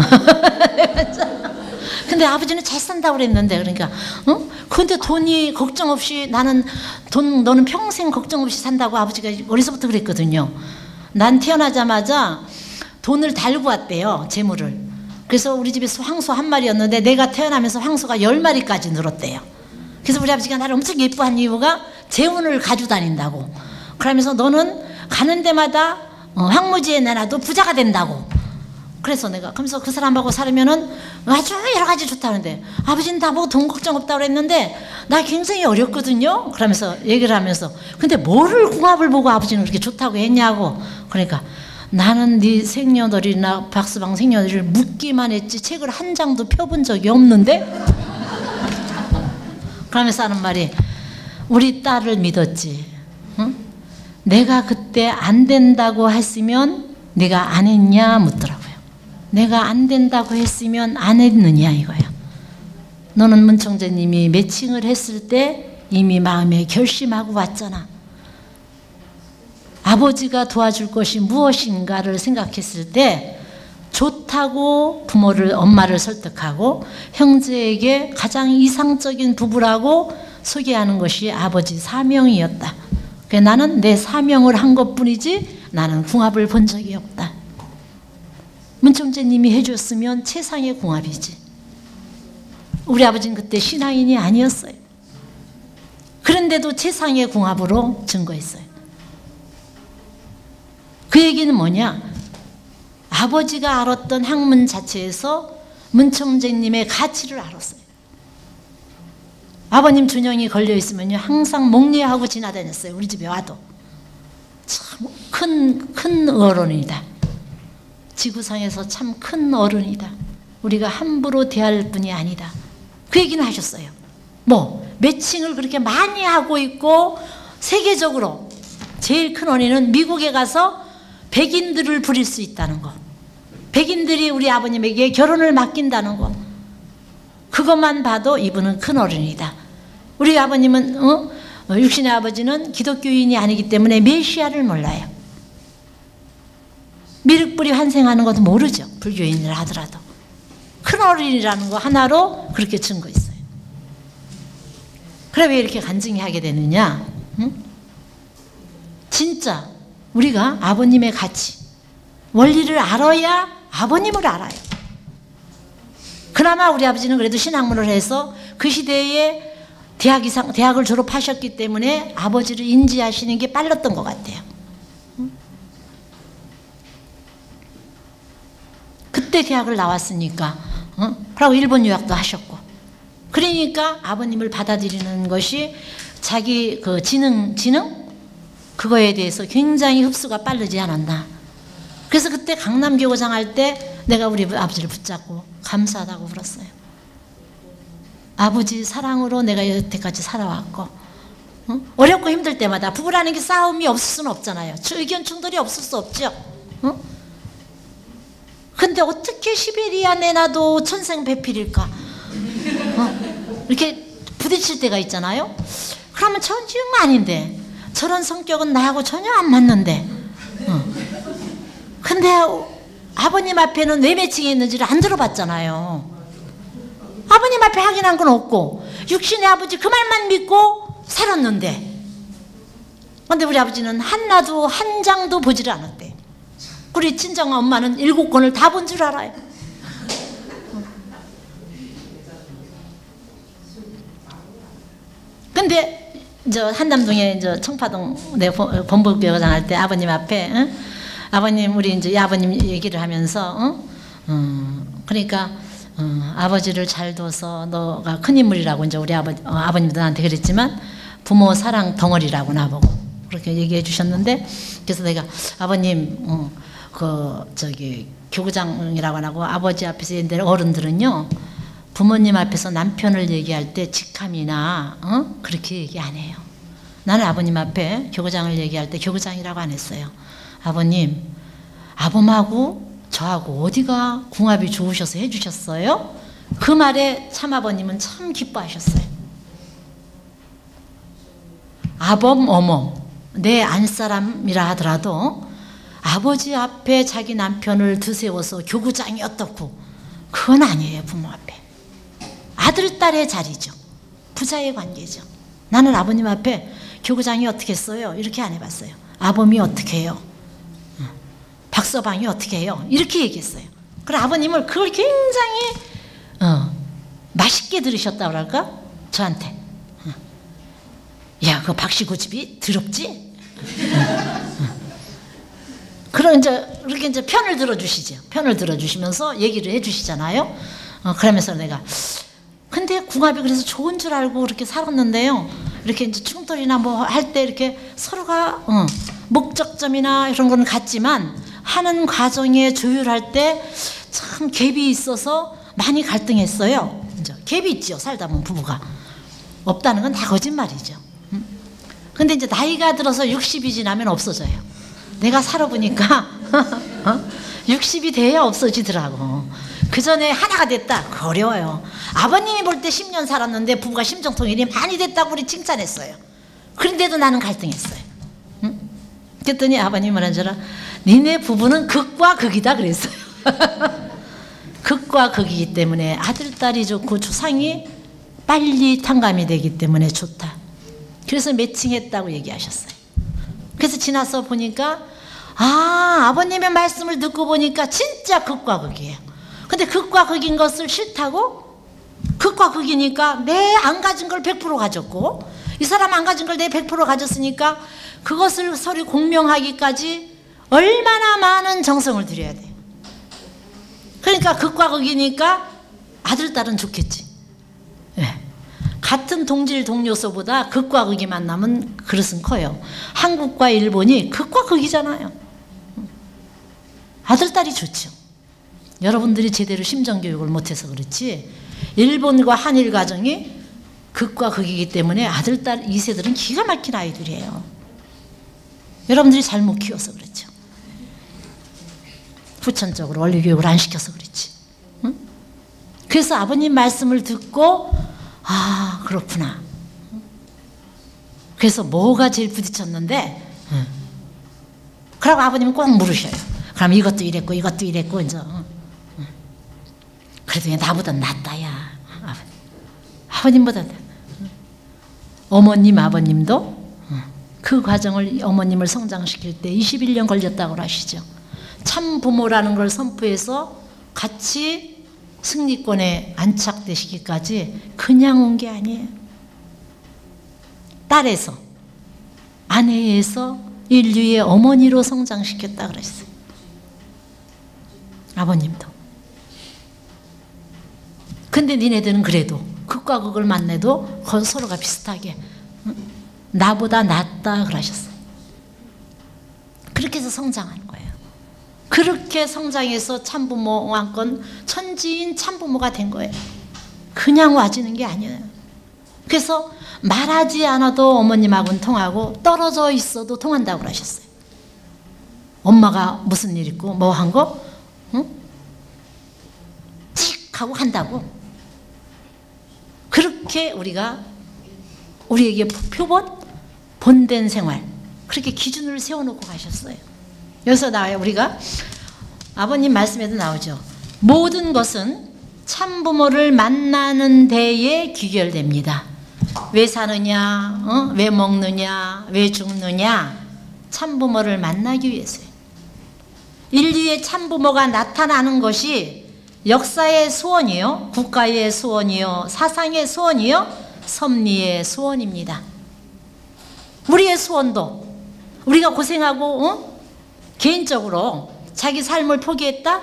근데 아버지는 잘 산다고 그랬는데 그러니까 어? 근데 돈이 걱정 없이 나는 돈 너는 평생 걱정 없이 산다고 아버지가 어려서부터 그랬거든요. 난 태어나자마자 돈을 달고 왔대요. 재물을. 그래서 우리 집에서 황소 한 마리였는데 내가 태어나면서 황소가 열 마리까지 늘었대요. 그래서 우리 아버지가 나를 엄청 예뻐한 이유가 재운을 가지고 다닌다고. 그러면서 너는 가는 데마다 어, 황무지에 내놔도 부자가 된다고. 그래서 내가 그러면서 그 사람하고 살면은 아주 여러 가지 좋다는데 아버지는 나보고 돈 걱정 없다고 그랬는데 나 굉장히 어렵거든요. 그러면서 얘기를 하면서 근데 뭐를 궁합을 보고 아버지는 그렇게 좋다고 했냐고. 그러니까 나는 네 생년월일이나 박서방 생년월일을 묻기만 했지 책을 한 장도 펴본 적이 없는데. 그러면서 하는 말이 우리 딸을 믿었지. 응? 내가 그때 안 된다고 했으면 네가 안 했냐 묻더라고요. 내가 안 된다고 했으면 안 했느냐 이거야. 너는 문총재님이 매칭을 했을 때 이미 마음에 결심하고 왔잖아. 아버지가 도와줄 것이 무엇인가를 생각했을 때 좋다고 부모를 엄마를 설득하고 형제에게 가장 이상적인 부부라고 소개하는 것이 아버지 사명이었다. 그래서 나는 내 사명을 한 것뿐이지 나는 궁합을 본 적이 없다. 문총재님이 해줬으면 최상의 궁합이지. 우리 아버지는 그때 신앙인이 아니었어요. 그런데도 최상의 궁합으로 증거했어요. 그 얘기는 뭐냐? 아버지가 알았던 학문 자체에서 문총재님의 가치를 알았어요. 아버님 준영이 걸려있으면요 항상 목례하고 지나다녔어요. 우리 집에 와도. 참 큰, 큰 어른이다. 지구상에서 참 큰 어른이다. 우리가 함부로 대할 뿐이 아니다. 그 얘기는 하셨어요. 뭐 매칭을 그렇게 많이 하고 있고 세계적으로 제일 큰 원인은 미국에 가서 백인들을 부릴 수 있다는 거. 백인들이 우리 아버님에게 결혼을 맡긴다는 거. 그것만 봐도 이분은 큰 어른이다. 우리 아버님은 어? 육신의 아버지는 기독교인이 아니기 때문에 메시아를 몰라요. 미륵불이 환생하는 것도 모르죠. 불교인이라 하더라도. 큰 어른이라는 거 하나로 그렇게 증거했어요. 그래 왜 이렇게 간증히 하게 되느냐? 응? 진짜 우리가 아버님의 가치, 원리를 알아야 아버님을 알아요. 그나마 우리 아버지는 그래도 신학문을 해서 그 시대에 대학 이상, 대학을 졸업하셨기 때문에 아버지를 인지하시는 게 빨랐던 것 같아요. 응? 그때 대학을 나왔으니까, 어? 그리고 일본 유학도 하셨고, 그러니까 아버님을 받아들이는 것이 자기 그 지능, 지능? 그거에 대해서 굉장히 흡수가 빠르지 않았나. 그래서 그때 강남교구장 할 때 내가 우리 아버지를 붙잡고 감사하다고 울었어요. 아버지 사랑으로 내가 여태까지 살아왔고, 어? 어렵고 힘들 때마다 부부라는 게 싸움이 없을 수는 없잖아요. 의견 충돌이 없을 수 없죠. 어? 근데 어떻게 시베리아 내놔도 천생배필일까? 어? 이렇게 부딪힐 때가 있잖아요. 그러면 전 정 아닌데 저런 성격은 나하고 전혀 안 맞는데 어. 근데 아버님 앞에는 왜 매칭했는지를 안 들어봤잖아요. 아버님 앞에 확인한 건 없고 육신의 아버지 그 말만 믿고 살았는데, 근데 우리 아버지는 한나도 한 장도 보지를 않았대. 우리 친정 엄마는 일곱 권을 다 본 줄 알아요. 근데 저 한남동에 저 청파동 내 본부교장 할 때 아버님 앞에 응? 아버님 우리 이제 아버님 얘기를 하면서 응? 음, 그러니까 어, 아버지를 잘 둬서 너가 큰 인물이라고 이제 우리 아버 어, 아버님도 나한테 그랬지만 부모 사랑 덩어리라고 나보고 그렇게 얘기해 주셨는데, 그래서 내가 아버님 어, 그 저기 교구장이라고 안 하고 아버지 앞에서 옛날에 어른들은요 부모님 앞에서 남편을 얘기할 때 직함이나 어? 그렇게 얘기 안 해요. 나는 아버님 앞에 교구장을 얘기할 때 교구장이라고 안 했어요. 아버님, 아범하고 저하고 어디가 궁합이 좋으셔서 해주셨어요? 그 말에 참아버님은 참 기뻐하셨어요. 아범, 어멈, 내 안사람이라 하더라도 아버지 앞에 자기 남편을 드세워서 교구장이 어떻고, 그건 아니에요. 부모 앞에. 아들, 딸의 자리죠. 부자의 관계죠. 나는 아버님 앞에 교구장이 어떻게 했어요? 이렇게 안 해봤어요. 아범이 어떻게 해요? 박서방이 어떻게 해요? 이렇게 얘기했어요. 그래 아버님을 그걸 굉장히 어, 맛있게 들으셨다고 할까? 저한테. 어. 야, 그 박씨 고집이 더럽지? 어. 어. 그런 이제 이렇게 이제 편을 들어주시죠. 편을 들어주시면서 얘기를 해주시잖아요. 어, 그러면서 내가 근데 궁합이 그래서 좋은 줄 알고 그렇게 살았는데요. 이렇게 이제 충돌이나 뭐 할 때 이렇게 서로가 어, 목적점이나 이런 건 같지만 하는 과정에 조율할 때 참 갭이 있어서 많이 갈등했어요. 이제 갭이 있죠. 살다 보면 부부가 없다는 건 다 거짓말이죠. 음? 근데 이제 나이가 들어서 육십이 지나면 없어져요. 내가 살아보니까 어? 육십이 돼야 없어지더라고. 그 전에 하나가 됐다. 어려워요. 아버님이 볼 때 십 년 살았는데 부부가 심정통일이 많이 됐다고 우리 칭찬했어요. 그런데도 나는 갈등했어요. 응? 그랬더니 아버님이 뭐라는 줄 알아? 니네 부부는 극과 극이다 그랬어요. 극과 극이기 때문에 아들, 딸이 좋고 조상이 빨리 탕감이 되기 때문에 좋다. 그래서 매칭했다고 얘기하셨어요. 그래서 지나서 보니까 아, 아버님의 말씀을 듣고 보니까 진짜 극과 극이에요. 근데 극과 극인 것을 싫다고? 극과 극이니까 내 안 가진 걸 백 퍼센트 가졌고 이 사람 안 가진 걸 내 백 퍼센트 가졌으니까 그것을 서로 공명하기까지 얼마나 많은 정성을 들여야 돼요. 그러니까 극과 극이니까 아들, 딸은 좋겠지. 네. 같은 동질 동료소보다 극과 극이 만나면 그릇은 커요. 한국과 일본이 극과 극이잖아요. 아들, 딸이 좋죠. 여러분들이 제대로 심정교육을 못해서 그렇지 일본과 한일 가정이 극과 극이기 때문에 아들, 딸 이 세들은 기가 막힌 아이들이에요. 여러분들이 잘못 키워서 그렇죠. 후천적으로 원리교육을 안 시켜서 그렇지. 응? 그래서 아버님 말씀을 듣고 아 그렇구나. 그래서 뭐가 제일 부딪혔는데 응. 그러고 아버님은 꼭 물으셔요. 그럼 이것도 이랬고 이것도 이랬고 이제 응. 그래도 나보다 낫다 야. 아버님보다 응. 어머님 아버님도 응. 그 과정을 어머님을 성장시킬 때 이십일 년 걸렸다고 하시죠. 참 부모라는 걸 선포해서 같이 승리권에 안착되시기까지 그냥 온 게 아니에요. 딸에서 아내에서 인류의 어머니로 성장시켰다 그랬어요. 아버님도. 근데 니네들은 그래도 극과 극을 만나도 서로가 비슷하게 나보다 낫다 그러셨어요. 그렇게 해서 성장하는 거예요. 그렇게 성장해서 참부모 왕권 천지인 참부모가 된 거예요. 그냥 와지는 게 아니에요. 그래서 말하지 않아도 어머님하고는 통하고 떨어져 있어도 통한다고 그러셨어요. 엄마가 무슨 일 있고 뭐 한 거 응? 찍 하고 한다고. 그렇게 우리가 우리에게 표본 본된 생활 그렇게 기준을 세워놓고 가셨어요. 여기서 나와요. 우리가 아버님 말씀에도 나오죠. 모든 것은 참부모를 만나는 데에 귀결됩니다. 왜 사느냐, 어? 왜 먹느냐, 왜 죽느냐, 참부모를 만나기 위해서요. 인류의 참부모가 나타나는 것이 역사의 소원이요, 국가의 소원이요, 사상의 소원이요, 섭리의 소원입니다. 우리의 소원도 우리가 고생하고 어? 개인적으로 자기 삶을 포기했다?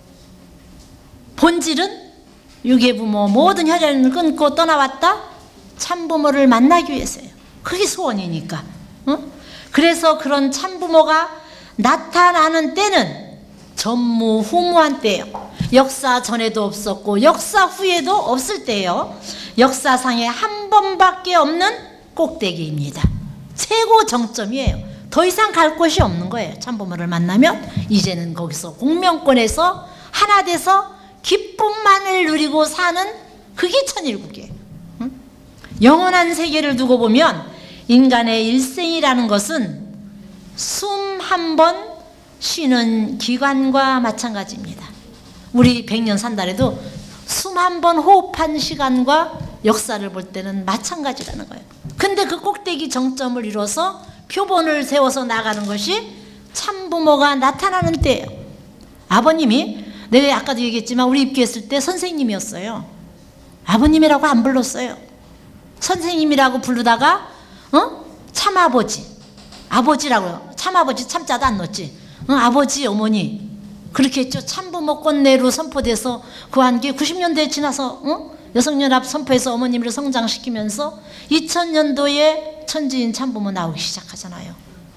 본질은 유괴부모 모든 혈연을 끊고 떠나왔다? 참부모를 만나기 위해서요. 그게 소원이니까. 어? 그래서 그런 참부모가 나타나는 때는 전무후무한 때예요. 역사 전에도 없었고 역사 후에도 없을 때예요. 역사상에 한 번밖에 없는 꼭대기입니다. 최고 정점이에요. 더 이상 갈 곳이 없는 거예요. 참부모를 만나면 이제는 거기서 공명권에서 하나 돼서 기쁨만을 누리고 사는 그게 천일국이에요. 응? 영원한 세계를 두고 보면 인간의 일생이라는 것은 숨 한 번 쉬는 기간과 마찬가지입니다. 우리 백 년 산다래도 숨 한 번 호흡한 시간과 역사를 볼 때는 마찬가지라는 거예요. 근데 그 꼭대기 정점을 이뤄서 표본을 세워서 나가는 것이 참부모가 나타나는 때예요. 아버님이 내가 아까도 얘기했지만 우리 입교했을 때 선생님이었어요. 아버님이라고 안 불렀어요. 선생님이라고 부르다가 어? 참아버지, 아버지라고요. 참아버지 참자도 안 넣었지. 어? 아버지, 어머니 그렇게 했죠. 참부모권내로 선포돼서 그 한게 구십 년대에 지나서 어? 여성연합 선포해서 어머님을 성장시키면서 이천 년도에 천지인 참부모 나오기 시작하잖아요.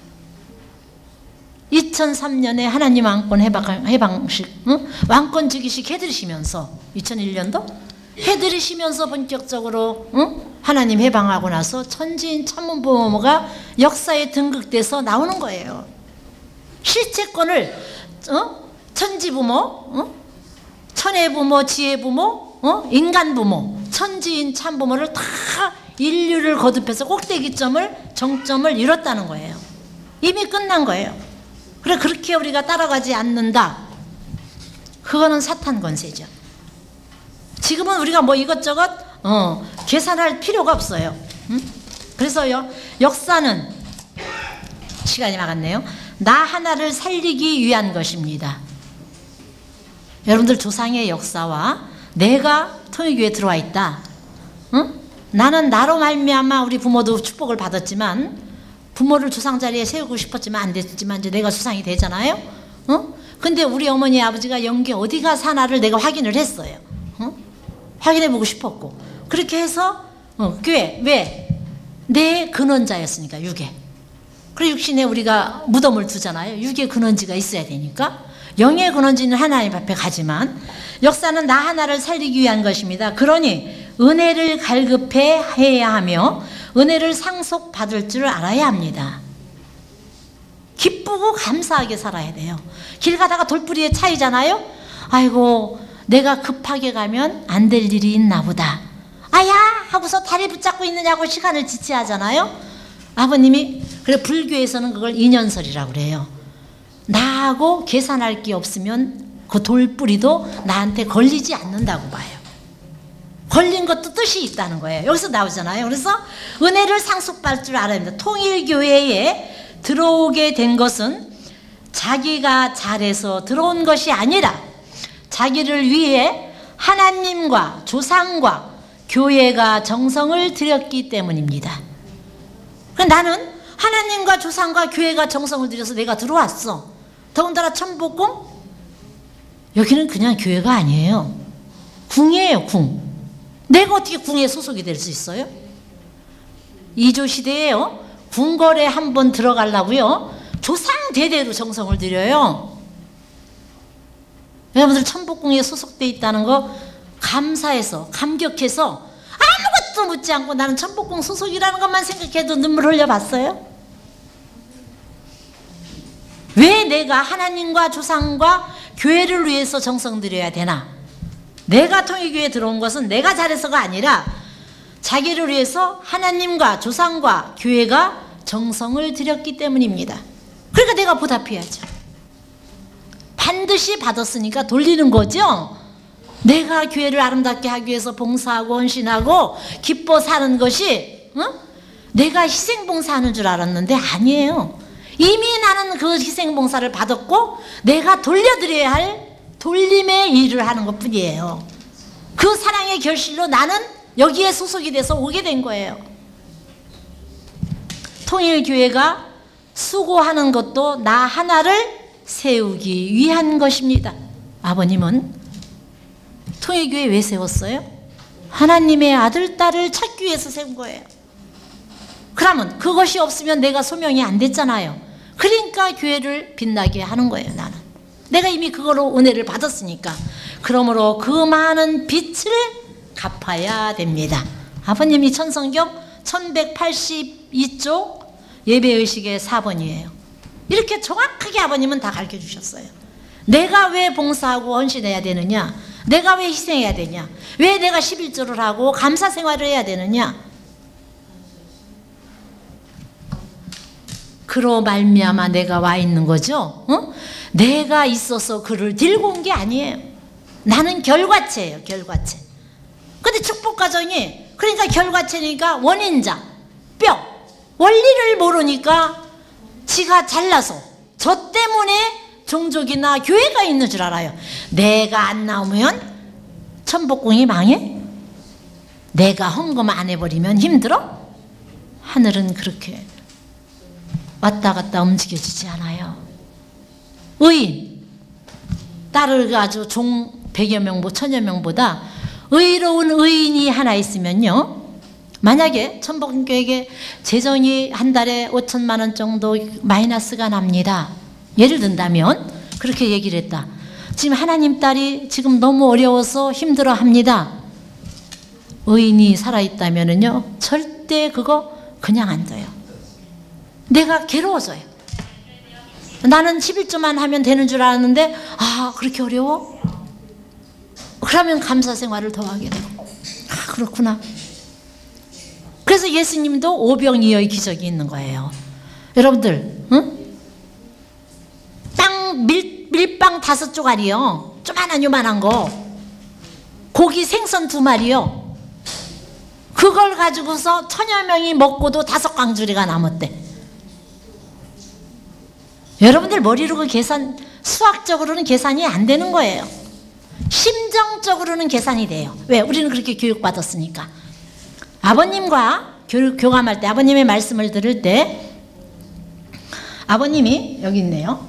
이천삼 년에 하나님 왕권 해방, 해방식 응? 왕권 즉위식 해드리시면서 이천일 년도 해드리시면서 본격적으로 응? 하나님 해방하고 나서 천지인 참부모가 역사에 등극돼서 나오는 거예요. 실체권을 어? 천지부모, 어? 천혜부모, 지혜부모, 어? 인간부모, 천지인 참부모를 다 인류를 거듭해서 꼭대기점을 정점을 이뤘다는 거예요. 이미 끝난 거예요. 그래 그렇게 우리가 따라가지 않는다. 그거는 사탄 권세죠. 지금은 우리가 뭐 이것저것 어, 계산할 필요가 없어요. 응? 그래서요 역사는 시간이 나갔네요. 나 하나를 살리기 위한 것입니다. 여러분들 조상의 역사와 내가 통일교회에 들어와 있다. 응? 나는 나로 말미암아 우리 부모도 축복을 받았지만 부모를 조상 자리에 세우고 싶었지만 안 됐지만 이제 내가 조상이 되잖아요. 어? 근데 우리 어머니 아버지가 영계 어디가 사나를 내가 확인을 했어요. 어? 확인해보고 싶었고 그렇게 해서 어, 교회 왜? 내 근원자였으니까 육에. 그리고 육신에 우리가 무덤을 두잖아요. 육의 근원지가 있어야 되니까 영의 근원지는 하나님 앞에 가지만 역사는 나 하나를 살리기 위한 것입니다. 그러니 은혜를 갈급해 해야 하며 은혜를 상속받을 줄 알아야 합니다. 기쁘고 감사하게 살아야 돼요. 길 가다가 돌부리에 차이잖아요. 아이고 내가 급하게 가면 안 될 일이 있나 보다. 아야 하고서 다리 붙잡고 있느냐고 시간을 지체하잖아요. 아버님이 그래 불교에서는 그걸 인연설이라고 그래요. 나하고 계산할 게 없으면 그 돌뿌리도 나한테 걸리지 않는다고 봐요. 걸린 것도 뜻이 있다는 거예요. 여기서 나오잖아요. 그래서 은혜를 상속받을 줄 알아야 합니다. 통일교회에 들어오게 된 것은 자기가 잘해서 들어온 것이 아니라 자기를 위해 하나님과 조상과 교회가 정성을 들였기 때문입니다. 나는 하나님과 조상과 교회가 정성을 들여서 내가 들어왔어. 더군다나 천복궁? 여기는 그냥 교회가 아니에요. 궁이에요, 궁. 내가 어떻게 궁에 소속이 될 수 있어요? 이조 시대에요. 궁궐에 한번 들어가려고요. 조상 대대로 정성을 들여요. 여러분들 천복궁에 소속돼 있다는 거 감사해서 감격해서 아무것도 묻지 않고 나는 천복궁 소속이라는 것만 생각해도 눈물 흘려봤어요. 왜 내가 하나님과 조상과 교회를 위해서 정성 들여야 되나? 내가 통일교회에 들어온 것은 내가 잘해서가 아니라 자기를 위해서 하나님과 조상과 교회가 정성을 들였기 때문입니다. 그러니까 내가 보답해야죠. 반드시 받았으니까 돌리는 거죠. 내가 교회를 아름답게 하기 위해서 봉사하고 헌신하고 기뻐 사는 것이 어? 내가 희생봉사하는 줄 알았는데 아니에요. 이미 나는 그 희생봉사를 받았고 내가 돌려드려야 할 돌림의 일을 하는 것뿐이에요. 그 사랑의 결실로 나는 여기에 소속이 돼서 오게 된 거예요. 통일교회가 수고하는 것도 나 하나를 세우기 위한 것입니다. 아버님은 통일교회 왜 세웠어요? 하나님의 아들, 딸을 찾기 위해서 세운 거예요. 그러면 그것이 없으면 내가 소명이 안 됐잖아요. 그러니까 교회를 빛나게 하는 거예요. 나는 내가 이미 그거로 은혜를 받았으니까. 그러므로 그 많은 빛을 갚아야 됩니다. 아버님이 천성경 천백팔십이 쪽 예배의식의 사 번이에요. 이렇게 정확하게 아버님은 다 가르쳐 주셨어요. 내가 왜 봉사하고 헌신해야 되느냐? 내가 왜 희생해야 되냐? 왜 내가 십일조를 하고 감사 생활을 해야 되느냐? 그로 말미암아 내가 와 있는 거죠. 어? 내가 있어서 그를 들고 온 게 아니에요. 나는 결과체예요. 결과체. 근데 축복과정이 그러니까 결과체니까 원인자, 뼈, 원리를 모르니까 지가 잘나서 저 때문에 종족이나 교회가 있는 줄 알아요. 내가 안 나오면 천복궁이 망해? 내가 헌금 안 해버리면 힘들어? 하늘은 그렇게 왔다 갔다 움직여지지 않아요. 의인, 딸을 가지고 종 백여 명, 뭐 천여 명보다 의로운 의인이 하나 있으면요, 만약에 천복궁교회에 재정이 한 달에 오천만 원 정도 마이너스가 납니다. 예를 든다면 그렇게 얘기를 했다. 지금 하나님 딸이 지금 너무 어려워서 힘들어합니다. 의인이 살아있다면요 절대 그거 그냥 안 둬요. 내가 괴로워져요. 나는 십일조만 하면 되는 줄 알았는데 아 그렇게 어려워? 그러면 감사 생활을 더 하게 되고 아 그렇구나. 그래서 예수님도 오병이어의 기적이 있는 거예요. 여러분들 응? 땅 밀, 밀빵 다섯 조각이요. 조만한 요만한 거. 고기 생선 두 마리요. 그걸 가지고서 천여 명이 먹고도 다섯 강주리가 남았대. 여러분들 머리로 그 계산, 수학적으로는 계산이 안 되는 거예요. 심정적으로는 계산이 돼요. 왜? 우리는 그렇게 교육받았으니까. 아버님과 교육, 교감할 때, 아버님의 말씀을 들을 때, 아버님이 여기 있네요.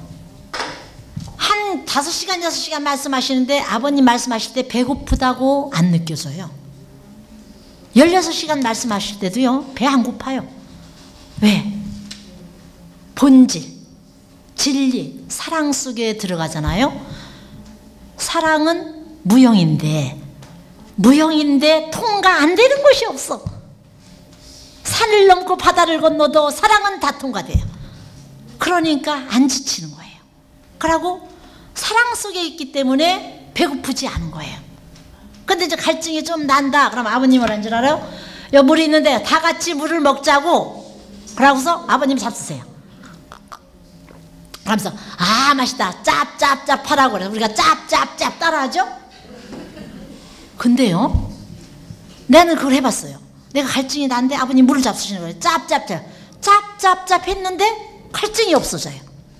한 다섯 시간, 여섯 시간 말씀하시는데 아버님 말씀하실 때 배고프다고 안 느껴져요. 열여섯 시간 말씀하실 때도요, 배 안 고파요. 왜? 본질. 진리, 사랑 속에 들어가잖아요. 사랑은 무형인데 무형인데 통과 안 되는 것이 없어. 산을 넘고 바다를 건너도 사랑은 다 통과돼요. 그러니까 안 지치는 거예요. 그러고 사랑 속에 있기 때문에 배고프지 않은 거예요. 근데 이제 갈증이 좀 난다. 그럼 아버님은 하는 줄 알아요? 여기 물이 있는데 다 같이 물을 먹자고. 그러고서 아버님 잡수세요. 그러면서 아 맛있다 짭짭짭 하라고 그래서 우리가 짭짭짭 따라하죠. 근데요 나는 그걸 해봤어요. 내가 갈증이 난데 아버님 물을 잡수시는 거예요. 짭짭짭 짭짭짭 했는데 갈증이 없어져요.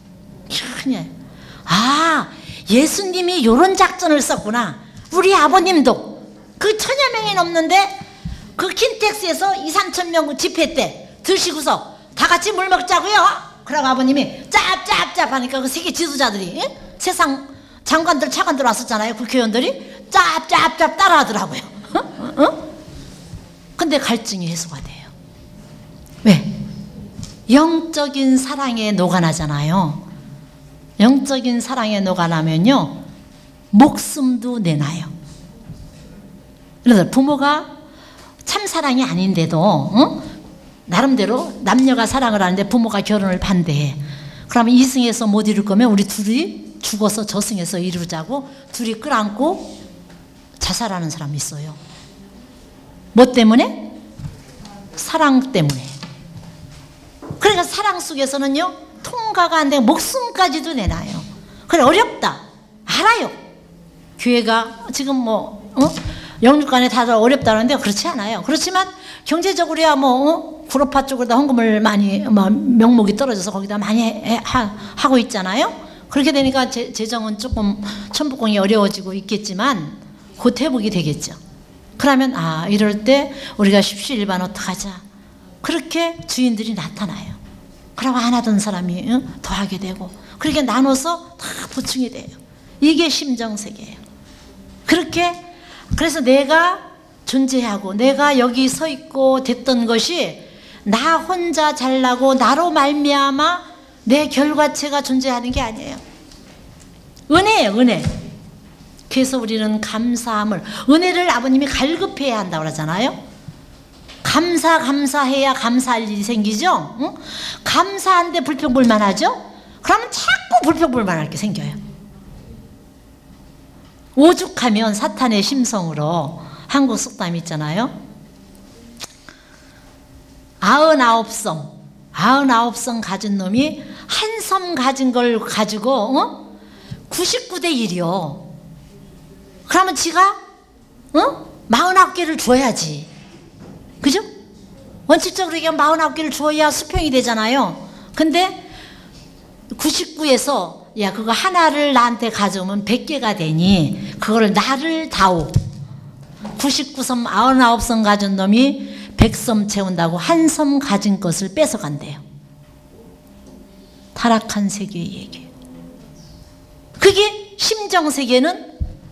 그냥 아 예수님이 이런 작전을 썼구나. 우리 아버님도 그 천여 명이 넘는데 그 킨텍스에서 이삼천 명 집회 때 드시고서 다 같이 물 먹자고요. 그러고 아버님이 짭짭짭 하니까 그 세계 지도자들이 예? 세상 장관들 차관들 왔었잖아요. 국회의원들이 짭짭짭 따라하더라고요. 어? 어? 근데 갈증이 해소가 돼요. 왜? 영적인 사랑에 녹아나잖아요. 영적인 사랑에 녹아나면요 목숨도 내놔요. 그래서 부모가 참 사랑이 아닌데도 어? 나름대로 남녀가 사랑을 하는데 부모가 결혼을 반대해. 그러면 이승에서 못 이룰 거면 우리 둘이 죽어서 저승에서 이루자고 둘이 끌안고 자살하는 사람이 있어요. 뭐 때문에? 사랑 때문에. 그러니까 사랑 속에서는요 통과가 안 되고 목숨까지도 내놔요. 그래 어렵다 알아요. 교회가 지금 뭐 어? 영육간에 다들 어렵다는데 그렇지 않아요. 그렇지만 경제적으로야 뭐 어? 구로파 쪽으로다 헌금을 많이 뭐 명목이 떨어져서 거기다 많이 해, 하, 하고 있잖아요. 그렇게 되니까 재, 재정은 조금 천북공이 어려워지고 있겠지만 곧 회복이 되겠죠. 그러면 아 이럴 때 우리가 십시일반 어떡하자. 그렇게 주인들이 나타나요. 그러고 안 하던 사람이 응? 더 하게 되고 그렇게 나눠서 다 보충이 돼요. 이게 심정세계예요. 그렇게 그래서 내가 존재하고 내가 여기 서 있고 됐던 것이 나 혼자 잘나고 나로 말미암아 내 결과체가 존재하는 게 아니에요. 은혜예요, 은혜. 그래서 우리는 감사함을 은혜를 아버님이 갈급해야 한다고 그러잖아요. 감사 감사해야 감사할 일이 생기죠. 응? 감사한데 불평불만하죠. 그러면 자꾸 불평불만할 게 생겨요. 오죽하면 사탄의 심성으로 한국 속담이 있잖아요. 아흔아홉 성 아흔아홉 성 가진 놈이 한 섬 가진 걸 가지고 어? 구십구 대 일이요. 그러면 지가 어? 사십구 개를 줘야지. 그죠? 원칙적으로 얘기하면 사십구 개를 줘야 수평이 되잖아요. 근데 구십구에서 야 그거 하나를 나한테 가져오면 백 개가 되니 그거를 나를 다오. 구십구 섬 아흔아홉 섬 가진 놈이 백 섬 채운다고 한 섬 가진 것을 뺏어간대요. 타락한 세계의 얘기예요. 그게 심정세계는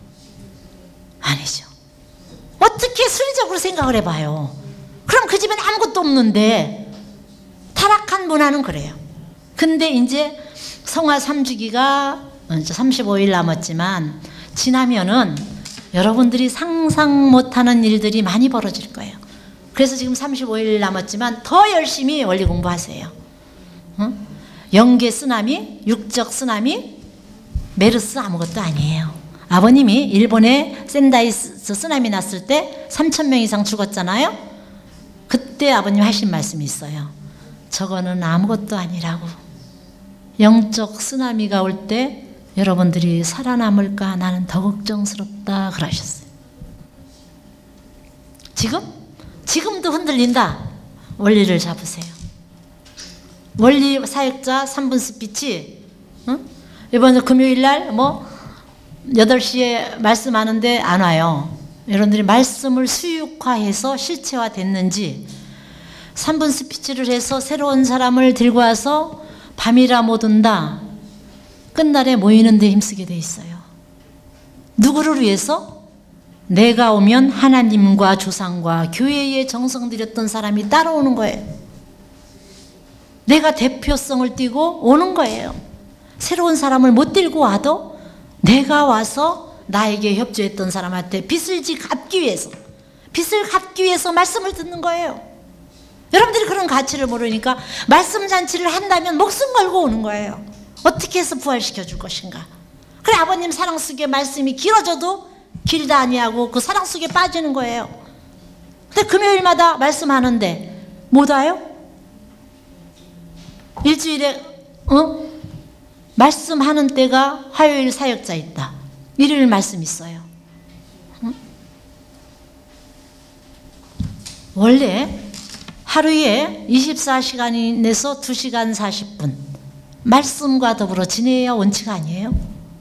아니죠. 어떻게 순리적으로 생각을 해봐요. 그럼 그 집엔 아무것도 없는데 타락한 문화는 그래요. 근데 이제 성화 삼 주기가 삼십오 일 남았지만 지나면은 여러분들이 상상 못하는 일들이 많이 벌어질 거예요. 그래서 지금 삼십오 일 남았지만 더 열심히 원리 공부하세요. 어? 영계 쓰나미, 육적 쓰나미, 메르스 아무것도 아니에요. 아버님이 일본에 센다이에서 쓰나미 났을 때 삼천 명 이상 죽었잖아요. 그때 아버님 하신 말씀이 있어요. 저거는 아무것도 아니라고. 영적 쓰나미가 올 때 여러분들이 살아남을까 나는 더 걱정스럽다 그러셨어요. 지금? 지금도 흔들린다. 원리를 잡으세요. 원리 사역자 삼 분 스피치 응? 이번 금요일날 뭐 여덟 시에 말씀하는데 안 와요. 여러분들이 말씀을 수육화해서 실체화 됐는지 삼 분 스피치를 해서 새로운 사람을 들고 와서 밤이라 못 온다. 끝날에 모이는 데 힘쓰게 돼 있어요. 누구를 위해서? 내가 오면 하나님과 조상과 교회에 정성 들였던 사람이 따라오는 거예요. 내가 대표성을 띠고 오는 거예요. 새로운 사람을 못 데리고 와도 내가 와서 나에게 협조했던 사람한테 빚을 갚기 위해서, 빚을 갚기 위해서 말씀을 듣는 거예요. 여러분들이 그런 가치를 모르니까 말씀 잔치를 한다면 목숨 걸고 오는 거예요. 어떻게 해서 부활시켜 줄 것인가. 그래, 아버님 사랑 속에 말씀이 길어져도 길다 아니하고 그 사랑 속에 빠지는 거예요. 근데 금요일마다 말씀하는데 못 와요? 일주일에 어? 말씀하는 때가 화요일 사역자 있다, 일요일 말씀 있어요. 응? 원래 하루에 이십사 시간이 내서 두 시간 사십 분 말씀과 더불어 지내야 원칙 아니에요?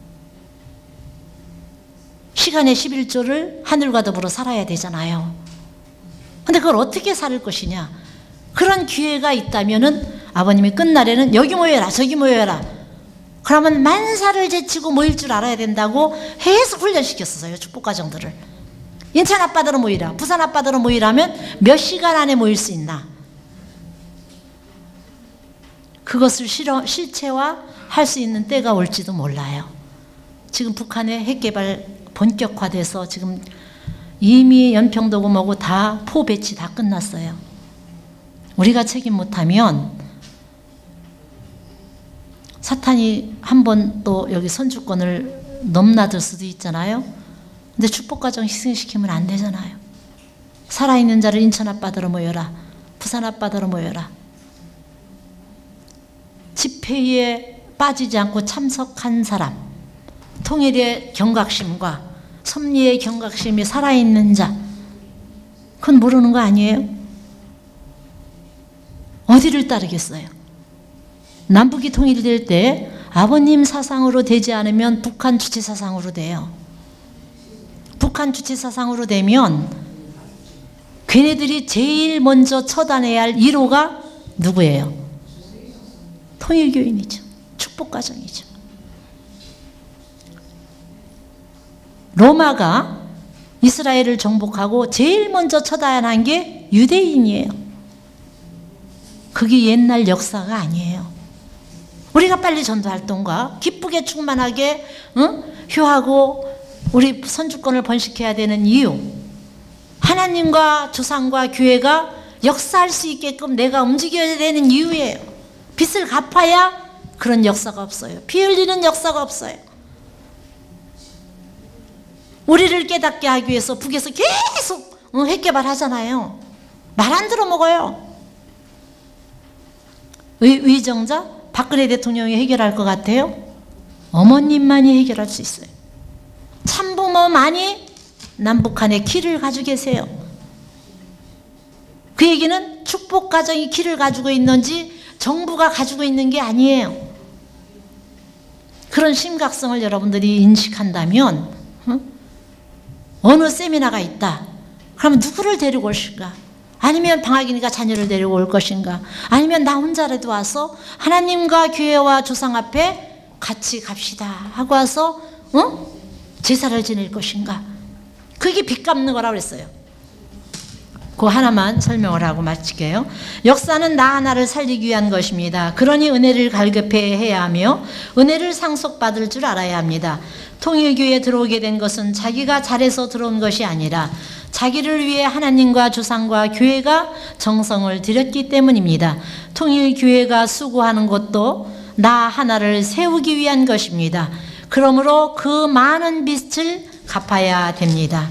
시간의 십일 조를 하늘과 더불어 살아야 되잖아요. 근데 그걸 어떻게 살 것이냐. 그런 기회가 있다면은 아버님이 끝날에는 여기 모여라 저기 모여라, 그러면 만사를 제치고 모일 줄 알아야 된다고 계속 훈련시켰어요. 축복가정들을. 인천 아빠들은 모이라, 부산 아빠들은 모이라면 몇 시간 안에 모일 수 있나. 그것을 실어, 실체화할 수 있는 때가 올지도 몰라요. 지금 북한의 핵개발 본격화돼서 지금 이미 연평도고 뭐고 다 포 배치 다 끝났어요. 우리가 책임 못하면 사탄이 한 번 또 여기 선주권을 넘나들 수도 있잖아요. 근데 축복가정 희생시키면 안 되잖아요. 살아있는 자를 인천 아빠들어 모여라, 부산 아빠들어 모여라. 집회에 빠지지 않고 참석한 사람, 통일의 경각심과 섭리의 경각심이 살아있는 자, 그건 모르는 거 아니에요? 어디를 따르겠어요? 남북이 통일될 때 아버님 사상으로 되지 않으면 북한 주체 사상으로 돼요. 북한 주체 사상으로 되면 걔네들이 제일 먼저 처단해야 할 일 호가 누구예요? 통일교인이죠. 축복가정이죠. 로마가 이스라엘을 정복하고 제일 먼저 처단한 게 유대인이에요. 그게 옛날 역사가 아니에요. 우리가 빨리 전도활동과 기쁘게 충만하게 응? 효하고 우리 선주권을 번식해야 되는 이유, 하나님과 조상과 교회가 역사할 수 있게끔 내가 움직여야 되는 이유예요. 빚을 갚아야 그런 역사가 없어요. 피 흘리는 역사가 없어요. 우리를 깨닫게 하기 위해서 북에서 계속 응, 핵개발 하잖아요. 말 안 들어먹어요. 의, 의정자? 박근혜 대통령이 해결할 것 같아요? 어머님만이 해결할 수 있어요. 참부모만이 남북한의 키를 가지고 계세요. 그 얘기는 축복가정이 키를 가지고 있는지 정부가 가지고 있는 게 아니에요. 그런 심각성을 여러분들이 인식한다면 응? 어느 세미나가 있다, 그러면 누구를 데리고 오실까? 아니면 방학이니까 자녀를 데리고 올 것인가? 아니면 나 혼자라도 와서 하나님과 교회와 조상 앞에 같이 갑시다 하고 와서 어? 제사를 지낼 것인가? 그게 빚 갚는 거라고 그랬어요. 그 하나만 설명을 하고 마칠게요. 역사는 나 하나를 살리기 위한 것입니다. 그러니 은혜를 갈급해야 하며 은혜를 상속받을 줄 알아야 합니다. 통일교회에 들어오게 된 것은 자기가 잘해서 들어온 것이 아니라 자기를 위해 하나님과 조상과 교회가 정성을 들였기 때문입니다. 통일교회가 수고하는 것도 나 하나를 세우기 위한 것입니다. 그러므로 그 많은 빚을 갚아야 됩니다.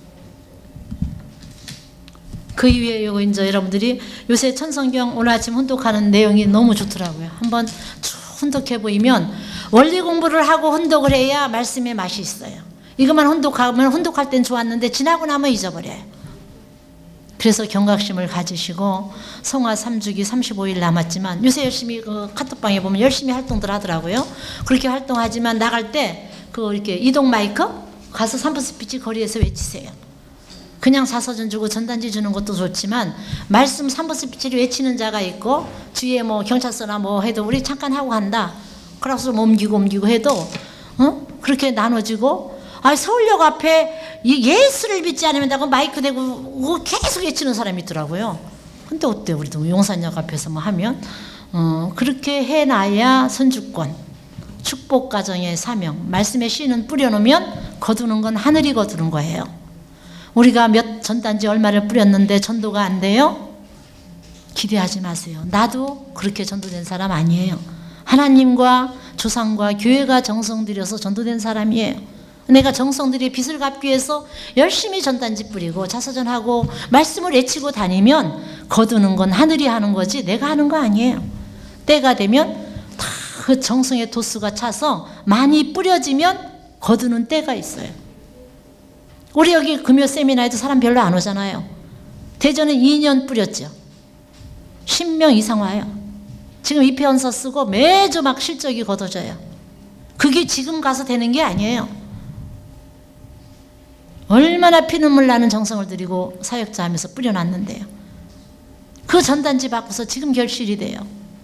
그 이후에 요거 이제 여러분들이 요새 천성경 오늘 아침 혼독하는 내용이 너무 좋더라고요. 한번 쭉 혼독해 보이면 원리 공부를 하고 혼독을 해야 말씀의 맛이 있어요. 이것만 혼독하면 혼독할 땐 좋았는데 지나고 나면 잊어버려요. 그래서 경각심을 가지시고 성화 삼 주기 삼십오 일 남았지만 요새 열심히 그 카톡방에 보면 열심히 활동들 하더라고요. 그렇게 활동하지만 나갈 때 그 이렇게 이동 마이크 가서 삼 분 스피치 거리에서 외치세요. 그냥 사서전 주고 전단지 주는 것도 좋지만 말씀 삼 분 스피치를 외치는 자가 있고 주위에 뭐 경찰서나 뭐 해도 우리 잠깐 하고 간다. 그래서 뭐 옮기고 옮기고 해도 어? 그렇게 나눠지고 아 서울역 앞에 예수를 믿지 않으면 다고 마이크 대고 계속 외치는 사람이 있더라고요. 근데 어때 우리도 용산역 앞에서 뭐 하면 어, 그렇게 해놔야 선주권 축복 가정의 사명. 말씀의 씨는 뿌려놓으면 거두는 건 하늘이 거두는 거예요. 우리가 몇 전단지 얼마를 뿌렸는데 전도가 안 돼요? 기대하지 마세요. 나도 그렇게 전도된 사람 아니에요. 하나님과 조상과 교회가 정성 들여서 전도된 사람이에요. 내가 정성 들여 빚을 갚기 위해서 열심히 전단지 뿌리고 자서전하고 말씀을 외치고 다니면 거두는 건 하늘이 하는 거지 내가 하는 거 아니에요. 때가 되면 다 그 정성의 도수가 차서 많이 뿌려지면 거두는 때가 있어요. 우리 여기 금요 세미나에도 사람 별로 안 오잖아요. 대전에 이 년 뿌렸죠. 십 명 이상 와요. 지금 입회원서 쓰고 매주 막 실적이 거둬져요. 그게 지금 가서 되는 게 아니에요. 얼마나 피눈물 나는 정성을 들이고 사역자 하면서 뿌려놨는데요. 그 전단지 받고서 지금 결실이 돼요.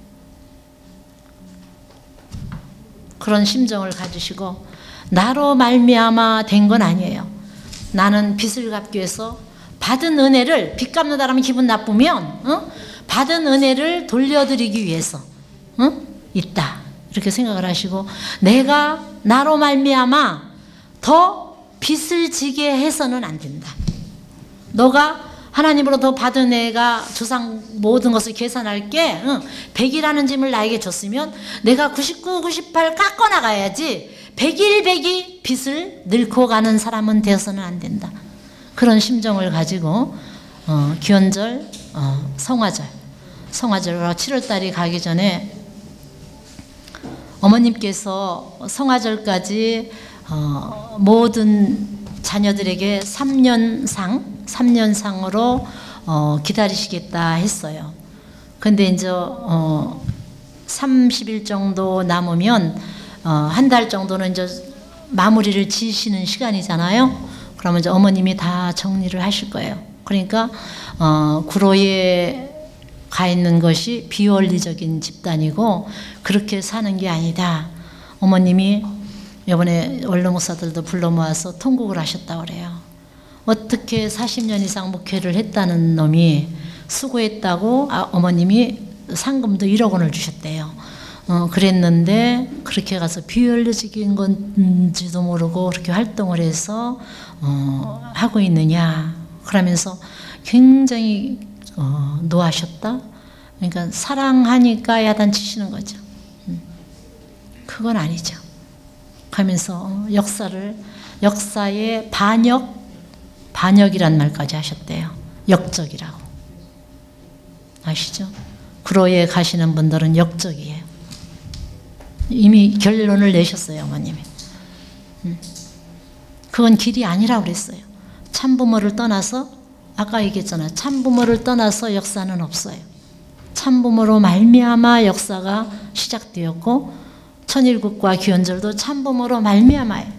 그런 심정을 가지시고 나로 말미암아 된 건 아니에요. 나는 빚을 갚기 위해서 받은 은혜를, 빚 갚는 사람이 기분 나쁘면 어? 받은 은혜를 돌려드리기 위해서 어? 있다 이렇게 생각을 하시고 내가 나로 말미암아 더 빚을 지게 해서는 안 된다. 너가 하나님으로부터 받은 애가 조상 모든 것을 계산할게 응. 백이라는 짐을 나에게 줬으면 내가 구십구, 구십팔 깎아나가야지 백일, 백이 빚을 늙고 가는 사람은 되어서는 안 된다. 그런 심정을 가지고 어, 기원절, 어, 성화절 성화절과 칠월달이 가기 전에 어머님께서 성화절까지 어, 모든 자녀들에게 삼 년상, 삼 년상으로 어, 기다리시겠다 했어요. 근데 이제 어, 삼십 일 정도 남으면 어, 한 달 정도는 이제 마무리를 지으시는 시간이잖아요. 그러면 이제 어머님이 다 정리를 하실 거예요. 그러니까 어, 구로에 가 있는 것이 비원리적인 집단이고 그렇게 사는 게 아니다. 어머님이 이번에 원로 목사들도 불러 모아서 통곡을 하셨다고 그래요. 어떻게 사십 년 이상 목회를 했다는 놈이 수고했다고 아, 어머님이 상금도 일억 원을 주셨대요. 어, 그랬는데 그렇게 가서 비원리적인 건지도 모르고 그렇게 활동을 해서 어, 하고 있느냐. 그러면서 굉장히 어, 노하셨다. 그러니까 사랑하니까 야단치시는 거죠. 음. 그건 아니죠. 하면서 역사를 역사의 반역, 반역이란 말까지 하셨대요. 역적이라고. 아시죠? 구로에 가시는 분들은 역적이에요. 이미 결론을 내셨어요, 어머님이. 음. 그건 길이 아니라고 그랬어요. 참부모를 떠나서 아까 얘기했잖아요. 참부모를 떠나서 역사는 없어요. 참부모로 말미암아 역사가 시작되었고 천일국과 기원절도 참부모로 말미암아요.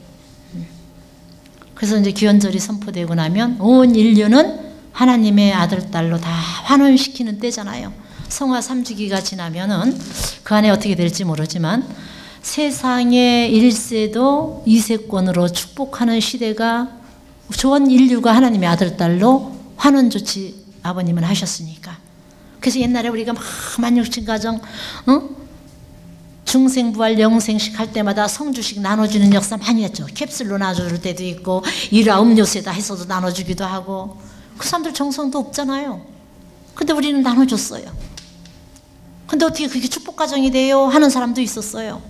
그래서 이제 기원절이 선포되고 나면 온 인류는 하나님의 아들, 딸로 다 환원시키는 때잖아요. 성화 삼주기가 지나면은 그 안에 어떻게 될지 모르지만 세상의 일 세도 이세권으로 축복하는 시대가 전 인류가 하나님의 아들, 딸로 환원 조치 아버님은 하셨으니까. 그래서 옛날에 우리가 막 만육신 가정 어? 중생부활 영생식 할 때마다 성주식 나눠주는 역사 많이 했죠. 캡슐로 나눠줄 때도 있고 일화 음료수에다 해서도 나눠주기도 하고. 그 사람들 정성도 없잖아요. 근데 우리는 나눠줬어요. 근데 어떻게 그게 축복 가정이 돼요? 하는 사람도 있었어요.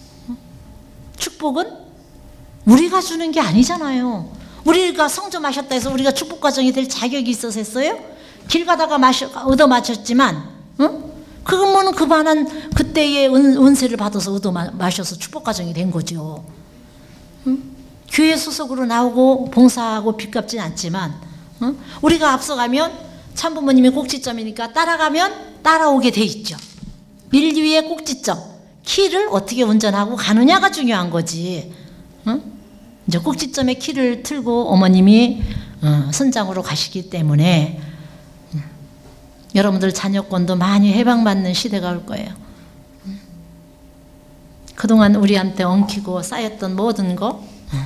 축복은 우리가 주는 게 아니잖아요. 우리가 성주 마셨다 해서 우리가 축복 가정이 될 자격이 있어서 했어요? 길 가다가 마셔, 얻어 마셨지만 응? 그거는 그만한 그때의 은, 은세를 받아서 얻어 마셔서 축복 가정이 된 거죠. 응? 교회 소속으로 나오고 봉사하고 빚 갚지는 않지만 응? 우리가 앞서가면 참부모님의 꼭지점이니까 따라가면 따라오게 돼 있죠. 인류의 꼭지점, 키를 어떻게 운전하고 가느냐가 중요한 거지. 응? 이제 꼭지점에 키를 틀고 어머님이 어, 선장으로 가시기 때문에 음, 여러분들 자녀권도 많이 해방받는 시대가 올 거예요. 음. 그동안 우리한테 엉키고 쌓였던 모든 거 음.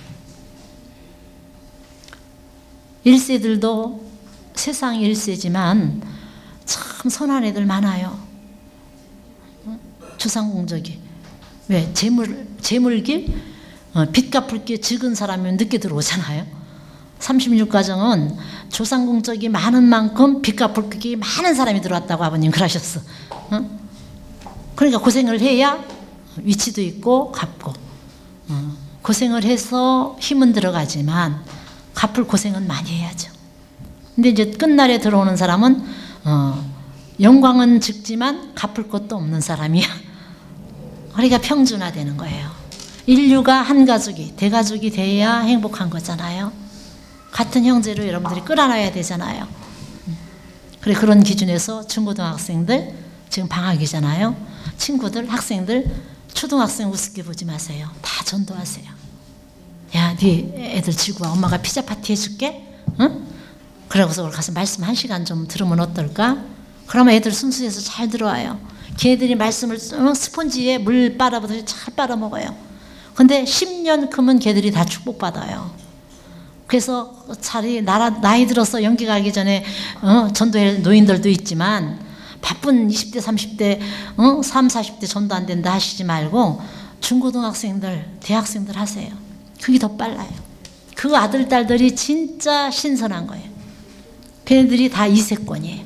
일 세들도 세상 일 세지만 참 선한 애들 많아요. 음. 주상공적이 왜? 재물, 재물길, 어, 빚 갚을 게 적은 사람이면 늦게 들어오잖아요. 삼십육 가정은 조상공적이 많은 만큼 빚 갚을 게 많은 사람이 들어왔다고 아버님 그러셨어. 어? 그러니까 고생을 해야 위치도 있고 갚고, 어, 고생을 해서 힘은 들어가지만 갚을 고생은 많이 해야죠. 근데 이제 끝날에 들어오는 사람은 어, 영광은 적지만 갚을 것도 없는 사람이야. 그러니까 평준화되는 거예요. 인류가 한 가족이, 대가족이 돼야 행복한 거잖아요. 같은 형제로 여러분들이 끌어놔야 되잖아요. 그래, 그런 기준에서 중고등학생들 지금 방학이잖아요. 친구들, 학생들, 초등학생 우습게 보지 마세요. 다 전도하세요. 야, 네 애들 지고 와. 엄마가 피자 파티 해줄게. 응? 그러고서 가서 말씀 한 시간 좀 들으면 어떨까? 그러면 애들 순수해서 잘 들어와요. 걔들이 말씀을 스펀지에 물 빨아보듯이 잘 빨아먹어요. 근데 십 년 크면 걔들이 다 축복받아요. 그래서 차라리 나라, 나이 들어서 연기 가기 전에 어, 전도할 노인들도 있지만 바쁜 이십 대 삼십 대 어, 삼, 사십 대 전도 안 된다 하시지 말고 중고등학생들, 대학생들 하세요. 그게 더 빨라요. 그 아들, 딸들이 진짜 신선한 거예요. 걔네들이 다 이세권이에요.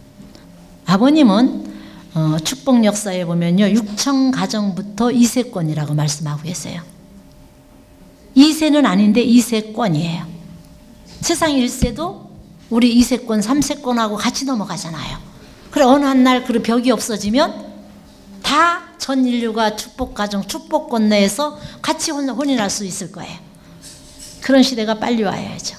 아버님은 어, 축복 역사에 보면요, 육천 가정부터 이세권이라고 말씀하고 계세요. 이세는 아닌데 이세권이에요. 세상 일세도 우리 이세권, 삼세권하고 같이 넘어가잖아요. 그래, 어느 한 날 그 벽이 없어지면 다 전 인류가 축복 가정, 축복권 내에서 같이 혼인할 수 있을 거예요. 그런 시대가 빨리 와야죠.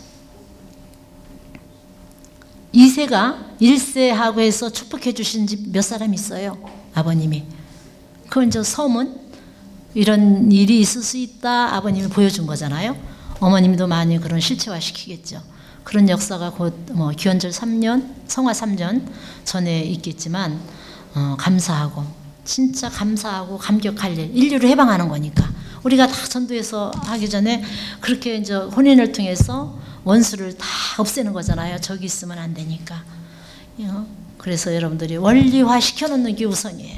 이세가 일세하고 해서 축복해 주신 집 몇 사람 있어요? 아버님이. 그건 저 서문, 이런 일이 있을 수 있다 아버님이 보여준 거잖아요. 어머님도 많이 그런 실체화시키겠죠. 그런 역사가 곧 뭐 기원절 삼 년, 성화 삼 년 전에 있겠지만 어, 감사하고, 진짜 감사하고 감격할 일, 인류를 해방하는 거니까. 우리가 다 전도해서 하기 전에 그렇게 이제 혼인을 통해서 원수를 다 없애는 거잖아요. 저기 있으면 안 되니까. 그래서 여러분들이 원리화 시켜놓는 게 우선이에요.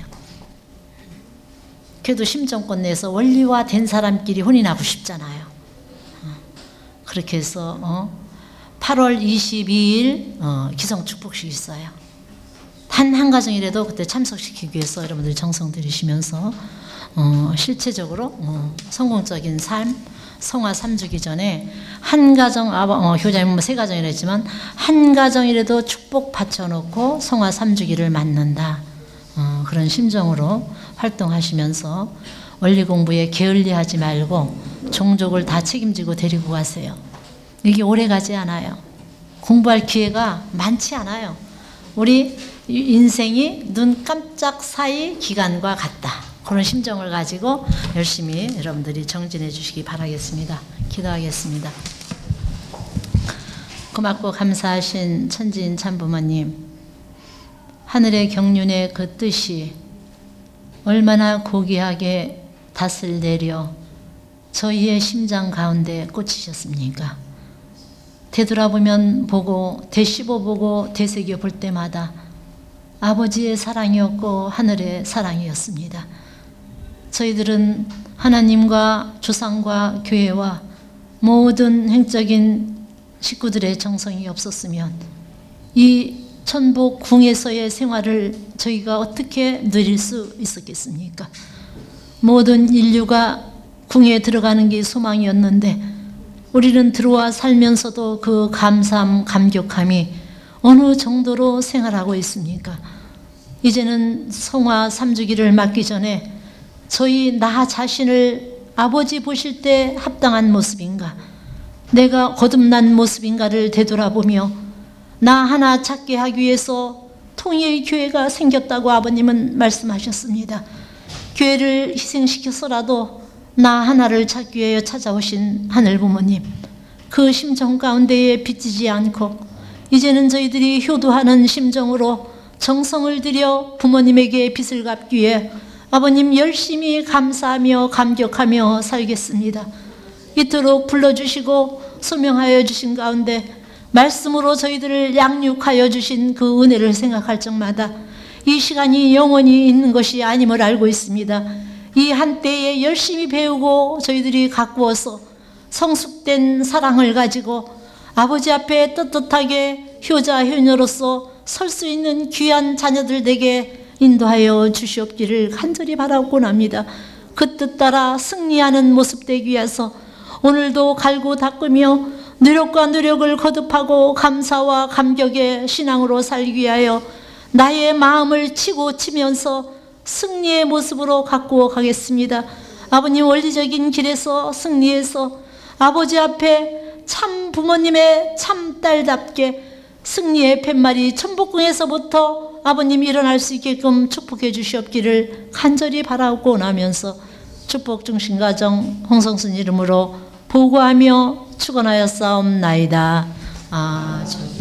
그래도 심정권 내에서 원리화 된 사람끼리 혼인하고 싶잖아요. 그렇게 해서 팔월 이십이일 기성축복식 있어요. 단 한 가정이라도 그때 참석시키기 위해서 여러분들이 정성 들이시면서 어, 실체적으로 어, 성공적인 삶, 성화 삼 주기 전에 한 가정, 아, 어, 교장님은 뭐 세 가정이라 했지만 한 가정이라도 축복 바쳐놓고 성화 삼 주기를 맞는다. 어, 그런 심정으로 활동하시면서 원리 공부에 게을리하지 말고 종족을 다 책임지고 데리고 가세요. 이게 오래 가지 않아요. 공부할 기회가 많지 않아요. 우리 인생이 눈 깜짝 사이 기간과 같다. 그런 심정을 가지고 열심히 여러분들이 정진해 주시기 바라겠습니다. 기도하겠습니다. 고맙고 감사하신 천지인 참부모님, 하늘의 경륜의 그 뜻이 얼마나 고귀하게 닷을 내려 저희의 심장 가운데 꽂히셨습니까? 되돌아보면 보고 되씹어보고 되새겨 볼 때마다 아버지의 사랑이었고 하늘의 사랑이었습니다. 저희들은 하나님과 조상과 교회와 모든 행적인 식구들의 정성이 없었으면 이 천복 궁에서의 생활을 저희가 어떻게 누릴 수 있었겠습니까? 모든 인류가 궁에 들어가는 게 소망이었는데 우리는 들어와 살면서도 그 감사함, 감격함이 어느 정도로 생활하고 있습니까? 이제는 성화 삼 주기를 맞기 전에 저희 나 자신을 아버지 보실 때 합당한 모습인가, 내가 거듭난 모습인가를 되돌아보며 나 하나 찾게 하기 위해서 통일 교회가 생겼다고 아버님은 말씀하셨습니다. 교회를 희생시켜서라도 나 하나를 찾기 위해 찾아오신 하늘 부모님, 그 심정 가운데에 비치지 않고 이제는 저희들이 효도하는 심정으로 정성을 들여 부모님에게 빚을 갚기 위해 아버님 열심히 감사하며 감격하며 살겠습니다. 이토록 불러주시고 소명하여 주신 가운데 말씀으로 저희들을 양육하여 주신 그 은혜를 생각할 적마다 이 시간이 영원히 있는 것이 아님을 알고 있습니다. 이 한때에 열심히 배우고 저희들이 가꾸어서 성숙된 사랑을 가지고 아버지 앞에 떳떳하게 효자 효녀로서 설 수 있는 귀한 자녀들 되게 인도하여 주시옵기를 간절히 바라곤 합니다. 그 뜻 따라 승리하는 모습 되기 위해서 오늘도 갈고 닦으며 노력과 노력을 거듭하고 감사와 감격의 신앙으로 살기 위하여 나의 마음을 치고 치면서 승리의 모습으로 가꾸어 가겠습니다. 아버님 원리적인 길에서 승리해서 아버지 앞에 참 부모님의 참 딸답게 승리의 팻말이 천복궁에서부터 아버님 일어날 수 있게끔 축복해 주시옵기를 간절히 바라고 나면서 축복 중심가정 홍성순 이름으로 보고하며 축원하여 싸움나이다. 아멘.